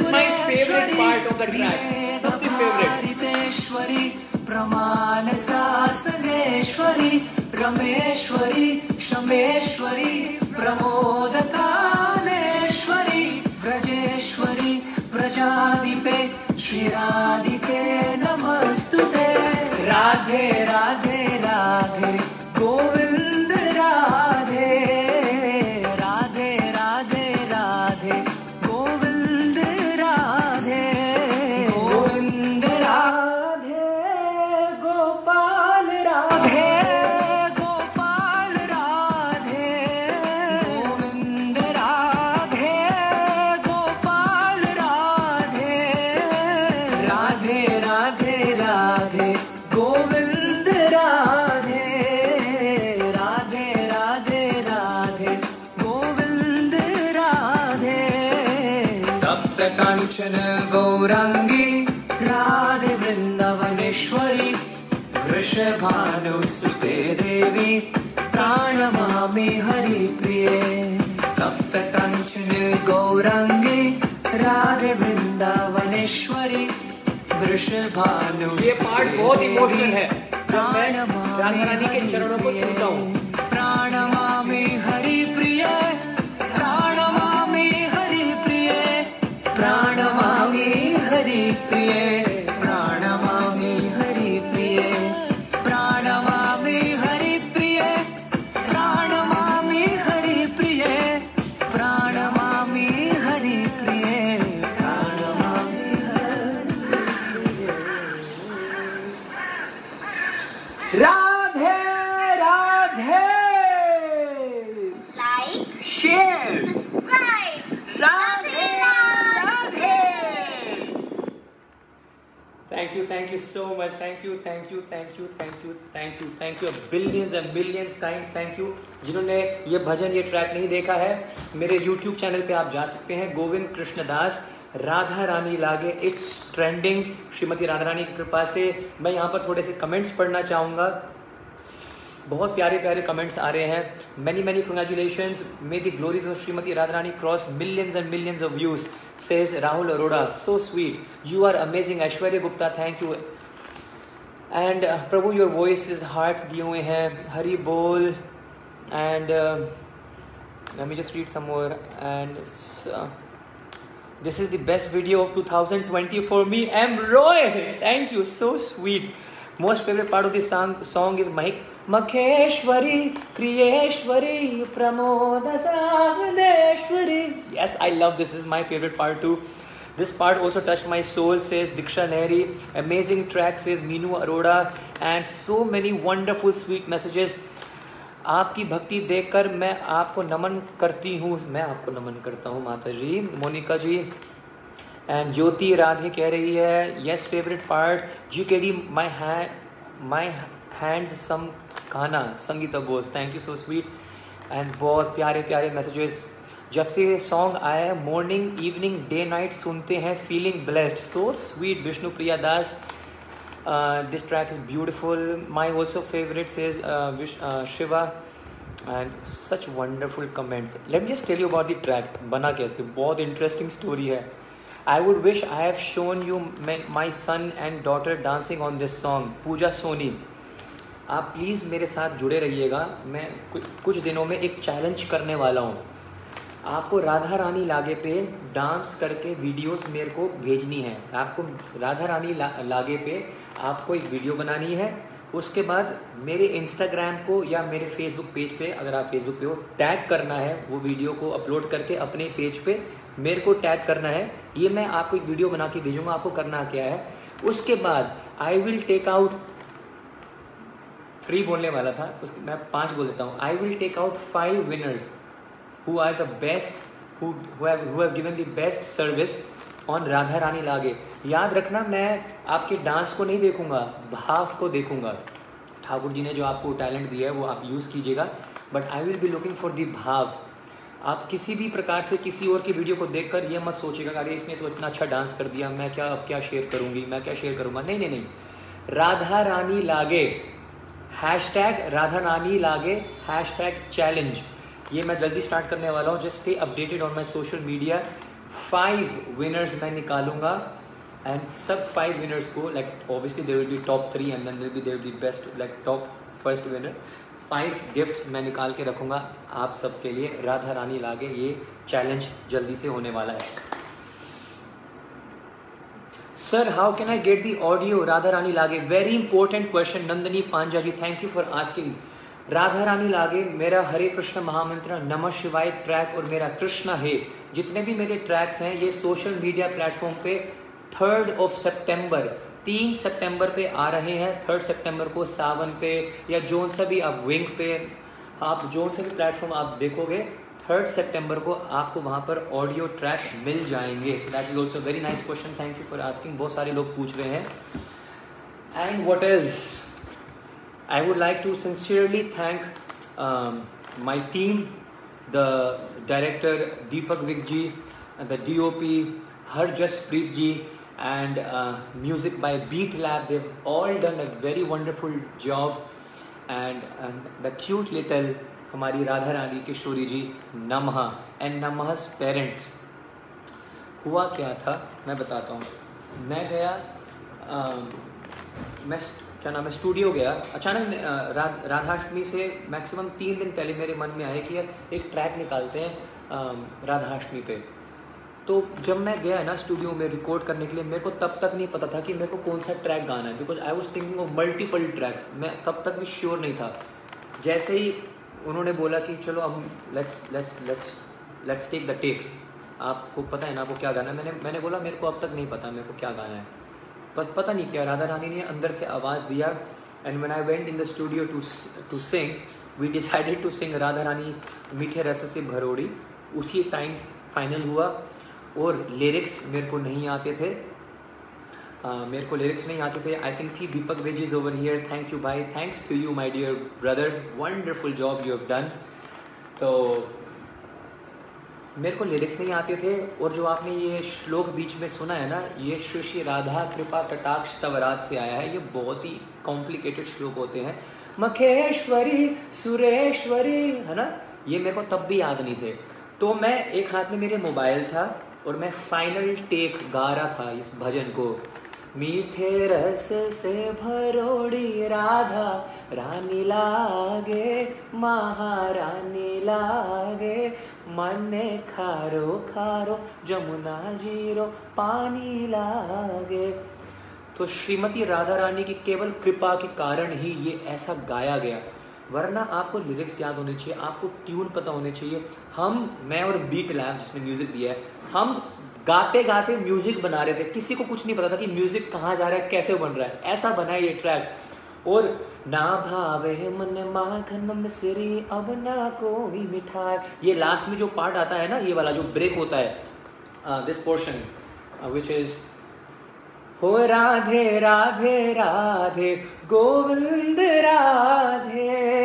सुरेश्वरी प्रमाण शासनेश्वरी रमेश्वरी शमेश्वरी प्रमोद कालेश्वरी व्रजेश्वरी व्रजाधिपे श्री राधिके नमस्तुते। राधे राधे राधे गोविंद राधे, राधे राधे राधे गोविंद राधे, गोविंद राधे गोपाल राधे। कंचन गौरांगी राधे वृंदावनेश्वरी वृषभानुसुते देवी प्रणमामि हरिप्रिये। तप्त कंचन गौरांगी राधे वृंदावनेश्वरी वृषभानुसुते देवी। ये पार्ट बहुत इमोशनल है, मैं राधा रानी के चरणों को छूता हूँ। प्रणमामि हरिप्रिये, प्रणमामि हरिप्रिये, प्रणमामि हरिप्रिये, प्रणमामि हरिप्रिये, प्रणमामि हरिप्रिये, प्रणमामि हरिप्रिये, प्रणमामि हरिप्रिये, प्रणमामि हरिप्रिये। Radhe Radhe. Like, share, subscribe. Radhe Radhe. Thank you, thank you so much. Thank you, thank you, thank you, thank you, thank you, thank you. Billions and billions times thank you. जिन्होंने ये भजन, ये ट्रैक नहीं देखा है, मेरे YouTube चैनल पे आप जा सकते हैं। गोविंद कृष्णदास, राधा रानी लागे, इट्स ट्रेंडिंग। श्रीमती राधा रानी की कृपा से मैं यहाँ पर थोड़े से कमेंट्स पढ़ना चाहूँगा। बहुत प्यारे प्यारे कमेंट्स आ रहे हैं। Many many congratulations, may the glories of Shrimati Radha Rani cross millions and millions of views, says Rahul Arora. So sweet, you are amazing. Aishwarya Gupta, thank you. And प्रभु योर वॉइस इज हार्ट्स दिए हुए हैं, हरि बोल। And let me just read some more. And this is the best video of two thousand twenty for me, M. Roy. Thank you, so sweet. Most favorite part of this song song is Mahik Makheshwari Kriyeshwari Pramoda Sagneshwari. Yes, I love this. This is my favorite part too. This part also touched my soul, says Diksha Nehri. Amazing track, says Meenu Arora. And so many wonderful sweet messages. आपकी भक्ति देखकर मैं आपको नमन करती हूँ। मैं आपको नमन करता हूँ माता जी, मोनिका जी। एंड ज्योति राधे कह रही है यस फेवरेट पार्ट जी के डी माई माई हैंड्स सम खाना। Sangeeta Bose, thank you, so sweet. And बहुत प्यारे प्यारे मैसेजेस। जब से ये सॉन्ग आया है मॉर्निंग इवनिंग डे नाइट सुनते हैं, feeling blessed. So sweet Vishnu Priya Das. Uh, this track is beautiful. My also favorite says uh, Vish, uh, Shiva, and such wonderful comments. Let me just tell you about the track. बना कैसे, बहुत interesting story है. I would wish I have shown you my, my son and daughter dancing on this song. पूजा सोनी, आप प्लीज़ मेरे साथ जुड़े रहिएगा। मैं कुछ कुछ दिनों में एक चैलेंज करने वाला हूँ। आपको राधा रानी लागे पे डांस करके वीडियोस मेरे को भेजनी है। आपको राधा रानी ला, लागे पे आपको एक वीडियो बनानी है। उसके बाद मेरे इंस्टाग्राम को या मेरे फेसबुक पेज पे, अगर आप फेसबुक पे हो, टैग करना है। वो वीडियो को अपलोड करके अपने पेज पे मेरे को टैग करना है। ये मैं आपको एक वीडियो बना के भेजूँगा। आपको करना क्या है, उसके बाद I will take out three बोलने वाला था, उसके मैं पाँच बोल देता हूँ। I will take out five winners who are the best, who who have who have given the best service on Radha Rani लागे। याद रखना, मैं आपके डांस को नहीं देखूंगा, भाव को देखूंगा। ठाकुर जी ने जो आपको टैलेंट दिया है वो आप यूज़ कीजिएगा, but I will be looking for the भाव। आप किसी भी प्रकार से किसी और की वीडियो को देखकर ये मत सोचिएगा अरे इसने तो इतना अच्छा डांस कर दिया, मैं क्या अब क्या शेयर करूँगी, मैं क्या शेयर करूँगा। नहीं नहीं नहीं, राधा रानी लागे, हैश टैग राधा रानी लागे, हैश टैग चैलेंज, ये मैं जल्दी स्टार्ट करने वाला हूँ। Just stay updated on my social media. Five winners मैं निकालूंगा एंड सब फाइव विनर्स को, like obviously there will be top three and then there will be there the best, like top first winner. Five gifts मैं निकाल के रखूँगा आप सबके लिए। राधा रानी लागे ये चैलेंज जल्दी से होने वाला है। Sir how can I get the audio Radha Rani लागे? Very important question Nandini Panja ji, thank you for asking. Radha Rani लागे मेरा हरे कृष्ण महामंत्र, नमः शिवाय ट्रैक और मेरा कृष्णा है, जितने भी मेरे ट्रैक्स हैं ये सोशल मीडिया प्लेटफॉर्म पे थर्ड ऑफ सितंबर, तीन सितंबर पे आ रहे हैं। थर्ड सितंबर को सावन पे या जोन सा भी आप विंग पे, आप जोन से भी प्लेटफॉर्म आप देखोगे, थर्ड सितंबर को आपको वहाँ पर ऑडियो ट्रैक मिल जाएंगे। So that is also very nice question, thank you for asking. बहुत सारे लोग पूछ रहे हैं। And what else, I would like to sincerely thank um, my team, the director Deepak Vikji, the D O P Harjaspreet ji and uh, music by Beat Lab. They've all done a very wonderful job. And, and the cute little हमारी राधा रानी किशोरी जी नमहा एंड नमहा's पेरेंट्स. हुआ क्या था मैं बताता हूँ. मैं गया आ, मैं क्या नाम है स्टूडियो गया. अचानक रा, राधाष्टमी से मैक्सिमम तीन दिन पहले मेरे मन में आया कि यार एक ट्रैक निकालते हैं राधाष्टमी पे. तो जब मैं गया ना स्टूडियो में रिकॉर्ड करने के लिए, मेरे को तब तक नहीं पता था कि मेरे को कौन सा ट्रैक गाना है, because I was thinking of multiple tracks. मैं तब तक भी श्योर नहीं था. जैसे ही उन्होंने बोला कि चलो हम let's let's let's let's take the take, आपको पता है ना आपको क्या गाना है. मैंने मैंने बोला मेरे को अब तक नहीं पता मेरे को क्या गाना है. पर पता नहीं क्या राधा रानी ने अंदर से आवाज़ दिया. And when I went in the studio to to sing, we decided to sing Radha Rani मीठे रस से भरोड़ी. उसी टाइम फाइनल हुआ. और लिरिक्स मेरे को नहीं आते थे. uh, मेरे को लिरिक्स नहीं आते थे. I can see Deepak Vej is over here. Thank you भाई, thanks to you my dear brother, wonderful job you have done. तो मेरे को लिरिक्स नहीं आते थे. और जो आपने ये श्लोक बीच में सुना है ना, ये श्री श्री राधा कृपा कटाक्ष तवराज से आया है. ये बहुत ही कॉम्प्लिकेटेड श्लोक होते हैं. मखेश्वरी सुरेश्वरी है ना, ये मेरे को तब भी याद नहीं थे. तो मैं एक हाथ में मेरे मोबाइल था और मैं फाइनल टेक गा रहा था इस भजन को. मीठे रस से भरोड़ी राधा रानी लागे, महारानी लागे, मन खारो खारो जमुना जीरो पानी लागे. तो श्रीमती राधा रानी की केवल कृपा के कारण ही ये ऐसा गाया गया. वरना आपको लिरिक्स याद होने चाहिए, आपको ट्यून पता होने चाहिए. हम मैं और बीट लैब जिसने म्यूजिक दिया है, हम गाते गाते म्यूजिक बना रहे थे. किसी को कुछ नहीं पता था कि म्यूजिक कहाँ जा रहा है, कैसे बन रहा है. ऐसा बना है ये ट्रैक. और ना भावे मन माखन मिश्री अब ना कोई मिठाई, ये लास्ट में जो पार्ट आता है ना, ये वाला जो ब्रेक होता है, दिस पोर्शन विच इज हो राधे राधे राधे गोविंद राधे.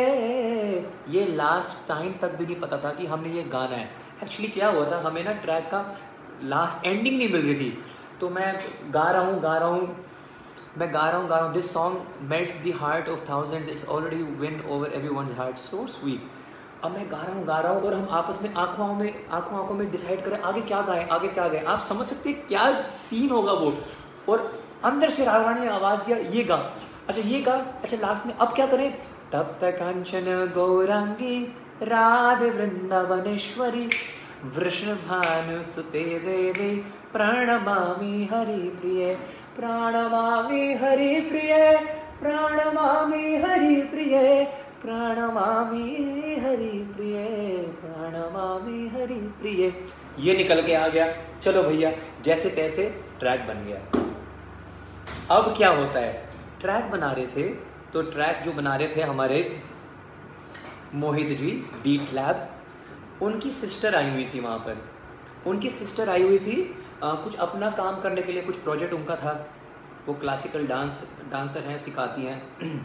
ये लास्ट टाइम तक भी नहीं पता था कि हमने ये गाना है. एक्चुअली क्या हुआ था, हमें ना ट्रैक का लास्ट एंडिंग नहीं मिल रही थी. तो मैं गा रहा हूँ गा रहा हूँ मैं गा रहा हूँ गा रहा हूँ this song melts the heart of thousands, it's already win over everyone's heart, so sweet. अब मैं गा रहा हूँ गा रहा हूँ और हम आपस में आंखों में आंखों आंखों में डिसाइड करें आगे क्या गाएं आगे क्या गाएं. आप समझ सकते हैं क्या सीन होगा वो. और अंदर से राधा रानी ने आवाज़ दिया ये गा, अच्छा ये गा, अच्छा लास्ट में अब क्या करें. तब तक कंचन गौरांगी राधे वृंदावनेश्वरी वृषभानु सुते देवी प्रणमामि हरि प्रिय, प्रणमामि हरि प्रिय, प्रणमामि हरि प्रिय, प्रणमामि हरि प्रिय, प्रणमामि हरि प्रिय. ये निकल के आ गया. चलो भैया जैसे तैसे ट्रैक बन गया. अब क्या होता है, ट्रैक बना रहे थे तो ट्रैक जो बना रहे थे हमारे मोहित जी बीट लैब, उनकी सिस्टर आई हुई थी वहाँ पर. उनकी सिस्टर आई हुई थी आ, कुछ अपना काम करने के लिए, कुछ प्रोजेक्ट उनका था. वो क्लासिकल डांस डांसर हैं, सिखाती हैं.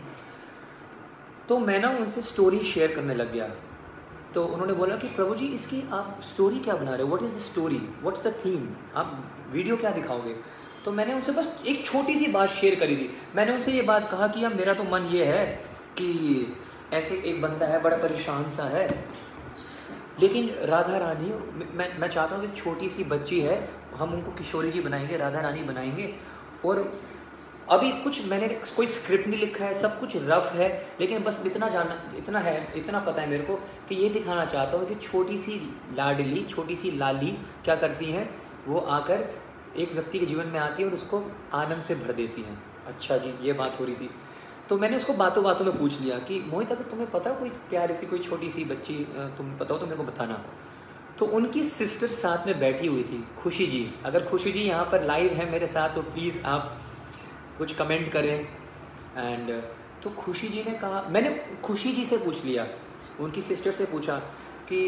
तो मैं ना उनसे स्टोरी शेयर करने लग गया. तो उन्होंने बोला कि प्रभु जी इसकी आप स्टोरी क्या बना रहे हो, what is the story, what's the theme, आप वीडियो क्या दिखाओगे. तो मैंने उनसे बस एक छोटी सी बात शेयर करी थी. मैंने उनसे ये बात कहा कि यार मेरा तो मन ये है कि ऐसे एक बंदा है बड़ा परेशान सा है, लेकिन राधा रानी, मैं मैं चाहता हूँ कि छोटी सी बच्ची है, हम उनको किशोरी जी बनाएंगे, राधा रानी बनाएंगे. और अभी कुछ मैंने कोई स्क्रिप्ट नहीं लिखा है, सब कुछ रफ है, लेकिन बस इतना जाना इतना है इतना पता है मेरे को कि ये दिखाना चाहता हूँ कि छोटी सी लाडली छोटी सी लाली क्या करती हैं, वो आकर एक व्यक्ति के जीवन में आती है और उसको आनंद से भर देती हैं. अच्छा जी ये बात हो रही थी. तो मैंने उसको बातों बातों में पूछ लिया कि मोहित अगर तुम्हें पता कोई प्यारी सी कोई छोटी सी बच्ची तुम पता हो तो मेरे को बताना. तो उनकी सिस्टर साथ में बैठी हुई थी, खुशी जी. अगर खुशी जी यहाँ पर लाइव हैं मेरे साथ तो प्लीज़ आप कुछ कमेंट करें. एंड तो खुशी जी ने कहा, मैंने खुशी जी से पूछ लिया, उनकी सिस्टर से पूछा कि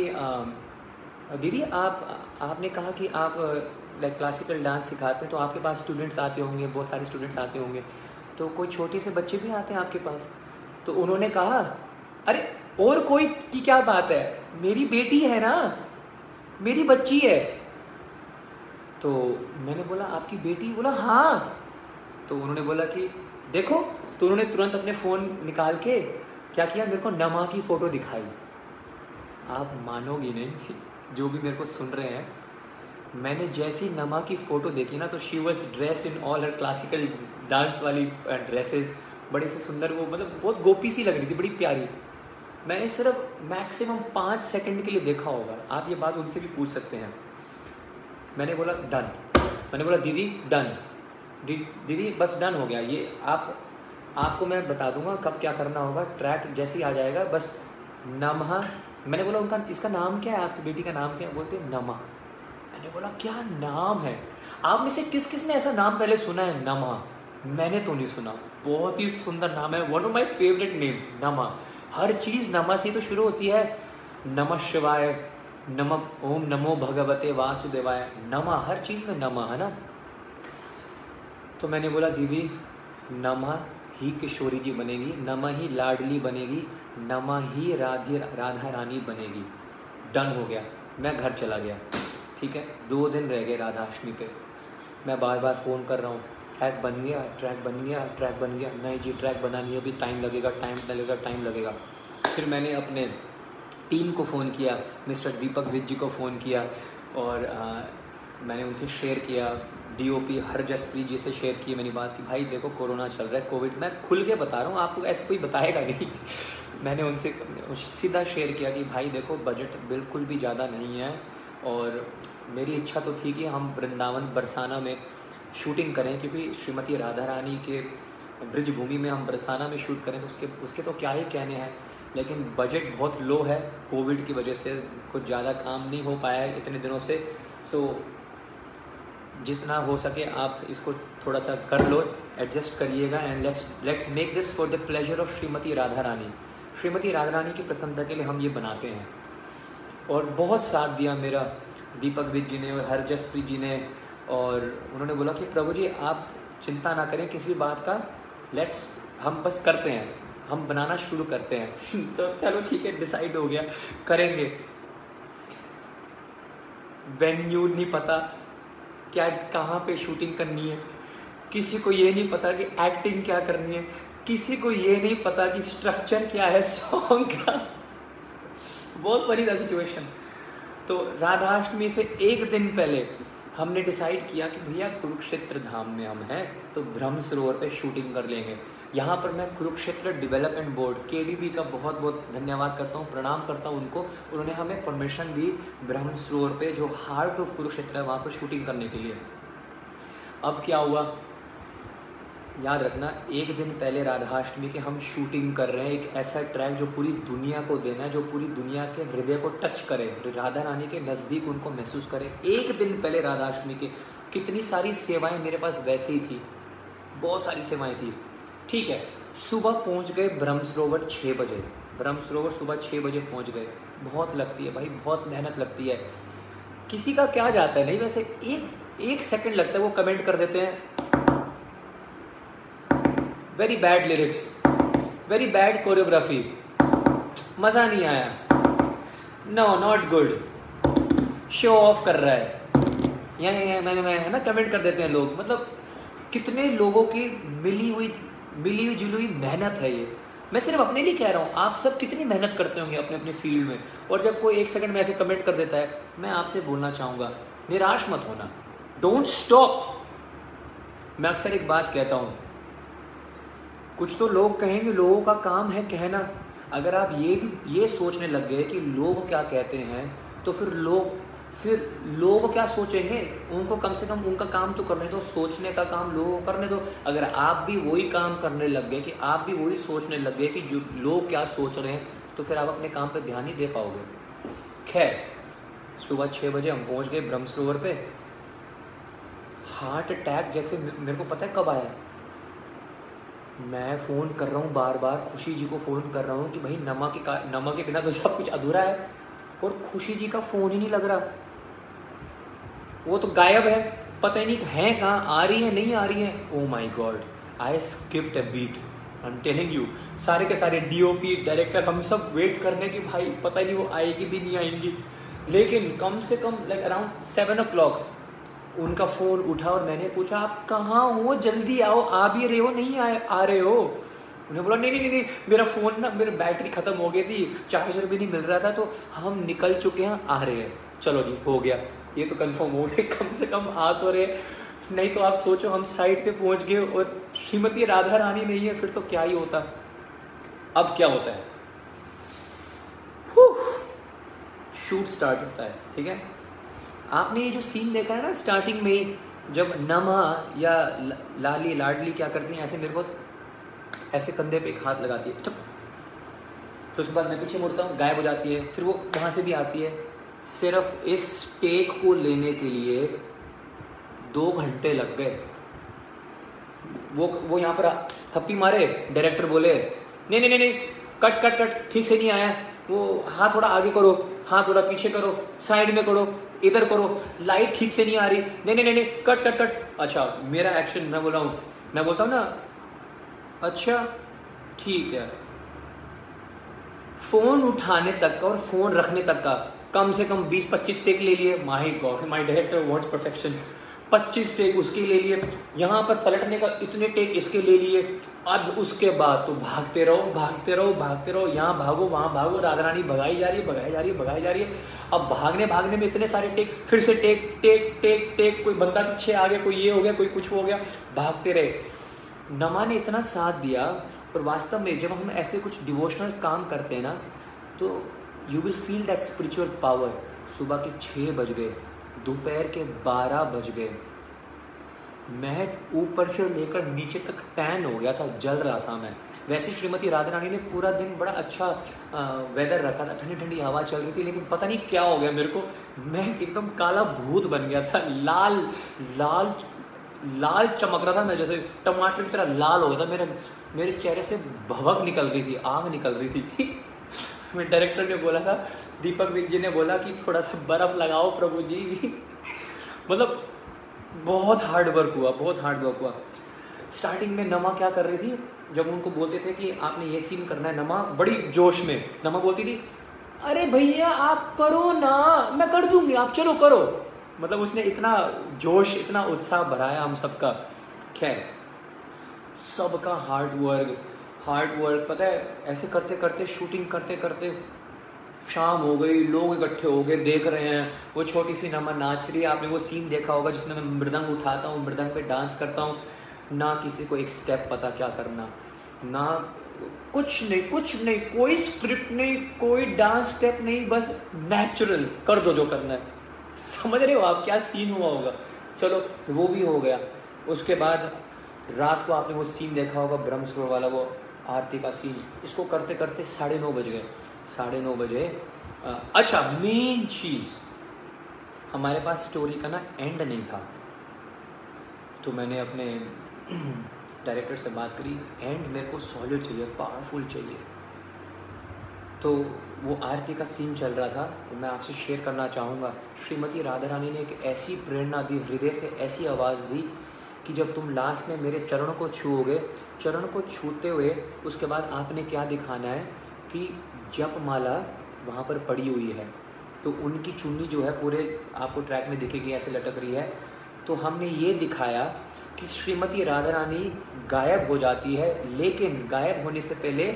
दीदी आप आपने कहा कि आप लाइक क्लासिकल डांस सिखाते हैं तो आपके पास स्टूडेंट्स आते होंगे, बहुत सारे स्टूडेंट्स आते होंगे, तो कोई छोटे से बच्चे भी आते हैं आपके पास. तो उन्होंने कहा अरे और कोई की क्या बात है, मेरी बेटी है ना, मेरी बच्ची है. तो मैंने बोला आपकी बेटी? बोला हाँ। तो उन्होंने बोला कि देखो, तो उन्होंने तुरंत अपने फ़ोन निकाल के क्या किया, मेरे को नमा की फ़ोटो दिखाई। आप मानोगी नहीं, जो भी मेरे को सुन रहे हैं, मैंने जैसी नमा की फ़ोटो देखी ना, तो she was dressed in all her classical dance वाली ड्रेसेस, बड़े से सुंदर, वो मतलब बहुत गोपी सी लग रही थी, बड़ी प्यारी। मैंने सिर्फ मैक्सिमम पाँच सेकंड के लिए देखा होगा, आप ये बात उनसे भी पूछ सकते हैं। मैंने बोला डन, मैंने बोला दीदी डन, दी, दीदी बस डन हो गया ये। आप आपको मैं बता दूंगा कब क्या करना होगा, ट्रैक जैसे ही आ जाएगा, बस नमा। मैंने बोला उनका इसका नाम क्या है, आपकी बेटी का नाम क्या है? बोलते नमा। मैंने बोला क्या नाम है? आप में से किस किस ने ऐसा नाम पहले सुना है, नमा? मैंने तो नहीं सुना, बहुत ही सुंदर नाम है, one of my favourite names, Nama. हर चीज़ नमा से तो शुरू होती है, नमः शिवाय, नमः ओम नमो भगवते वासुदेवाय, नमा, हर चीज़ में नमा है ना। तो मैंने बोला दीदी नमा ही किशोरी जी बनेगी, नमा ही लाडली बनेगी, नमा ही राधी राधा रानी बनेगी। डन हो गया, मैं घर चला गया। ठीक है, दो दिन रह गए राधाष्टमी पे, मैं बार बार फ़ोन कर रहा हूँ, ट्रैक बन गया, ट्रैक बन गया, ट्रैक बन गया। नहीं जी, ट्रैक बनानी है, अभी टाइम लगेगा, टाइम लगेगा, टाइम लगेगा। फिर मैंने अपने टीम को फ़ोन किया, मिस्टर दीपक विज जी को फ़ोन किया, और आ, मैंने उनसे शेयर किया, डीओपी हरजसप्रीत जी से शेयर की मैंने बात कि भाई देखो कोरोना चल रहा है, कोविड, मैं खुल के बता रहा हूँ आपको, ऐसे कोई बताएगा नहीं। मैंने उनसे सीधा शेयर किया कि भाई देखो बजट बिल्कुल भी ज़्यादा नहीं है, और मेरी इच्छा तो थी कि हम वृंदावन बरसाना में शूटिंग करें, क्योंकि श्रीमती राधा रानी के ब्रिज भूमि में हम बरसाना में शूट करें तो उसके उसके तो क्या ही कहने हैं, लेकिन बजट बहुत लो है, कोविड की वजह से कुछ ज़्यादा काम नहीं हो पाया है इतने दिनों से। सो जितना हो सके आप इसको थोड़ा सा कर लो, एडजस्ट करिएगा, and let's let's make this for the pleasure of Shrimati Radha Rani. Shrimati Radha Rani की प्रसन्नता के लिए हम ये बनाते हैं। और बहुत साथ दिया मेरा दीपक विज जी ने और हरजसप्रीत जी ने, और उन्होंने बोला कि प्रभु जी आप चिंता ना करें किसी भी बात का, लेट्स हम बस करते हैं, हम बनाना शुरू करते हैं। तो चलो ठीक है, डिसाइड हो गया, करेंगे। वेन्यू नहीं पता, क्या कहाँ पे शूटिंग करनी है, किसी को ये नहीं पता कि एक्टिंग क्या करनी है, किसी को ये नहीं पता कि स्ट्रक्चर क्या है सॉन्ग का। बहुत बड़ी था सिचुएशन। तो राधाष्टमी से एक दिन पहले हमने डिसाइड किया कि भैया कुरुक्षेत्र धाम में हम हैं तो ब्रह्म सरोवर पे शूटिंग कर लेंगे। यहाँ पर मैं कुरुक्षेत्र डेवलपमेंट बोर्ड केडीबी का बहुत बहुत धन्यवाद करता हूँ, प्रणाम करता हूँ उनको। उन्होंने हमें परमिशन दी ब्रह्म सरोवर पे, जो हार्ट ऑफ कुरुक्षेत्र है, वहाँ पर शूटिंग करने के लिए। अब क्या हुआ, याद रखना, एक दिन पहले राधाष्टमी के हम शूटिंग कर रहे हैं एक ऐसा ट्रैक जो पूरी दुनिया को देना है, जो पूरी दुनिया के हृदय को टच करे, राधा रानी के नज़दीक उनको महसूस करे। एक दिन पहले राधाष्टमी के कितनी सारी सेवाएं मेरे पास वैसे ही थी, बहुत सारी सेवाएं थी। ठीक है, सुबह पहुंच गए ब्रह्म सरोवर छः बजे, ब्रह्म सरोवर सुबह छः बजे पहुंच गए। बहुत लगती है भाई, बहुत मेहनत लगती है। किसी का क्या जाता है, नहीं वैसे एक एक सेकंड लगता है, वो कमेंट कर देते हैं very bad lyrics, very bad choreography, मज़ा नहीं आया, no not good, show off कर रहा है, यहाँ मैंने मैं है ना, कमेंट कर देते हैं लोग। मतलब कितने लोगों की मिली हुई मिली हुई जुली हुई मेहनत है ये। मैं सिर्फ अपने लिए कह रहा हूँ, आप सब कितनी मेहनत करते होंगे अपने अपने फील्ड में, और जब कोई एक सेकंड में ऐसे कमेंट कर देता है, मैं आपसे बोलना चाहूँगा निराश मत होना, डोंट स्टॉप। मैं अक्सर एक बात कहता हूँ, कुछ तो लोग कहेंगे, लोगों का काम है कहना। अगर आप ये भी ये सोचने लग गए कि लोग क्या कहते हैं, तो फिर लोग फिर लोग क्या सोचेंगे, उनको कम से कम उनका काम तो करने दो, सोचने का काम लोगों को करने दो। अगर आप भी वही काम करने लग गए कि आप भी वही सोचने लग गए कि जो लोग क्या सोच रहे हैं, तो फिर आप अपने काम पे ध्यान नहीं दे पाओगे। खैर, सुबह छः बजे हम पहुंच गए ब्रह्म सरोवर पे। हार्ट अटैक जैसे मेरे को पता है कब आया, मैं फ़ोन कर रहा हूँ बार बार, खुशी जी को फ़ोन कर रहा हूँ कि भाई नमा के का नमा के बिना तो सब कुछ अधूरा है, और खुशी जी का फ़ोन ही नहीं लग रहा, वो तो गायब है, पता ही नहीं है कहाँ, आ रही है नहीं आ रही है। Oh my God, I skipped a beat, I am telling you. सारे के सारे डीओपी डायरेक्टर हम सब वेट करने की, भाई पता नहीं वो आएगी भी नहीं आएंगी। लेकिन कम से कम like around seven o'clock उनका फ़ोन उठा और मैंने पूछा आप कहाँ हो, जल्दी आओ, आ भी रहे हो नहीं आए आ रहे हो? उन्हें बोला नहीं नहीं नहीं मेरा फ़ोन ना, मेरी बैटरी ख़त्म हो गई थी, चार्जर भी नहीं मिल रहा था, तो हम निकल चुके हैं, आ रहे हैं। चलो जी हो गया, ये तो कंफर्म हो गया, कम से कम आ तो रहे। नहीं तो आप सोचो हम साइट पे पहुंच गए और श्रीमती राधा रानी नहीं है, फिर तो क्या ही होता। अब क्या होता है, शूट स्टार्ट होता है, ठीक है। आपने ये जो सीन देखा है ना स्टार्टिंग में ही, जब नमा या लाली लाडली क्या करती हैं, ऐसे मेरे को ऐसे कंधे पे एक हाथ लगाती है, फिर उसके बाद मैं पीछे मुड़ता हूँ, गायब हो जाती है, फिर वो वहाँ से भी आती है। सिर्फ इस टेक को लेने के लिए दो घंटे लग गए। वो वो यहाँ पर थप्पी मारे, डायरेक्टर बोले नहीं नहीं नहीं कट कट कट, ठीक से नहीं आया, वो हाथ थोड़ा आगे करो, हाथ थोड़ा पीछे करो, साइड में करो, इधर करो, लाइट ठीक से नहीं आ रही, नहीं नहीं नहीं कट कट कट। अच्छा मेरा एक्शन, मैं बोल रहा हूँ, मैं बोलता हूँ ना अच्छा ठीक है। फोन उठाने तक का और फोन रखने तक का कम से कम बीस पच्चीस टेक ले लिए। My God, my director wants perfection. पच्चीस टेक उसके ले लिए, यहाँ पर पलटने का इतने टेक इसके ले लिए। अब उसके बाद तो भागते रहो भागते रहो भागते रहो, यहाँ भागो वहाँ भागो, राधा रानी भगाई जा रही है भगाई जा रही है भगाई जा रही है। अब भागने भागने में इतने सारे टेक, फिर से टेक टेक टेक टेक, कोई बंदा पीछे आ गया, कोई ये हो गया, कोई कुछ हो गया, भागते रहे। नमा ने इतना साथ दिया। और वास्तव में जब हम ऐसे कुछ डिवोशनल काम करते हैं ना, तो you will feel that spiritual power. सुबह के छः बज गए, दोपहर के बारह बज गए, मैं ऊपर से लेकर नीचे तक टैन हो गया था, जल रहा था मैं। वैसे श्रीमती राधा रानी ने पूरा दिन बड़ा अच्छा आ, वेदर रखा था, ठंडी ठंडी हवा चल रही थी, लेकिन पता नहीं क्या हो गया मेरे को, मैं एकदम काला भूत बन गया था। लाल लाल लाल चमक रहा था मैं, जैसे टमाटर की तरह लाल हो गया था। मेरे मेरे चेहरे से भभक निकल रही थी, आग निकल रही थी। मेरे डायरेक्टर ने बोला था, दीपक विक जी ने बोला कि थोड़ा सा बर्फ लगाओ प्रभु जी। मतलब बहुत हार्ड वर्क हुआ, बहुत हार्ड वर्क हुआ। स्टार्टिंग में नमा क्या कर रही थी, जब उनको बोलते थे कि आपने ये सीन करना है, नमा बड़ी जोश में नमा बोलती थी अरे भैया आप करो ना, मैं कर दूंगी, आप चलो करो। मतलब उसने इतना जोश, इतना उत्साह बढ़ाया हम सबका। खैर सबका हार्ड वर्क हार्ड वर्क पता है, ऐसे करते करते शूटिंग करते करते शाम हो गई, लोग इकट्ठे हो गए, देख रहे हैं। वो छोटी सी नमा नाच रही है, आपने वो सीन देखा होगा जिसमें मैं मृदंग उठाता हूँ, मृदंग पे डांस करता हूँ। ना किसी को एक स्टेप पता क्या करना, ना कुछ नहीं कुछ नहीं, कोई स्क्रिप्ट नहीं, कोई डांस स्टेप नहीं, बस नेचुरल कर दो जो करना है। समझ रहे हो आप क्या सीन हुआ होगा। चलो वो भी हो गया। उसके बाद रात को आपने वो सीन देखा होगा ब्रह्म सरोवर वाला, वो आरती का सीन। इसको करते करते साढ़े नौ बज गए। साढ़े नौ बजे आ, अच्छा मेन चीज़, हमारे पास स्टोरी का ना एंड नहीं था, तो मैंने अपने डायरेक्टर से बात करी, एंड मेरे को सॉलिड चाहिए, पावरफुल चाहिए। तो वो आरती का सीन चल रहा था, तो मैं आपसे शेयर करना चाहूँगा। श्रीमती राधा रानी ने एक ऐसी प्रेरणा दी, हृदय से ऐसी आवाज़ दी कि जब तुम लास्ट में मेरे चरण को छूओगे, चरण को छूते हुए उसके बाद आपने क्या दिखाना है कि जपमाला वहाँ पर पड़ी हुई है, तो उनकी चुन्नी जो है पूरे आपको ट्रैक में दिखेगी, ऐसे लटक रही है। तो हमने ये दिखाया कि श्रीमती राधा रानी गायब हो जाती है, लेकिन गायब होने से पहले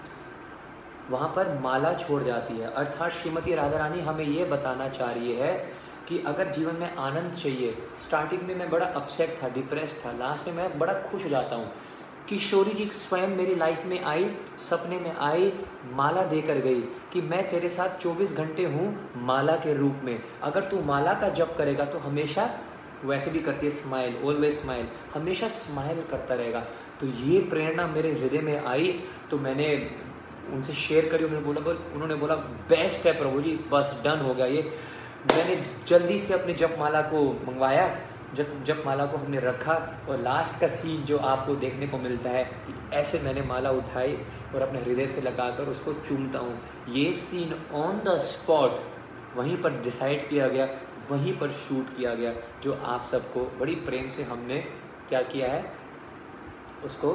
वहाँ पर माला छोड़ जाती है। अर्थात श्रीमती राधा रानी हमें ये बताना चाह रही है कि अगर जीवन में आनंद चाहिए, स्टार्टिंग में मैं बड़ा अपसेट था, डिप्रेस था, लास्ट में मैं बड़ा खुश हो जाता हूँ। किशोरी जी स्वयं मेरी लाइफ में आई, सपने में आई, माला देकर गई कि मैं तेरे साथ चौबीस घंटे हूँ माला के रूप में। अगर तू माला का जप करेगा तो हमेशा, वैसे भी करती है स्माइल, ऑलवेज स्माइल, हमेशा स्माइल करता रहेगा। तो ये प्रेरणा मेरे हृदय में आई, तो मैंने उनसे शेयर करी। उन्होंने बोला बोल उन्होंने बोला बेस्ट है प्रभु जी, बस डन हो गया ये। मैंने जल्दी से अपने जपमाला को मंगवाया, जब जपमाला को हमने रखा, और लास्ट का सीन जो आपको देखने को मिलता है कि ऐसे मैंने माला उठाई और अपने हृदय से लगाकर उसको चूमता हूँ। ये सीन ऑन द स्पॉट वहीं पर डिसाइड किया गया, वहीं पर शूट किया गया, जो आप सबको बड़ी प्रेम से हमने क्या किया है, उसको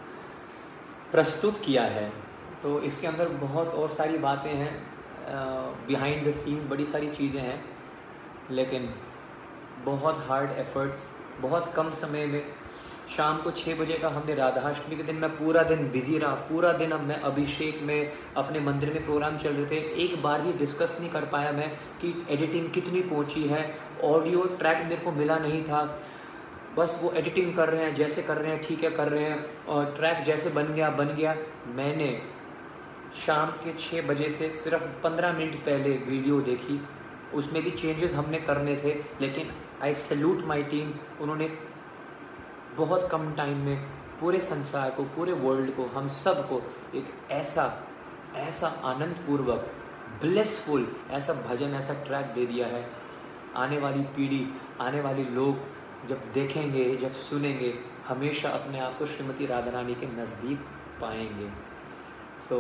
प्रस्तुत किया है। तो इसके अंदर बहुत और सारी बातें हैं, बिहाइंड द सीन्स बड़ी सारी चीज़ें हैं, लेकिन बहुत हार्ड एफर्ट्स, बहुत कम समय में। शाम को छः बजे का हमने राधाष्टमी के दिन मैं पूरा दिन बिजी रहा, पूरा दिन अब मैं अभिषेक में अपने मंदिर में प्रोग्राम चल रहे थे, एक बार भी डिस्कस नहीं कर पाया मैं कि एडिटिंग कितनी पहुंची है। ऑडियो ट्रैक मेरे को मिला नहीं था, बस वो एडिटिंग कर रहे हैं, जैसे कर रहे हैं ठीक है कर रहे हैं, और ट्रैक जैसे बन गया बन गया। मैंने शाम के छः बजे से सिर्फ पंद्रह मिनट पहले वीडियो देखी, उसमें भी चेंजेस हमने करने थे, लेकिन आई सैल्यूट माई टीम। उन्होंने बहुत कम टाइम में पूरे संसार को, पूरे वर्ल्ड को, हम सब को एक ऐसा ऐसा आनंदपूर्वक ब्लेसफुल ऐसा भजन, ऐसा ट्रैक दे दिया है। आने वाली पीढ़ी, आने वाले लोग जब देखेंगे, जब सुनेंगे, हमेशा अपने आप को श्रीमती राधा रानी के नज़दीक पाएंगे। So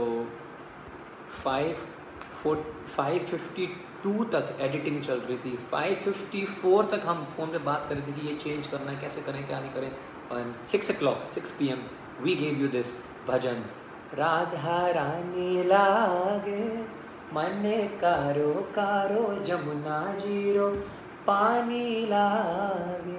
five four five fifty two तक एडिटिंग चल रही थी, फाइव फिफ्टी फोर तक हम फ़ोन पे बात कर रहे थे कि ये चेंज करना है, कैसे करें क्या नहीं करें, और six o'clock six P M we gave you this bhajan. Radha Rani लागे मने कारो कारो जमुना जीरो पानी लागे।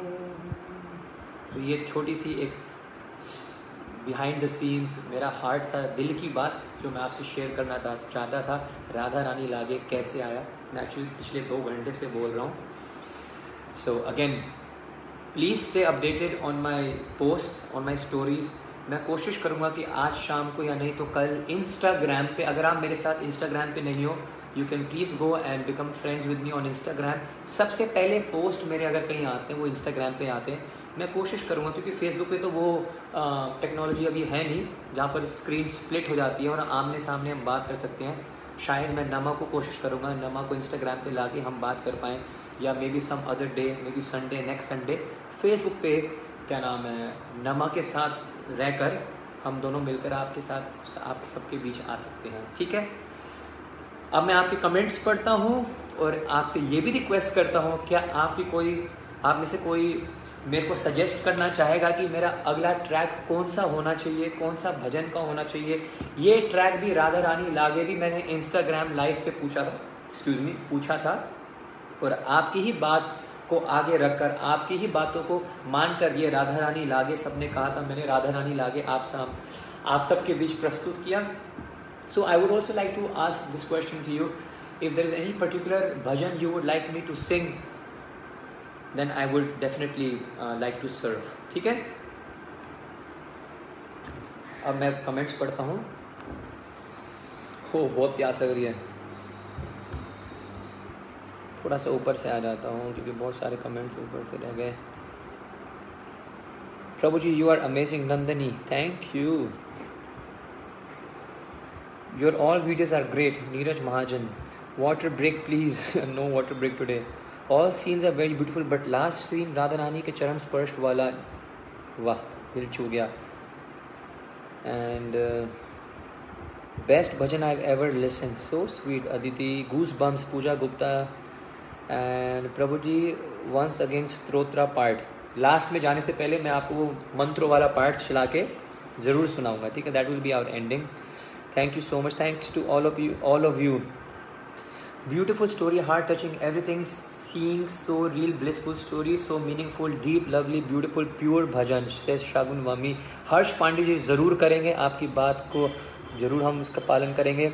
तो ये छोटी सी एक बिहाइंड द सीन्स मेरा हार्ट था, दिल की बात जो मैं आपसे शेयर करना था चाहता था। राधा रानी लागे कैसे आया, मैं एक्चुअली पिछले दो घंटे से बोल रहा हूँ। So again please stay updated on my post, on my stories. मैं कोशिश करूँगा कि आज शाम को या नहीं तो कल इंस्टाग्राम पे, अगर आप मेरे साथ इंस्टाग्राम पे नहीं हो, you can please go and become friends with me on Instagram. सबसे पहले पोस्ट मेरे अगर कहीं आते हैं वो इंस्टाग्राम पे आते हैं। मैं कोशिश करूँगा, क्योंकि फेसबुक पे तो वो टेक्नोलॉजी अभी है नहीं जहाँ पर स्क्रीन स्प्लिट हो जाती है और आमने सामने हम बात कर सकते हैं। शायद मैं नमा को कोशिश करूँगा, नमा को इंस्टाग्राम पे लाके हम बात कर पाएँ, या maybe some other day, maybe Sunday, next Sunday Facebook पे क्या नाम है नमा के साथ रहकर हम दोनों मिलकर आपके साथ, आप सबके बीच आ सकते हैं। ठीक है, अब मैं आपके कमेंट्स पढ़ता हूँ और आपसे ये भी रिक्वेस्ट करता हूँ, क्या आपकी कोई, आप में से कोई मेरे को सजेस्ट करना चाहेगा कि मेरा अगला ट्रैक कौन सा होना चाहिए, कौन सा भजन का होना चाहिए। ये ट्रैक भी राधा रानी लागे भी मैंने इंस्टाग्राम लाइव पे पूछा था, एक्सक्यूज़ मी पूछा था, और आपकी ही बात को आगे रखकर, आपकी ही बातों को मानकर ये राधा रानी लागे सबने कहा था, मैंने राधा रानी लागे आप सब आप सबके बीच प्रस्तुत किया। So I would also like to ask this question to you, if there is any particular bhajan you would like me to sing, then I would definitely uh, like to serve। ठीक है, अब मैं कमेंट्स पढ़ता हूँ। हो बहुत प्यास लग रही है, थोड़ा सा ऊपर से आ जाता हूँ क्योंकि बहुत सारे कमेंट्स ऊपर से रह गए। प्रभु जी you are amazing Nandini, thank you, your all videos are great. Neeraj Mahajan, water break please, no water break today. All scenes are very beautiful but last scene Radha Rani के चरण स्पर्श वाला, वाह दिल छू गया। And best bhajan I ever listen, so sweet. Aditi, goose bumps, Puja Gupta. And प्रभु जी once again stotra part, last में जाने से पहले मैं आपको वो मंत्रों वाला पार्ट चला के ज़रूर सुनाऊंगा। ठीक है, that will be our ending. Thank you so much, thanks to all of you all of you Beautiful story, heart touching, everything seeing so real, blissful story, so meaningful, deep, lovely, beautiful, pure bhajan, says Shagun Mami। Harsh Pande ji ज़रूर करेंगे, आपकी बात को ज़रूर हम उसका पालन करेंगे।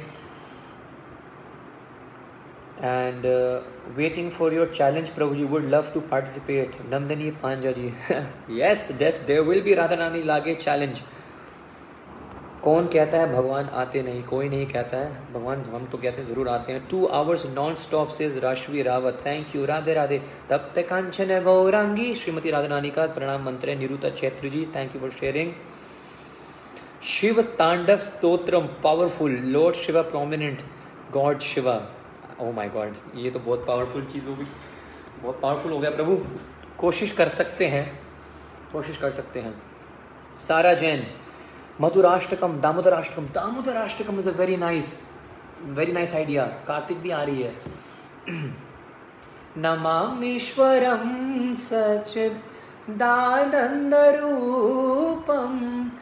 And waiting for your challenge प्रभु जी, would love to participate. Nandini Panja ji, yes there will be Radha Rani लागे चैलेंज। कौन कहता है भगवान आते नहीं, कोई नहीं कहता है भगवान, हम तो कहते हैं ज़रूर आते हैं। Two hours non stop says Rashvi Rawat, thank you. Radhe Radhe. तब तक कांचन गौरांगी, श्रीमती राधा रानी का प्रणाम मंत्र है। Niruta Chaitra ji, thank you for sharing. Shiv Tandav Stotram powerful, lord Shiva prominent, God Shiva, oh my God, ये तो बहुत पावरफुल चीज़ होगी, बहुत पावरफुल हो गया प्रभु। कोशिश कर सकते हैं, कोशिश कर सकते हैं। Sara Jain, Madhurashtakam, Damodarashtakam, Damodarashtakam is a very nice very nice idea. Kartik भी आ रही है। नमामीश्वरम सच्चिदानंद रूपम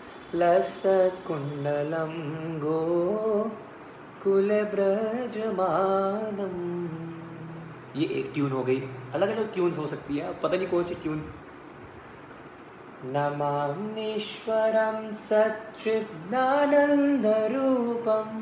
लसत्कुंडलम गोकुल ब्रजमानम। ये एक ट्यून हो गई, अलग अलग ट्यून्स हो सकती है, पता नहीं कौन सी ट्यून। नमामीश्वरं सच्चिदानन्दरूपं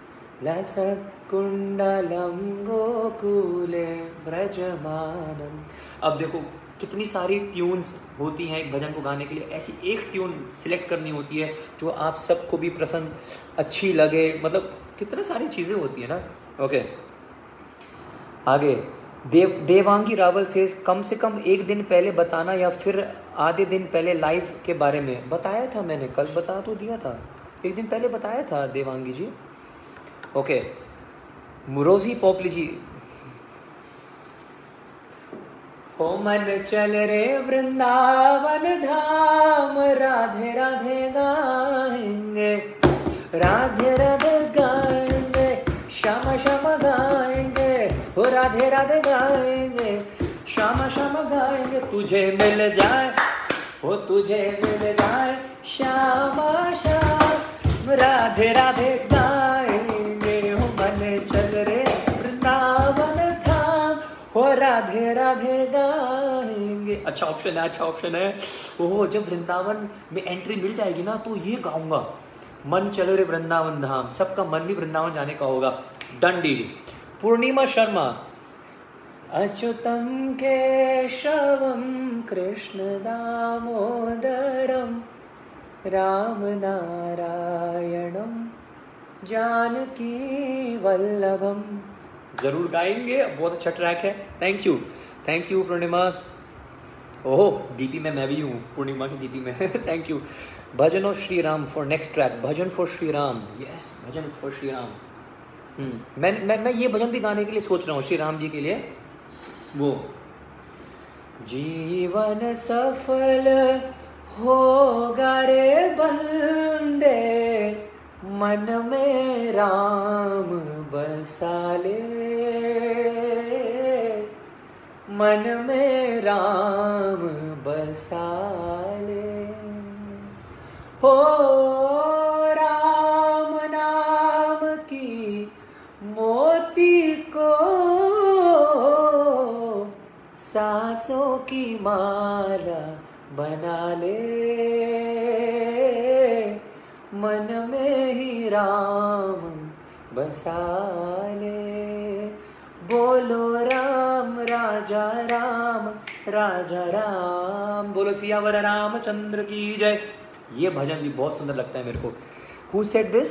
लसत्कुण्डलं गोकुले व्रजमानम। अब देखो कितनी सारी ट्यून्स होती हैं एक भजन को गाने के लिए, ऐसी एक ट्यून सिलेक्ट करनी होती है जो आप सबको भी पसंद अच्छी लगे, मतलब कितनी सारी चीज़ें होती है ना। ओके आगे, देव देवांगी रावल से कम से कम एक दिन पहले बताना या फिर आधे दिन पहले लाइव के बारे में। बताया था मैंने, कल बता तो दिया था, एक दिन पहले बताया था देवांगी जी। ओके रोजी पोपली जी, हो मन चल रे वृंदावन धाम, राधे राधे गाएंगे, राधे राधे गाएंगे, श्याम श्याम गाएंगे, हो राधे राधे गाएंगे, श्याम श्याम गाएंगे, तुझे मिल जाए, हो तुझे मिल जाए, श्याम श्याम राधे राधे गाएंगे, हो मन चल रे वृंदावन धाम, हो राधे राधे गाएंगे। अच्छा ऑप्शन है, अच्छा ऑप्शन है। ओह जब वृंदावन में एंट्री मिल जाएगी ना तो ये गाऊंगा, मन चलो रे वृंदावन धाम, सबका मन भी वृंदावन जाने का होगा। Done deal. पूर्णिमा शर्मा, अच्युतम केशवम कृष्ण दामोदरम राम नारायणम जानकी वल्लभम। जरूर गाएंगे, बहुत अच्छा ट्रैक है। Thank you, thank you Purnima. Oh DP में मैं भी हूँ, पूर्णिमा की डीपी में। Thank you. Bhajan of Shri Ram for next track, bhajan for Shri Ram. Yes bhajan for Shri Ram. Hmm मैं मैं मैं ये भजन भी गाने के लिए सोच रहा हूँ श्री राम जी के लिए। वो जीवन सफल होगा रे बंदे, मन में राम बसा ले, मन में राम बसा ले, हो राम नाम की मोती को सांसों की माला बना ले, मन में ही राम बसा ले, बोलो राम राजा राम राजा राम, बोलो सियावर रामचंद्र की जय। ये भजन भी बहुत सुंदर लगता है मेरे को। Who said this?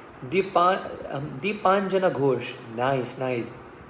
Dipanjana Ghosh. Nice nice.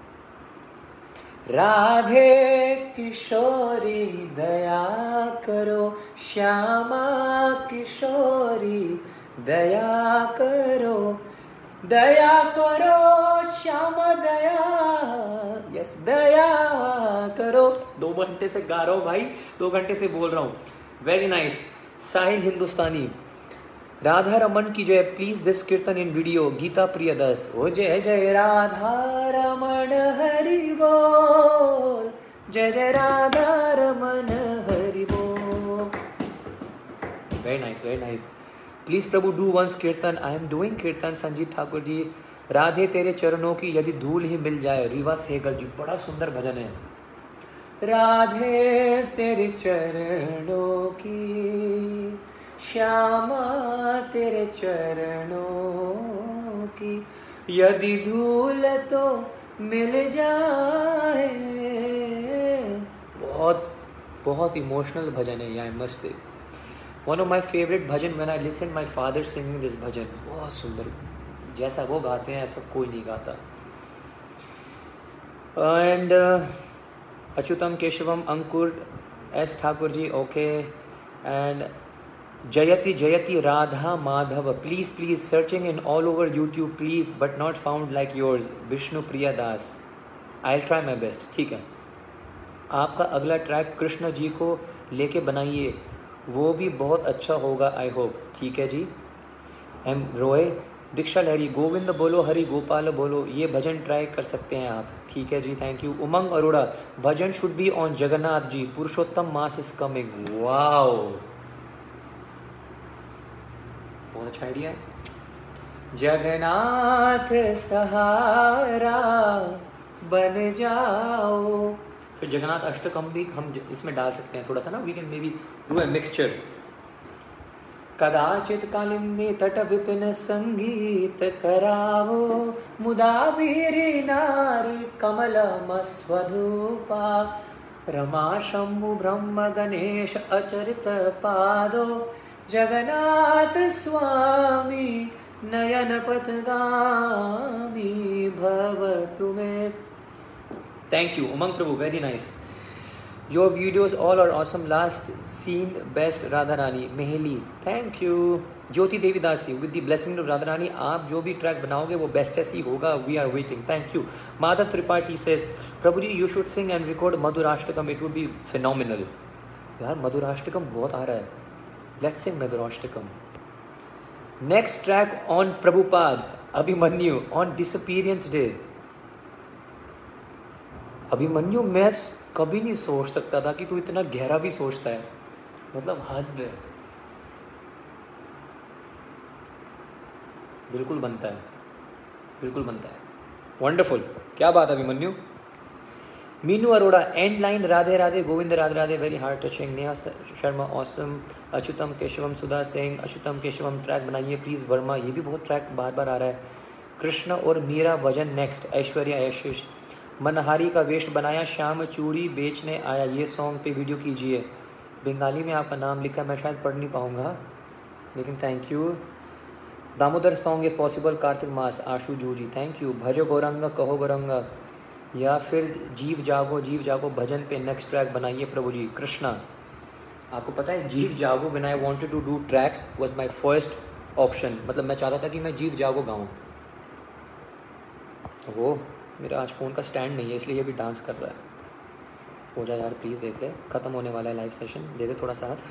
Radhe Kishori दया करो, श्यामा किशोरी दया करो, दया करो श्यामा दया, यस दया करो। दो घंटे से गा रहा हूँ भाई, दो घंटे से बोल रहा हूँ। Very nice. साहिल हिंदुस्तानी, राधा रमन की जय, please this kirtan in video. Gita Priyadas, oh जय जय राधा रमन हरि बोल, जय जय राधा रमन हरि बोल। Very nice very nice. Please प्रभु do once kirtan. I am doing कीर्तन। संजीत ठाकुर जी, राधे तेरे चरणों की यदि धूल ही मिल जाए। रीवा सहगल जी, बड़ा सुंदर भजन है। राधे तेरे चरणों की, श्यामा तेरे चरणों की यदि धूल तो मिल जाए। बहुत बहुत इमोशनल भजन है, I must say. One of my favourite bhajan when I listen my father singing this bhajan. बहुत सुंदर, जैसा वो गाते हैं ऐसा कोई नहीं गाता। एंड अच्युतम केशवम Ankur S Thakur ji, okay. And जयति जयति Radha Madhav, please please searching in all over YouTube please but not found like yours. Vishnu Priya Das, I will try my best. ठीक है, आपका अगला ट्रैक कृष्ण जी को लेके बनाइए, वो भी बहुत अच्छा होगा आई होप। ठीक है जी। एम रोए, दीक्षा लहरी, गोविंद बोलो हरि गोपाल बोलो, ये भजन ट्राई कर सकते हैं आप। ठीक है जी, thank you. Umang Arora, bhajan should be on Jagannath ji, Purushottam Maas is coming. Wow, बहुत अच्छा आइडिया है। जगन्नाथ सहारा बन जाओ। फिर जगन्नाथ अष्टकम भी हम इसमें डाल सकते हैं थोड़ा सा ना, we can maybe do a mixture. कदाचित कालिंदी तट विपिन संगीत करावो, मुदा बीरी नारी कमलमस्वधूपा, रमा शंभु ब्रह्म गणेश अचरित पादो, जगन्नाथ स्वामी नयन पथगामी भव तुम्हें। थैंक यू उमंग प्रभु, very nice. Your videos all are awesome, last scene best Radha Rani मेहली, thank you. Jyoti Devi Dasi, with the blessing of Radha Rani आप जो भी ट्रैक बनाओगे वो बेस्टेस्ट ही होगा, we are waiting, thank you. Madhav Tripathi says प्रभु जी you should sing and record Madhurashtakam, it would be phenomenal. यार मधुराष्टकम बहुत आ रहा है, let's sing Madhurashtakam. Next track on Prabhupada Abhimanyu on disappearance day. Abhimanyu मैं कभी नहीं सोच सकता था कि तू इतना गहरा भी सोचता है, मतलब हद। बिल्कुल बनता है, बिल्कुल बनता है, वंडरफुल, क्या बात है Abhimanyu. Meenu Arora and line Radhe Radhe Govind Radhe Radhe, very heart touching. Neha Sharma awesome. Achyutam Keshavam Sudha Singh, Achyutam Keshavam track बनाइए प्लीज़। वर्मा, ये भी बहुत ट्रैक बार बार आ रहा है। कृष्ण और मीरा भजन नेक्स्ट। ऐश्वर्या आशीष, मनहारी का वेस्ट बनाया, शाम चूड़ी बेचने आया, ये सॉन्ग पे वीडियो कीजिए। बंगाली में आपका नाम लिखा, मैं शायद पढ़ नहीं पाऊँगा लेकिन thank you. Damodar song if possible, Kartik मास, आशु जूजी, थैंक यू। भजो गौरंगा कहो गौरंगा, या फिर जीव जागो जीव जागो भजन पे नेक्स्ट ट्रैक बनाइए प्रभु जी। कृष्णा, आपको पता है Jiv Jago when I wanted to do tracks was my first option, मतलब मैं चाहता था कि मैं जीव जागो गाऊं। वो मेरा आज फ़ोन का स्टैंड नहीं है इसलिए ये भी डांस कर रहा है। हो जाए यार प्लीज़, देख ले ख़त्म होने वाला है लाइव सेशन, दे दे थोड़ा साथ।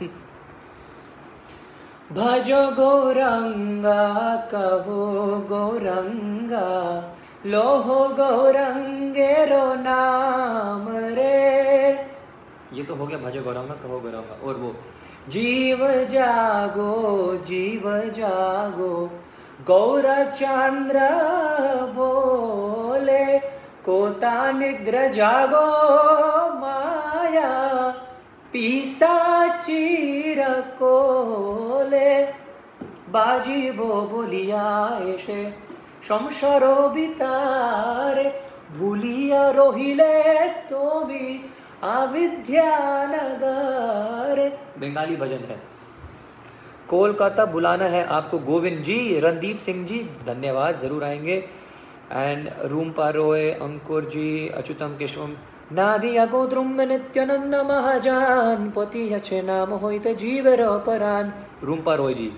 भजो गौरंगा कहो गौरंगा, लोहो गौरंगेरो नाम रे। ये तो हो गया भजो गौरंगा कहो गौरंगा। और वो जीव जागो जीव जागो, गौरचंद्र बोले, कोता निद्र जागो माया, पिशाचीर कोले, बाजी बो बोलिया एशे संसारो बितारे, भूलिया रोहिले तो भी अविद्या नगर। बंगाली भजन है। कोलकाता बुलाना है आपको गोविंद जी। रणदीप सिंह जी धन्यवाद, ज़रूर आएंगे। एंड रूमपा रोय, अंकुर जी, अच्युतम केशवम, नादिया गोद्रुम नित्यानंद महाजान, पति अच्छे नाम होइत जीव रो परान। रूमपा रोय जी।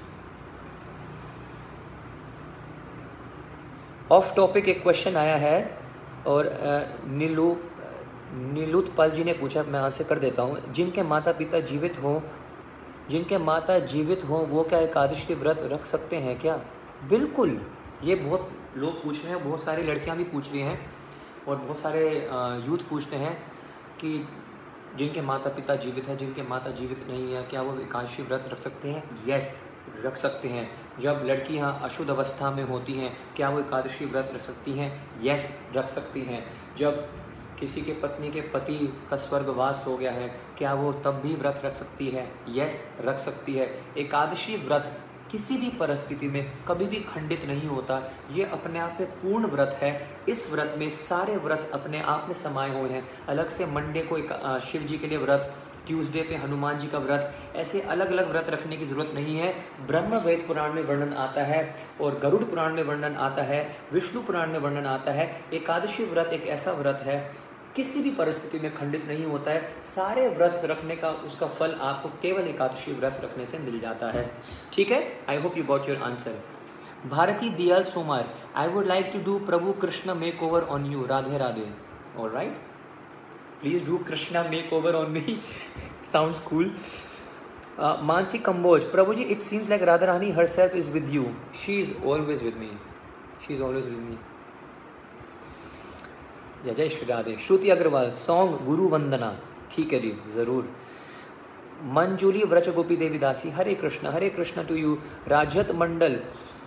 ऑफ टॉपिक एक क्वेश्चन आया है और नीलू नीलुतपाल जी ने पूछा, मैं आंसर कर देता हूँ। जिनके माता पिता जीवित हों जिनके माता जीवित हों वो क्या एकादशी व्रत रख सकते हैं क्या? बिल्कुल, ये बहुत लोग पूछ रहे हैं, बहुत सारी लड़कियां भी पूछ रही हैं और बहुत सारे यूथ पूछते हैं कि जिनके माता पिता जीवित हैं, जिनके माता जीवित नहीं है, क्या वो एकादशी व्रत रख सकते हैं? यस, रख सकते हैं। जब लड़कियां अशुद्ध अवस्था में होती हैं, क्या वो एकादशी व्रत रख सकती हैं? यस, रख सकती हैं। जब किसी के पत्नी के पति का स्वर्गवास हो गया है, क्या वो तब भी व्रत रख सकती है? यस, रख सकती है। एकादशी व्रत किसी भी परिस्थिति में कभी भी खंडित नहीं होता, ये अपने आप में पूर्ण व्रत है। इस व्रत में सारे व्रत अपने आप में समाये हुए हैं। अलग से मंडे को एक शिव जी के लिए व्रत, ट्यूसडे पे हनुमान जी का व्रत, ऐसे अलग अलग व्रत रखने की जरूरत नहीं है। ब्रह्म वेद पुराण में वर्णन आता है और गरुड़ पुराण में वर्णन आता है, विष्णु पुराण में वर्णन आता है। एकादशी व्रत एक ऐसा व्रत है, किसी भी परिस्थिति में खंडित नहीं होता है। सारे व्रत रखने का उसका फल आपको केवल एकादशी व्रत रखने से मिल जाता है। ठीक है, I hope you got your answer. Bharti Diyal Somar, I would like to do Prabhu Krishna makeover on you. Radhe Radhe. All right, please do Krishna makeover on me, sounds cool. Mansi Kamboj, Prabhu ji it seems like Radha Rani herself is with you. She is always with me, she is always with me. जय जय श्री राधे। श्रुति अग्रवाल, सॉन्ग गुरु वंदना। ठीक है जी, ज़रूर। मंजूली व्रज गोपी देवी दासी, हरे कृष्ण हरे कृष्ण टू यू। राजत मंडल,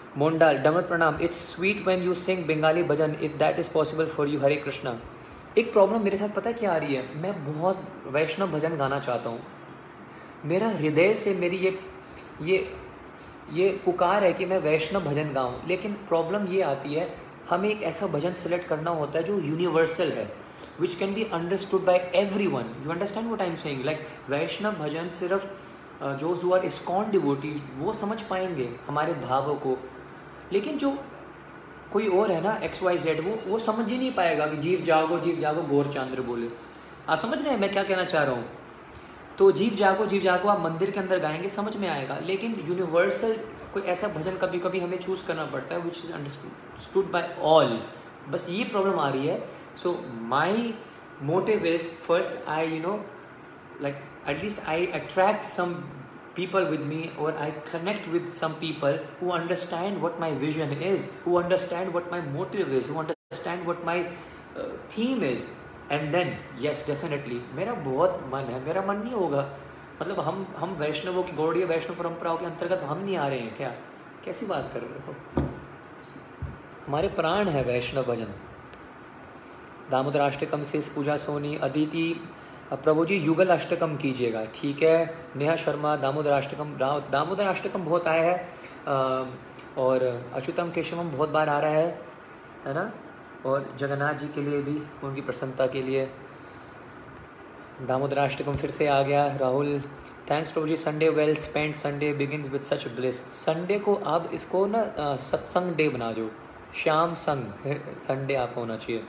मोंडाल डमत प्रणाम, it's sweet when you sing Bengali bhajan if that is possible for you, Hare Krishna. एक प्रॉब्लम मेरे साथ पता क्या आ रही है, मैं बहुत वैष्णव भजन गाना चाहता हूँ, मेरा हृदय से मेरी ये ये ये पुकार है कि मैं वैष्णव भजन गाऊँ, लेकिन प्रॉब्लम ये आती है हमें एक ऐसा भजन सेलेक्ट करना होता है जो यूनिवर्सल है, which can be understood by everyone. You understand what I am saying? Like Vaishnav bhajan सिर्फ जो हु आर इस्कॉन डिवोटी वो समझ पाएंगे हमारे भावों को, लेकिन जो कोई और है ना एक्स वाई जेड वो वो समझ ही नहीं पाएगा कि जीव जागो जीव जागो गौर चांद्र बोले। आप समझ रहे हैं मैं क्या कहना चाह रहा हूँ? तो जीव जागो जीव जागो आप मंदिर के अंदर गाएंगे समझ में आएगा, लेकिन यूनिवर्सल कोई ऐसा भजन कभी कभी हमें चूज़ करना पड़ता है which is understood by all. बस ये प्रॉब्लम आ रही है। So my motive is first I you know like at least I attract some people with me, or I connect with some people who understand what my vision is, who understand what my motive is, who understand what my uh, theme is, and then yes definitely मेरा बहुत मन है, मेरा मन नहीं होगा मतलब हम हम वैष्णवों की गौड़ीय वैष्णव परंपराओं के अंतर्गत हम नहीं आ रहे हैं क्या? कैसी बात कर रहे हो? हमारे प्राण है वैष्णव भजन। दामोदर अष्टकम से पूजा सोनी, अदिति प्रभु जी युगल अष्टकम कीजिएगा, ठीक है। नेहा शर्मा दामोदर अष्टकम, दामोदर अष्टकम बहुत आया है और अच्युतम केशवम बहुत बार आ रहा है है ना, और जगन्नाथ जी के लिए भी उनकी प्रसन्नता के लिए दामोदर अष्टकम फिर से आ गया। Rahul thanks Prabhu ji, Sunday well spend, Sunday begin with such bliss. Sunday को आप इसको ना सत्संग डे बना दो, श्याम संग संडे आपको होना चाहिए।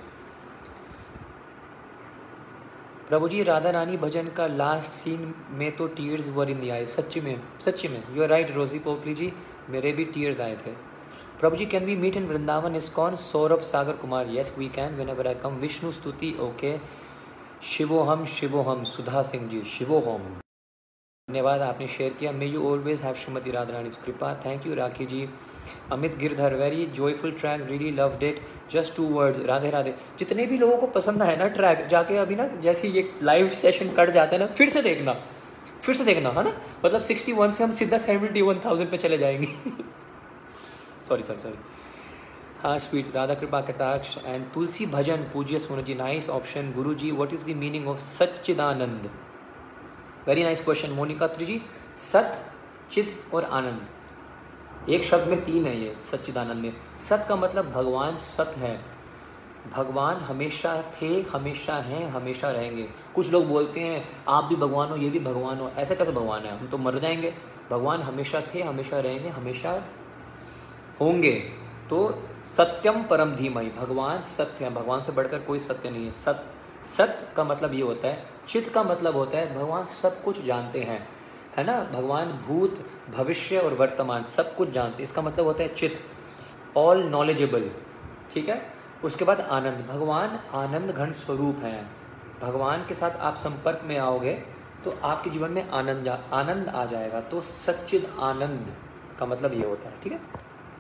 प्रभु जी राधा रानी भजन का लास्ट सीन में तो टीयर्स वर इन दी आई, सच्ची में सच्ची में यू आर राइट रोजी पोपली जी, मेरे भी टीयर्स आए थे। Prabhu ji can we meet in Vrindavan ISKCON? Saurabh Sagar Kumar yes we can whenever I come. Vishnu Stuti okay. शिवोहम शिवोहम Sudha Singh ji शिवोहम, धन्यवाद आपने शेयर किया। May you always have Shrimati Radha Rani कृपा, thank you Rakhi ji. Amit Girdhar very joyful track, really loved it, just two words, Radhe Radhe. जितने भी लोगों को पसंद है ना ट्रैक, जाके अभी ना जैसे ये लाइव सेशन कट जाता है ना, फिर से देखना फिर से देखना है ना, मतलब सिक्सटी वन से हम सीधा सेवेंटी वन थाउजेंड पे चले जाएंगे। सॉरी सॉरी सॉरी हाँ स्वीट राधा कृपा कटाक्ष एंड तुलसी भजन पूज्य Sonu ji, nice option. Guru ji what is the meaning of Sachchidanand? Very nice question Monika Triji. सत चित और आनंद एक शब्द में तीन है ये सच्चिदानंद में। सत का मतलब भगवान सत है, भगवान हमेशा थे, हमेशा हैं, हमेशा रहेंगे। कुछ लोग बोलते हैं आप भी भगवान हो, ये भी भगवान हो, ऐसा कैसे भगवान है, हम तो मर जाएंगे। भगवान हमेशा थे, हमेशा रहेंगे, हमेशा होंगे। तो सत्यम परम धीमहि, भगवान सत्य है, भगवान से बढ़कर कोई सत्य नहीं है। सत सत का मतलब ये होता है। चित का मतलब होता है भगवान सब कुछ जानते हैं, है ना, भगवान भूत भविष्य और वर्तमान सब कुछ जानते हैं, इसका मतलब होता है चित, ऑल नॉलेजेबल, ठीक है। उसके बाद आनंद, भगवान आनंद घन स्वरूप हैं। भगवान के साथ आप संपर्क में आओगे तो आपके जीवन में आनंद आनंद आ जाएगा। तो सच्चिद आनंद का मतलब ये होता है, ठीक है।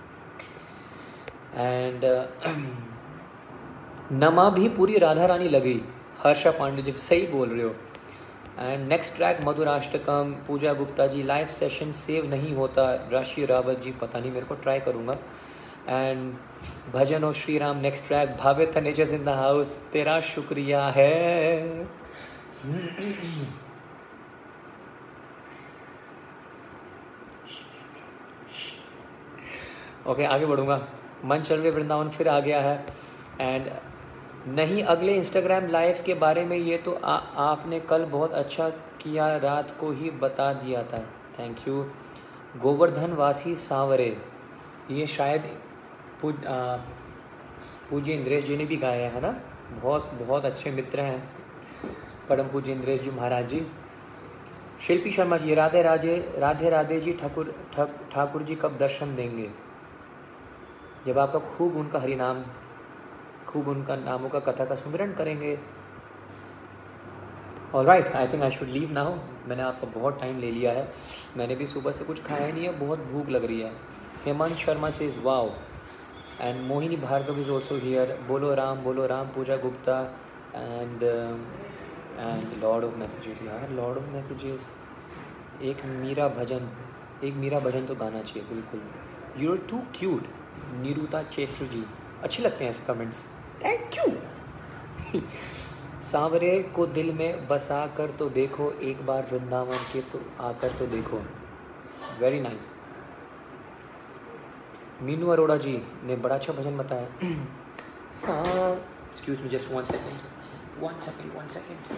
एंड नमा भी पूरी राधा रानी लगी, हर्षा पांडे जी सही बोल रहे हो। And next track Madhurashtakam, Pooja Gupta ji live session save नहीं होता, राशि रावत जी पता नहीं, मेरे को ट्राई करूँगा। एंड भजन और Shri Ram next track, Bhave थनेजर्स in the house, तेरा शुक्रिया है। ओके okay, आगे बढ़ूँगा। मन चल रहे वृंदावन फिर आ गया है। एंड नहीं अगले इंस्टाग्राम लाइव के बारे में ये तो आ, आपने कल बहुत अच्छा किया, रात को ही बता दिया था, थैंक यू। गोवर्धन वासी सांवरे, ये शायद पूज पूज्य इंद्रेश जी ने भी गाया है ना, बहुत बहुत अच्छे मित्र हैं परम पूज्य इंद्रेश जी महाराज जी। शिल्पी शर्मा जी राधे राधे राधे राधे जी, ठाकुर ठाकुर जी कब दर्शन देंगे? जब आपका खूब उनका हरि नाम, खूब उनका नामों का कथा का सुमिरन करेंगे। All right, I think I should leave now. मैंने आपका बहुत टाइम ले लिया है, मैंने भी सुबह से कुछ खाया नहीं है, बहुत भूख लग रही है। हेमंत शर्मा से is wow and Mohini Bhargav is also here. बोलो राम बोलो Ram, Pooja Gupta and and lord of messages, यार लॉर्ड ऑफ मैसेजेस। एक मीरा भजन, एक मीरा भजन तो गाना चाहिए बिल्कुल। You are too cute Niruta Chetru ji, अच्छे लगते हैं ऐसे कमेंट्स, थैंक यू। सांवरे को दिल में बसा कर तो देखो, एक बार वृंदावन के तो आकर तो देखो, वेरी नाइस। मीनू अरोड़ा जी ने बड़ा अच्छा भजन बताया। सा excuse me just one second one second one second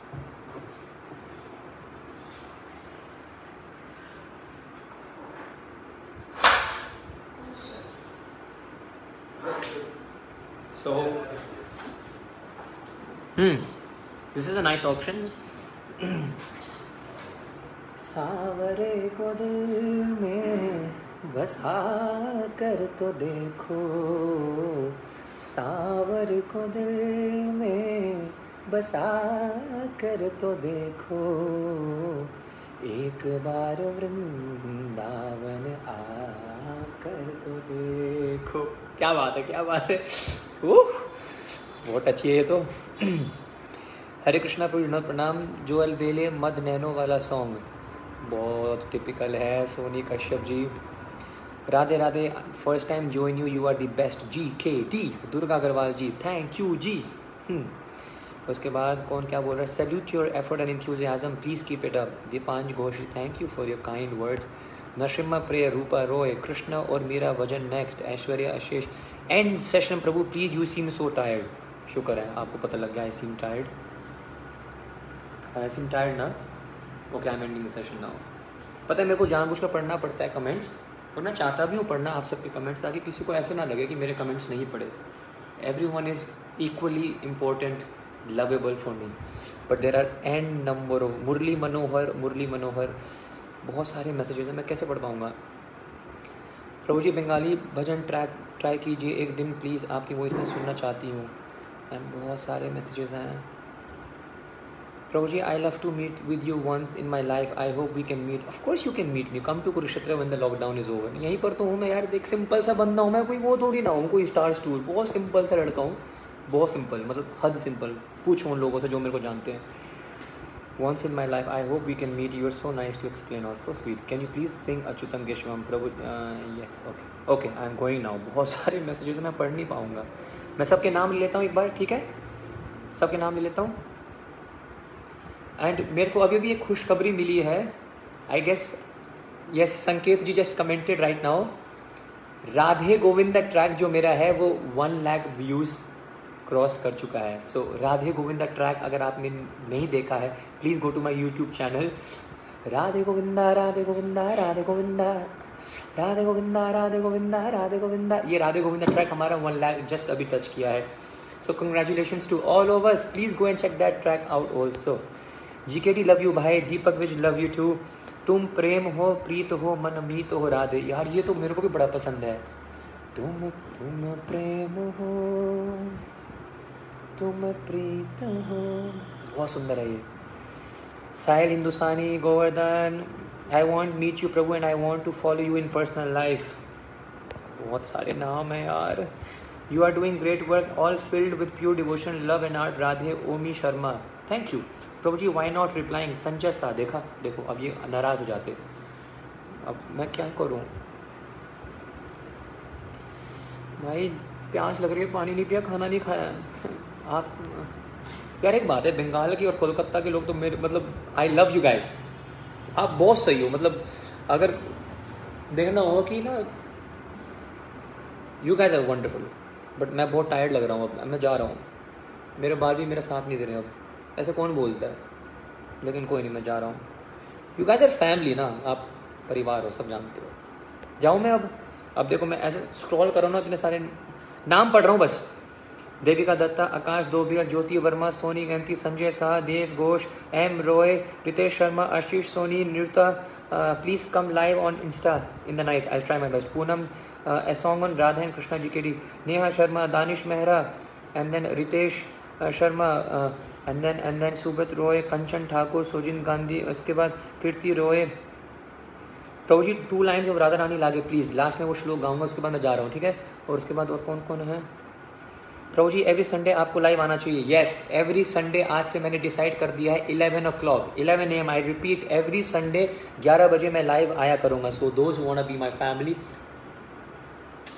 So, hmm, this is a nice option. सावरे को दिल में बसा कर तो देखो, सावर को दिल में बसा कर तो देखो, एक बार वृंदावन आकर तो देखो। क्या बात है, क्या बात है, ओह बहुत अच्छी है ये तो। हरे कृष्णा पूर्ण प्रणाम। जो अलबेले मद नैनो वाला सॉन्ग बहुत टिपिकल है। Soni Kashyap ji Radhe Radhe, first time join you, you are the best G K T. Durga Agarwal ji thank you ji. उसके बाद कौन क्या बोल रहा है, salute your effort and enthusiasm, please keep it up. Deepansh Ghosh thank you for your kind words. Narasimha Priya, Rupa Roy, Krishna और मेरा वजन next, Aishwarya Ashesh. End session Prabhu please, you seem so tired. शुक्र है आपको पता लग गया I seem tired, I seem tired ना। Okay I am ending the session now. पता है मेरे को जानबूझ कर पढ़ना पड़ता है कमेंट्स, और मैं चाहता भी हूँ पढ़ना आप सबके कमेंट्स, ताकि किसी को ऐसे ना लगे कि मेरे कमेंट्स नहीं पढ़े। Everyone is equally important, lovable for me, but there are n number of. Murli Manohar, Murli Manohar, बहुत सारे मैसेजेस हैं, मैं कैसे पढ़ पाऊँगा। प्रभु जी बंगाली भजन ट्रैक ट्राई कीजिए एक दिन प्लीज़, आपकी वॉइस में सुनना चाहती हूँ। एंड बहुत सारे मैसेजेस हैं। Prabhu ji I love to meet with you once in my life, I hope we can meet. Of course you can meet me, come to Kurukshetra when the lockdown is over. यहीं पर तो हूँ मैं यार, एक सिंपल सा बंदा हूँ मैं, कोई वो थोड़ी ना हूँ, कोई स्टार स्टूर, बहुत सिंपल सा लड़का हूँ, बहुत सिंपल, मतलब हद सिंपल। पूछो उन लोगों से जो मेरे को जानते हैं। Once in my life, I hope we can meet. You are so nice to explain, also sweet. Can you please sing Achyutam Keshvam Prabhu? Uh, yes, okay. Okay, I am going now. बहुत सारे मैसेजेस मैं पढ़ नहीं पाऊँगा। मैं सबके नाम ले लेता हूँ एक बार, ठीक है? सबके नाम ले लेता हूँ। एंड मेरे को अभी भी एक खुशखबरी मिली है। आई guess yes, Sanket ji just commented right now. Radhe Govinda track जो मेरा है वो वन लाख व्यूज़ क्रॉस कर चुका है। So so, Radhe Govinda track अगर आपने नहीं देखा है, please go to my YouTube channel. Radhe Govinda Radhe Govinda Radhe Govinda Radhe Govinda Radhe Govinda Radhe Govinda, ये राधे गोविंदा ट्रैक हमारा वन लाख जस्ट अभी टच किया है। So congratulations to all of us, please go and check that track out also. G K D love you भाई। Deepak Vij love you too. तुम प्रेम हो प्रीत हो मन मीत हो राधे, यार ये तो मेरे को भी बड़ा पसंद है। तुम तुम प्रेम हो तुम प्रीत हो, बहुत सुंदर है ये। Sahil Hindustani Govardhan, I want meet you Prabhu and I want to follow you in personal life. बहुत सारे नाम हैं यार। You are doing great work, all filled with pure devotion, love and art. Radhe Omi Sharma thank you. Prabhu ji why not replying, Sanjay सा। देखा देखो अब ये नाराज़ हो जाते, अब मैं क्या करूँ भाई, प्यास लग रही है, पानी नहीं पिया, खाना नहीं खाया। आप यार एक बात है, बंगाल की और कोलकाता के लोग तो मेरे मतलब आई लव यू गाइस, आप बहुत सही हो। मतलब अगर देखना हो कि ना, you guys are wonderful, but मैं बहुत टायर्ड लग रहा हूँ अब, मैं जा रहा हूँ। मेरे बाल भी मेरा साथ नहीं दे रहे अब, ऐसे कौन बोलता है, लेकिन कोई नहीं, मैं जा रहा हूँ। यू गाइस आर फैमिली ना, आप परिवार हो, सब जानते हो। जाऊँ मैं अब अब देखो मैं ऐसे स्क्रॉल कर रहा हूँ ना, इतने सारे नाम पढ़ रहा हूँ बस। Devika Datta, Akash Dobia, Jyoti Verma, Soni Ganti, Sanjay Shah, Dev Ghosh, M Roy, Ritesh Sharma, Ashish Soni, Niruta, please come live on insta in the night, I try my best. Poonam, a song on Radha and Krishna G K D. Neha Sharma, Danish Mehra, and then Ritesh Sharma, and then and then Subrata Roy, Kanchan Thakur, Sujin Gandhi, उसके बाद Kirti Roy. Prabhu ji two lines of Radha Rani लागे प्लीज़, लास्ट में वो श्लोक गाऊंगा, उसके बाद मैं जा रहा हूँ, ठीक है? और उसके बाद और कौन कौन है? प्रभु जी एवरी संडे आपको लाइव आना चाहिए। येस, एवरी संडे आज से मैंने डिसाइड कर दिया है, eleven o'clock, eleven A M, I repeat, every Sunday ग्यारह बजे मैं लाइव आया करूँगा। So those want to be my family,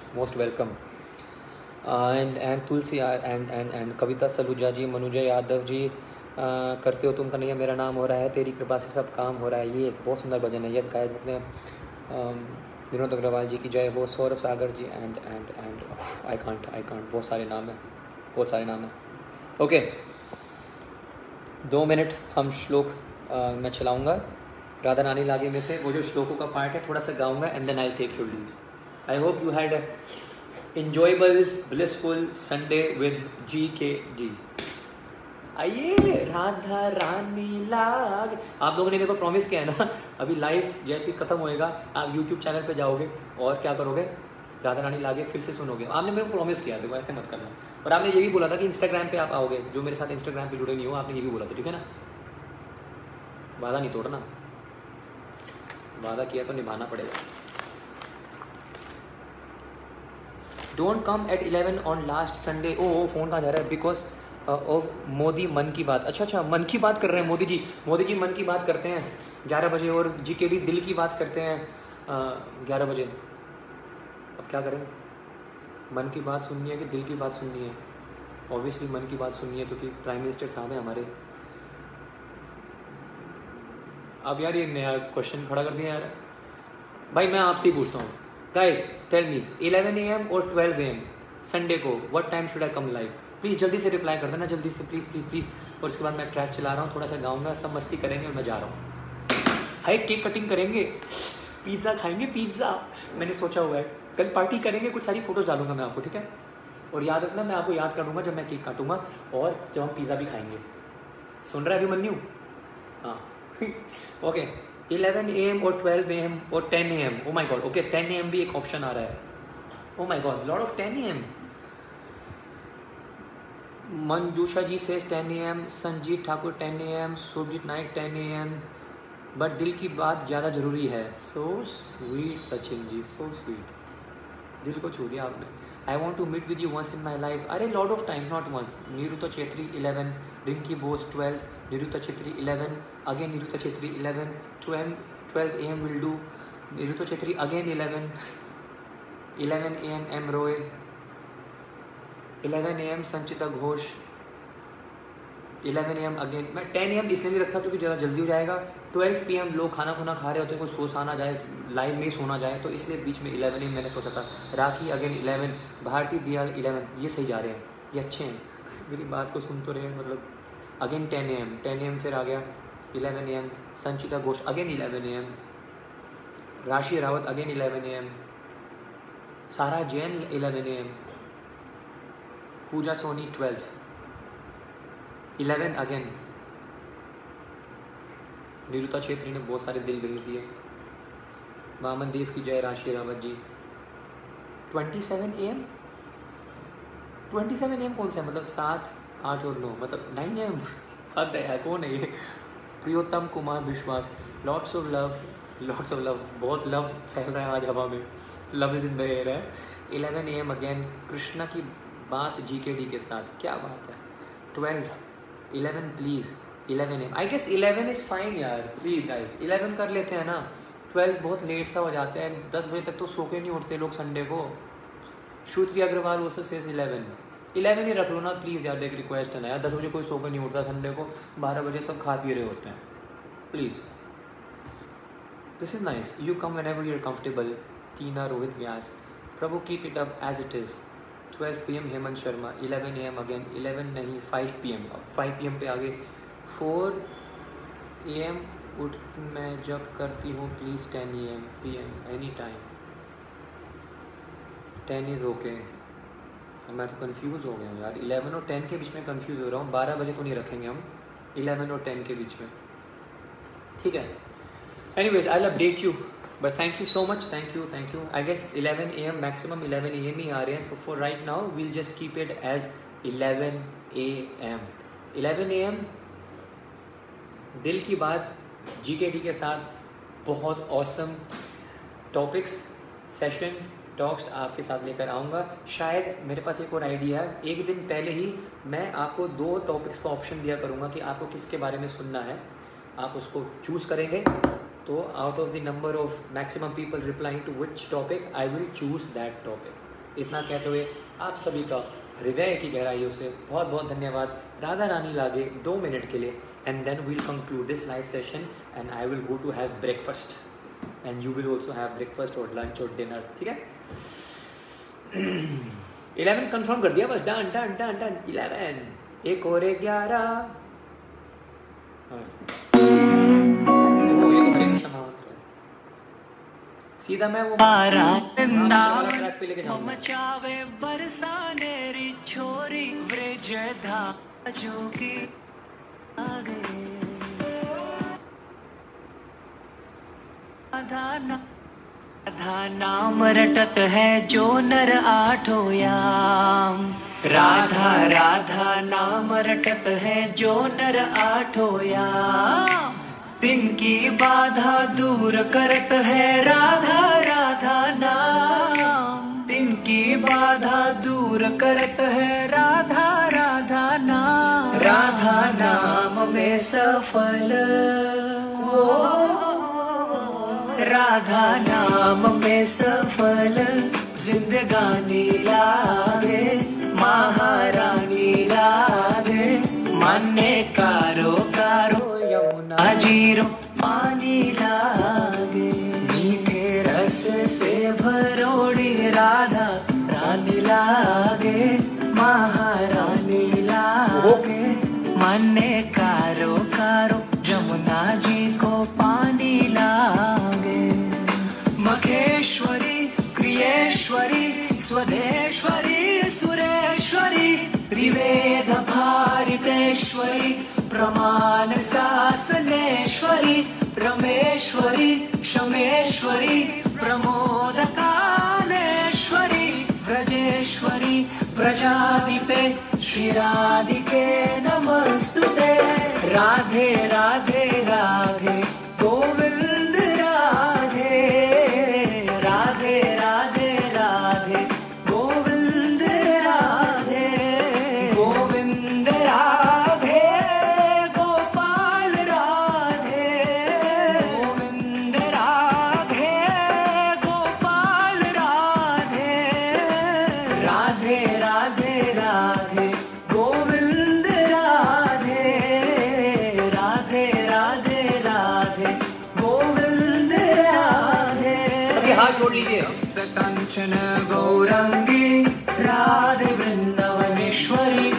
most welcome. And and Tulsi and and and Kavita Saluja ji, Manuja Yadav ji, uh, करते हो तुम कन्हैया मेरा नाम हो रहा है, तेरी कृपा से सब काम हो रहा है। ये एक बहुत सुंदर भजन है, यस गाए सकते हैं। विनोद अग्रवाल जी की जय हो। Saurabh Sagar ji and and and I can't I can't बहुत सारे नाम हैं, बहुत सारे नाम हैं। Okay okay. दो मिनट हम श्लोक uh, मैं चलाऊँगा राधा रानी लागे में से। वो जो श्लोकों का पार्ट है थोड़ा सा गाऊंगा and then I take your leave. I hope you had enjoyable blissful Sunday with G K D. आइए राधा रानी लाग। आप लोगों ने मेरे को प्रॉमिस किया है ना, अभी लाइव जैसे खत्म होएगा आप यूट्यूब चैनल पे जाओगे और क्या करोगे, राधा रानी लागे फिर से सुनोगे। आपने मेरे को प्रॉमिस किया था, ऐसे मत करना। और आपने ये भी बोला था कि इंस्टाग्राम पे आप आओगे, जो मेरे साथ इंस्टाग्राम पे जुड़े नहीं हो, आपने ये भी बोला था, ठीक है ना। वादा नहीं तोड़ना, वादा किया तो निभाना पड़ेगा। Don't come at eleven on last Sunday. Oh phone कहाँ जा रहा है? बिकॉज ऑफ मोदी मन की बात। अच्छा अच्छा मन की बात कर रहे हैं मोदी जी। मोदी जी मन की बात करते हैं ग्यारह बजे, और जी के डी दिल की बात करते हैं ग्यारह बजे। अब क्या करें, मन की बात सुननी है कि दिल की बात सुननी है? ऑब्वियसली मन की बात सुननी है, क्योंकि प्राइम मिनिस्टर साहब हैं हमारे। अब यार ये नया क्वेश्चन खड़ा कर दिया यार। भाई मैं आपसे ही पूछता हूँ, guys tell me eleven A M और ट्वेल्व ए एम संडे को what time should I come live? Please जल्दी से रिप्लाई कर देना, जल्दी से प्लीज़ प्लीज़ प्लीज़। और उसके बाद मैं ट्रैक चला रहा हूँ, थोड़ा सा गाऊंगा, सब मस्ती करेंगे और मैं जा रहा हूँ। हाई केक कटिंग करेंगे, पिज़्ज़ा खाएंगे, पिज़्ज़ा मैंने सोचा हुआ है। कल पार्टी करेंगे, कुछ सारी फोटोज़ डालूंगा मैं आपको, ठीक है। और याद रखना मैं आपको याद कर दूँगा जब मैं केक काटूंगा और जब हम पिज़्ज़ा भी खाएंगे। सुन रहा है अभिमन्यु? हाँ ओके। इलेवन ए एम और ट्वेल्व ए एम और ten A M. Oh my god, okay ten A M भी एक ऑप्शन आ रहा है। Oh my god, lot of ten A M. Manjusha ji says ten A M, Sanjeet Thakur ten A M, Surjeet Naik ten A M. But दिल की बात ज़्यादा ज़रूरी है। So sweet Sachin ji, so sweet, दिल को छू दिया आपने। I want to meet with you once in my life. अरे lot of time, not once. Niruta Chhetri eleven, Rinki Bose twelve, Niruta Chhetri eleven, again Niruta Chhetri eleven, twelve twelve A M will do, Niruta Chhetri again eleven, eleven A M M Roy, eleven A M Sanchita Ghosh, eleven A M again. मैं टेन ए एम इसलिए नहीं रखता क्योंकि ज़रा जल्दी हो जाएगा। ट्वेल्व पी एम लोग खाना खुना खा रहे होते हैं, कोई सो साना जाए, लाइव में ही सोना जाए, तो इसलिए बीच में इलेवन ए एम मैंने सोचा था। राखी अगेन इलेवन, भारती दियाल इलेवन, ये सही जा रहे हैं, ये अच्छे हैं। मेरी बात को सुन तो रहे हैं, मतलब again ten A M, ten A M फिर आ गया eleven A M, Sanchita Ghosh again eleven A M, Rashi Rawat again eleven A M, Sara Jain eleven A M, Pooja Soni twelve, eleven again. Niruta Chhetri ने बहुत सारे दिल भेज दिए। वामन देव की जय, Rashi Rawat ji. Twenty seven A M, twenty seven A M कौन सा है? मतलब सात आठ और नौ, मतलब नाइन ए एम। हद है, कौन है ये? Priyottam Kumar Vishwas, lots of love, lots of love, बहुत लव फैल रहा है आज हवा में, love is in the air है। Eleven A M again, Krishna की बात जी के डी के साथ, क्या बात है। Twelve, eleven please, eleven M. I guess eleven is fine यार, प्लीज़ गाइस इलेवन कर लेते हैं ना। ट्वेल्व बहुत लेट सा हो जाता है, दस बजे तक तो सो के नहीं उठते लोग संडे को। Shruti Agarwal also says eleven, eleven ही रख लो ना प्लीज़ यार, देख रिक्वेस्ट है ना यार। दस बजे कोई सो के नहीं उठता संडे को, बारह बजे सब खा पी रहे होते हैं, please. This is nice, you come whenever you are comfortable. Tina Rohit Vyas, Prabhu keep it up as it is. Twelve P M Hemant Sharma, eleven A M again, eleven नहीं फाइव पी एम, अब फाइव पी एम पे आगे। फोर ए एम उठ मैं जब करती हूँ please, ten A M P M any time, ten is okay. मैं तो कंफ्यूज हो गया हूँ यार, इलेवन और टेन के बीच में कंफ्यूज हो रहा हूँ। बारह बजे तो नहीं रखेंगे हम, इलेवन और टेन के बीच में, ठीक है। Anyways I will update you, but thank you so much, thank you thank you. I guess eleven A M maximum eleven A M ही आ रहे हैं। So for right now we'll just keep it as eleven A M. Eleven A M दिल की बात जी के डी के साथ, बहुत ऑसम टॉपिक्स, सेशंस, टॉक्स आपके साथ लेकर आऊँगा। शायद मेरे पास एक और आइडिया है, एक दिन पहले ही मैं आपको दो टॉपिक्स का ऑप्शन दिया करूँगा कि आपको किसके बारे में सुनना है, आप उसको चूज़ करेंगे। तो out of the number of maximum people replying to which topic, I will choose that topic. इतना कहते हुए आप सभी का हृदय की गहराइयों से बहुत बहुत धन्यवाद। राधा रानी लागे दो मिनट के लिए and then we'll conclude this live session and I will go to have breakfast and you will also have breakfast और लंच और डिनर, ठीक है। इलेवन कंफर्म कर दिया बस, done done done done eleven, एक और एक ग्यारह। सीधा मैं वो ट्रैक पे लेके जाऊंगा। मचावे बरसाने री छोरी ब्रिज धा जोगी आगे आधा राधा नाम रटत है जो नर आठो याम। राधा राधा नाम रटत है जो नर आठो याम। दिन की बाधा दूर करत है राधा राधा नाम। दिन की बाधा दूर करत है राधा राधा नाम। राधा नाम में सफल राधा नाम में सफल जिंदगानी लागे महारानी लागे। माने कारो कारो यमुना जीरो पानी लागे। मीठे रस से भरोड़ी राधा रानी लागे महारानी लागे। माने कारो कारो यमुना जी को पानी लागे। मखेश्वरी क्रियेश्वरी स्वदेश्वरी सुरेश्वरी त्रिवेद भारितेश्वरी प्रमाण शासनेश्वरी रमेश्वरी शमेश्वरी प्रमोद कालेश्वरी व्रजेश्वरी व्रजाधिपे श्री राधिके नमस्तुते। राधे राधे राधे गोविंद राधे राधे राधे राधे गोविंद राधे गोविंद राधे गोपाल राधे गोविंद राधे गोपाल राधे राधे राधे राधे गोविंद राधे राधे राधे राधे गोविंद राधे। सभी हाथ जोड़ लीजिए। कंचन गौरंगी राधे वृंदावनेश्वरी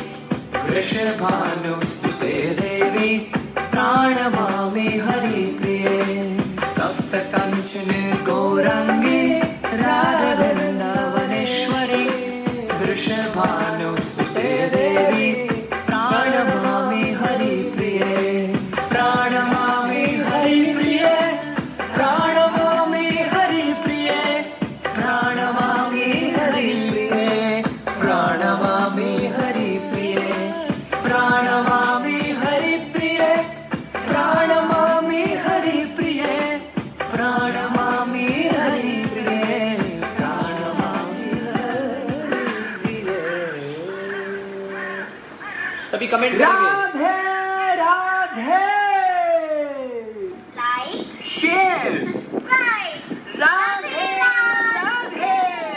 वृषभानुसुते देवी प्राणमामि हरि प्रिये। तप्त कंचन गौरंगी राधे वृंदावनेश्वरी वृषभानुसुते देवी प्राणमामि हरि प्रिये। प्राणमामि हरि प्रिये प्राणमामि हरि प्रिये प्राणमामि हरि प्रिये प्राणमामि हरि प्रिये प्राणमामि हरि प्रिये प्राणमामि हरि प्रिये प्राणमामि हरि प्रिये प्राणमामि हरि प्रिये। सभी कमेंट करेंगे। Radhe Radhe Like, share subscribe. Radhe Radhe.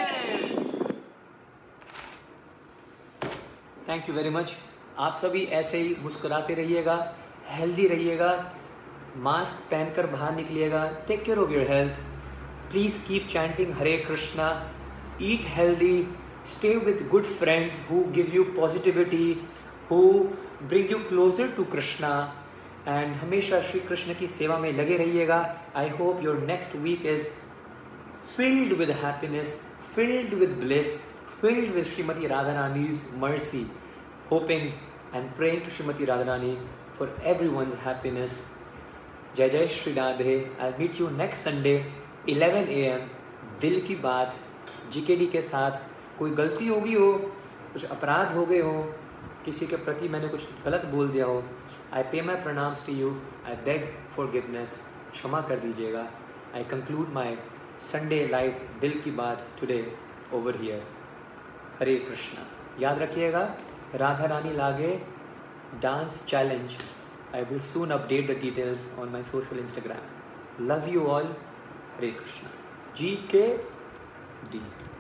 Thank you very much. आप सभी ऐसे ही मुस्कुराते रहिएगा, हेल्दी रहिएगा, मास्क पहनकर बाहर निकलिएगा। Take care of your health. Please keep chanting Hare Krishna, eat healthy, stay with good friends who give you positivity, who bring you closer to Krishna and हमेशा श्री कृष्ण की सेवा में लगे रहिएगा। I hope your next week is filled with happiness, filled with bliss, filled with Srimati Radharani's mercy, hoping and praying to Srimati Radharani for everyone's happiness. Jai Jai Shri Radhe. I'll meet you next Sunday, eleven a m दिल की बात जी के डी के साथ। कोई गलती होगी हो, कुछ अपराध हो गए हो, किसी के प्रति मैंने कुछ गलत बोल दिया हो, I pay my pranams to you, I beg forgiveness, क्षमा कर दीजिएगा। I conclude my Sunday live दिल की बात today over here. Hare Krishna. याद रखिएगा, राधा रानी लागे dance challenge. I will soon update the details on my social Instagram. Love you all. Hare Krishna. G K D.